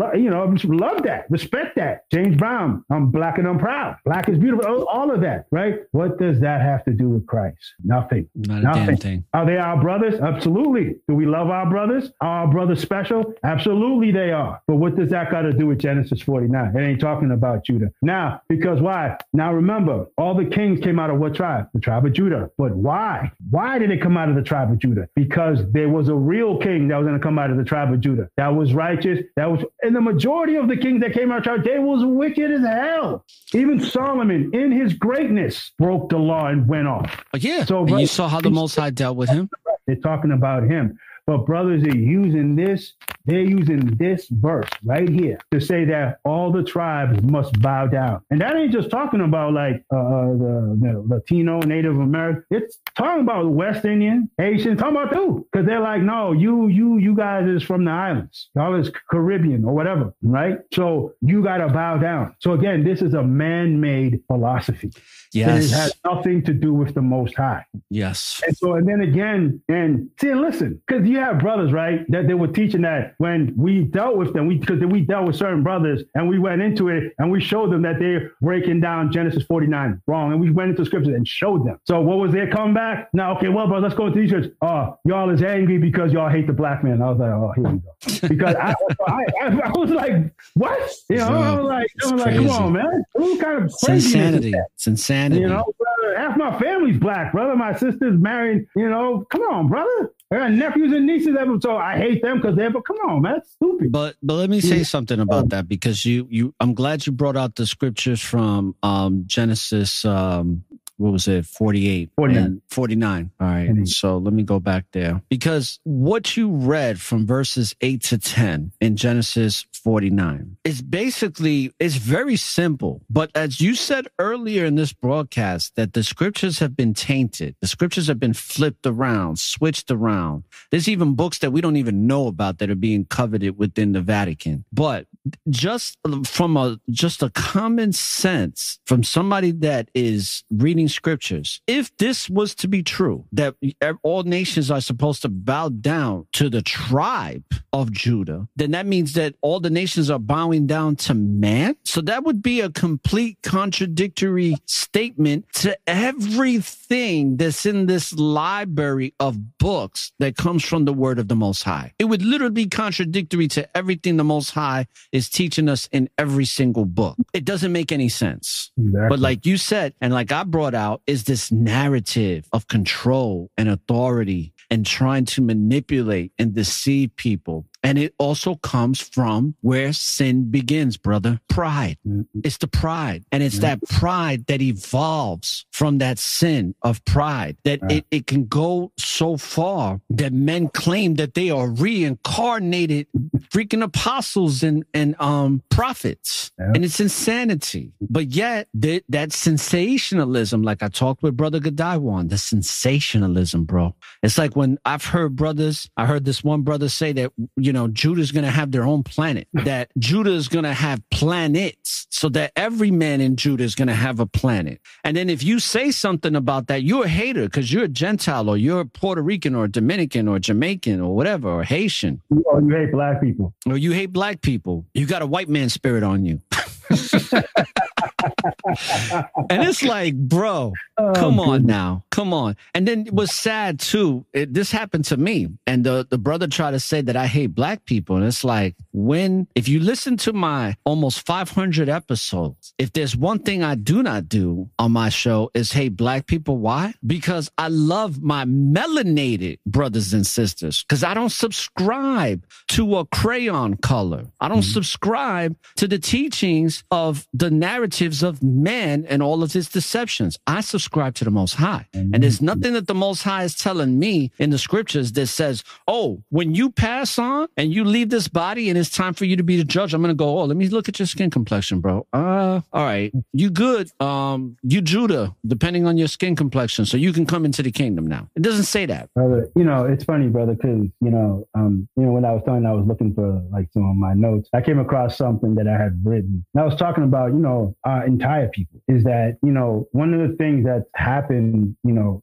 S2: love that, respect that. James Brown, I'm black and I'm proud. Black is beautiful, all of that, right? What does that have to do with Christ? Nothing.
S1: Not a damn thing.
S2: Are they our brothers? Absolutely. Do we love our brothers? Are our brothers special? Absolutely they are. But what does that got to do with Genesis 49? It ain't talking about Judah. Now, because why? Now remember, all the kings came out of what tribe? The tribe of Judah. But why? Why did it come out of the tribe of Judah? Because there was a real king that was going to come out of the tribe of Judah. That was righteous. And the majority of the kings that came out of tribe, they was wicked as hell. Even Solomon, in his greatness, broke the law and went off.
S1: Yeah. So, and you saw how the Most High dealt with him.
S2: They're talking about him. But brothers are using this, they're using this verse right here to say that all the tribes must bow down. And that ain't just talking about like the Latino, Native American. It's talking about West Indian, Asian, talking about too. Because they're like, no, you guys is from the islands. Y'all is Caribbean or whatever, right? So you got to bow down. So again, this is a man-made philosophy.
S1: Yes.
S2: It has nothing to do with the Most High.
S1: Yes.
S2: And then again, listen, because you have brothers, right, that they were teaching that when we dealt with them, because we dealt with certain brothers and we went into it and we showed them that they're breaking down Genesis 49 wrong. And we went into scriptures and showed them. So what was their comeback? Now, okay, well, bro, let's go into these scriptures. Y'all is angry because y'all hate the black man. I was like, oh, here we go. Because I was like, what? I was like, come on, man. What kind of crazy is that?
S1: It's insanity.
S2: Brother, half my family's black, brother. My sister's married, come on, brother. I got nephews and nieces, so I hate them because but come on, man, that's stupid.
S1: But let me say something about that, because I'm glad you brought out the scriptures from Genesis, what was it, 48 and 49. All right. So let me go back there, because what you read from verses 8 to 10 in Genesis 49 is basically, it's very simple. But as you said earlier in this broadcast, that the scriptures have been tainted. The scriptures have been flipped around, switched around. There's even books that we don't even know about that are being coveted within the Vatican. But just from a common sense from somebody that is reading scriptures, if this was to be true, that all nations are supposed to bow down to the tribe of Judah, then that means that all the nations are bowing down to man. So that would be a complete contradictory statement to everything that's in this library of books that comes from the word of the Most High. It would literally be contradictory to everything the Most High is teaching us in every single book. It doesn't make any sense. Exactly. But like you said, and like I brought out, is this narrative of control and authority and trying to manipulate and deceive people. And it also comes from where sin begins, brother. Pride. Mm-hmm. It's the pride. And it's that pride that evolves from that sin of pride, that it can go so far that men claim that they are reincarnated freaking apostles and prophets. Yeah. And it's insanity. But yet that sensationalism, like I talked with Brother Gadaiwan, the sensationalism, bro. It's like when I've heard brothers, I heard this one brother say that, Judah is going to have their own planet, that Judah is going to have planets, so that every man in Judah is going to have a planet. And then if you say something about that, you're a hater because you're a Gentile or you're Puerto Rican or Dominican or Jamaican or whatever, or Haitian.
S2: Or you hate black people.
S1: Or you hate black people. You got a white man spirit on you. And it's like, bro, come on now. Come on. And then it was sad too. This happened to me. And the brother tried to say that I hate black people. And it's like, if you listen to my almost 500 episodes, if there's one thing I do not do on my show is hate black people. Why? Because I love my melanated brothers and sisters. Because I don't subscribe to a crayon color. I don't subscribe to the teachings of the narratives of man and all of his deceptions. I subscribe to the Most High. And there's nothing that the Most High is telling me in the scriptures that says, oh, when you pass on and you leave this body and it's time for you to be the judge, I'm going to go, oh, let me look at your skin complexion, bro. All right. You good. You Judah, depending on your skin complexion. So you can come into the kingdom now. It doesn't say that.
S2: Brother, it's funny, brother, because, when I was talking, I was looking for like some of my notes. I came across something that I had written. And I was talking about, our entire people is that, one of the things that's happened,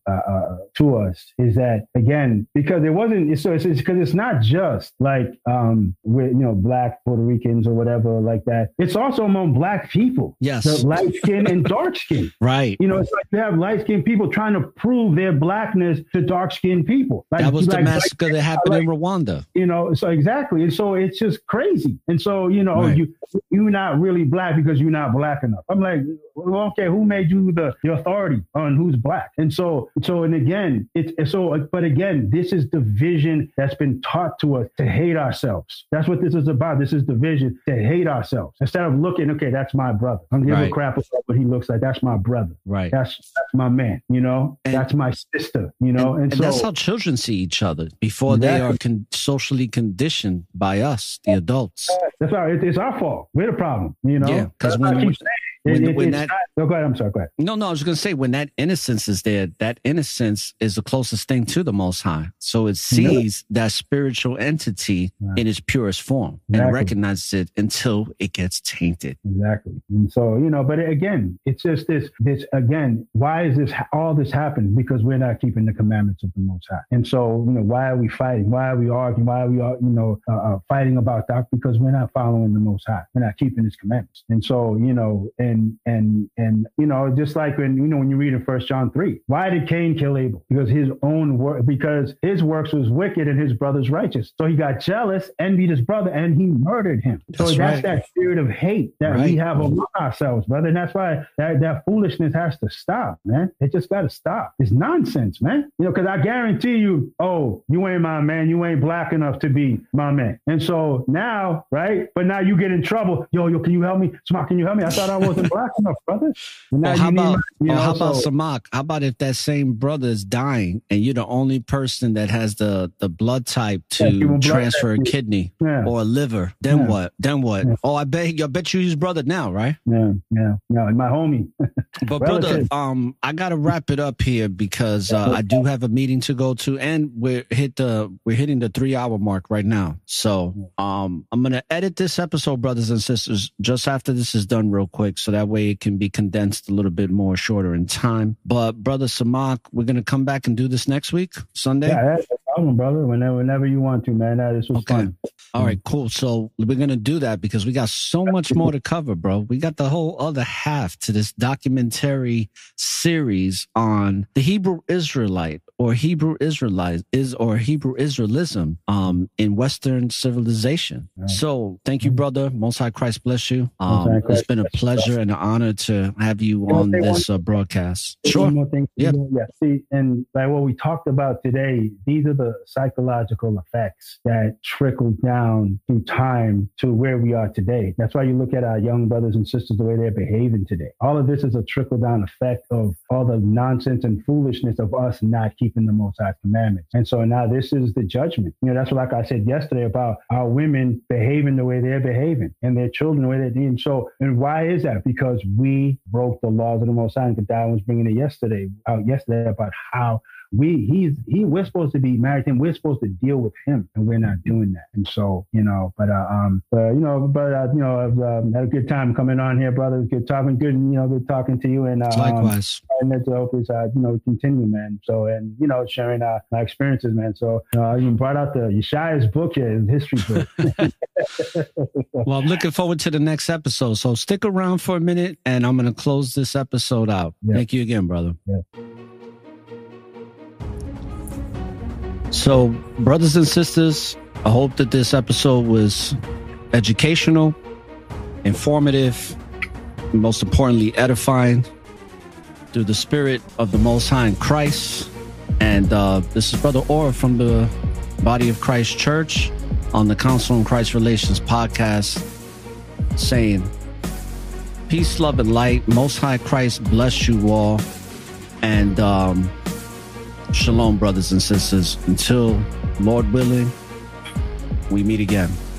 S2: to us is that, again, because it's because it's not just like, with, black Puerto Ricans or whatever like that. It's also among black people.
S1: Yes.
S2: The light skin and dark skin.
S1: Right.
S2: It's like you have light skinned people trying to prove their blackness to dark skinned people. Like,
S1: that was the massacre that happened in Rwanda.
S2: So exactly. And so it's just crazy. And so, right. You're not really black because you're not black enough. I'm like, well, okay, who made you the authority on who's black? And and again, but again, this is division that's been taught to us to hate ourselves. That's what this is about. This is division to hate ourselves. Instead of looking, okay, that's my brother. I'm giving a crap about what he looks like. That's my brother.
S1: Right.
S2: That's my man, that's my sister, and so
S1: that's how children see each other before they are socially conditioned by us, the adults.
S2: That's right. It's our fault. We're the problem,
S1: Yeah, because
S2: go ahead. I'm sorry. Go ahead.
S1: No, I was going to say, when that innocence is there, that innocence is the closest thing to the Most High. So it sees that spiritual entity in its purest form and recognizes it until it gets tainted.
S2: Exactly. And so, but again, it's just this again, why is all this happening? Because we're not keeping the commandments of the Most High. And so, why are we fighting? Why are we arguing? Why are we, fighting about that? Because we're not following the Most High. We're not keeping his commandments. And so, and just like when you read in 1 John 3, why did Cain kill Abel? Because his works was wicked and his brother's righteous. So he got jealous, envied his brother, and he murdered him. That's that spirit of hate that we have among ourselves, brother. And that's why that foolishness has to stop, man. It just got to stop. It's nonsense, man. Because I guarantee you, you ain't my man. You ain't black enough to be my man. And so now, right? But now you get in trouble. Yo, can you help me? Samak, can you help me? I thought I wasn't black enough, brother.
S1: How about Samak? How about if that same brother is dying and you're the only person that has the blood type to transfer a kidney or a liver? Then what? Yeah. Oh, I bet you his brother now, right?
S2: Yeah, my homie.
S1: But brother, I gotta wrap it up here because I do have a meeting to go to, and we're hitting the 3-hour mark right now. So I'm gonna edit this episode, brothers and sisters, just after this is done real quick, so that way it can be condensed a little bit more shorter in time. But brother Samak, we're gonna come back and do this next week, Sunday.
S2: Yeah, that's no problem, brother. Whenever you want to, man. This was fun.
S1: All right, cool. So we're going to do that because we got so much more to cover, bro. We got the whole other half to this documentary series on the Hebrew Israelite or Hebrew Israelites or Hebrew Israelism in Western civilization. Right. So thank you, brother. Most High Christ bless you. It's been a pleasure and an honor to have you on this broadcast. Sure.
S2: One more thing.
S1: Yeah.
S2: See, and like what we talked about today, these are the psychological effects that trickle down through time to where we are today. That's why you look at our young brothers and sisters, the way they're behaving today. All of this is a trickle down effect of all the nonsense and foolishness of us not keeping the Most High commandments. And so now this is the judgment. That's what, like I said yesterday, about our women behaving the way they're behaving and their children the way they're doing. So, and why is that? Because we broke the laws of the Most High. And Kadai was bringing it out yesterday about how we're supposed to be married to him. We're supposed to deal with him, and we're not doing that. And so, I've had a good time coming on here, brother. Good talking, good talking to you. And
S1: likewise.
S2: And let's hope is continue, man. So, and sharing my experiences, man. So, you brought out the Yeshaya's book here, his history book.
S1: Well, I'm looking forward to the next episode. So stick around for a minute, and I'm going to close this episode out. Yeah. Thank you again, brother.
S2: Yeah.
S1: So, brothers and sisters, I hope that this episode was educational, informative, and most importantly, edifying through the Spirit of the Most High in Christ. And this is Brother Orr from the Body of Christ Church on the Council on Christ Relations podcast, saying, peace, love, and light. Most High Christ bless you all. And shalom, brothers and sisters. Until, Lord willing, we meet again.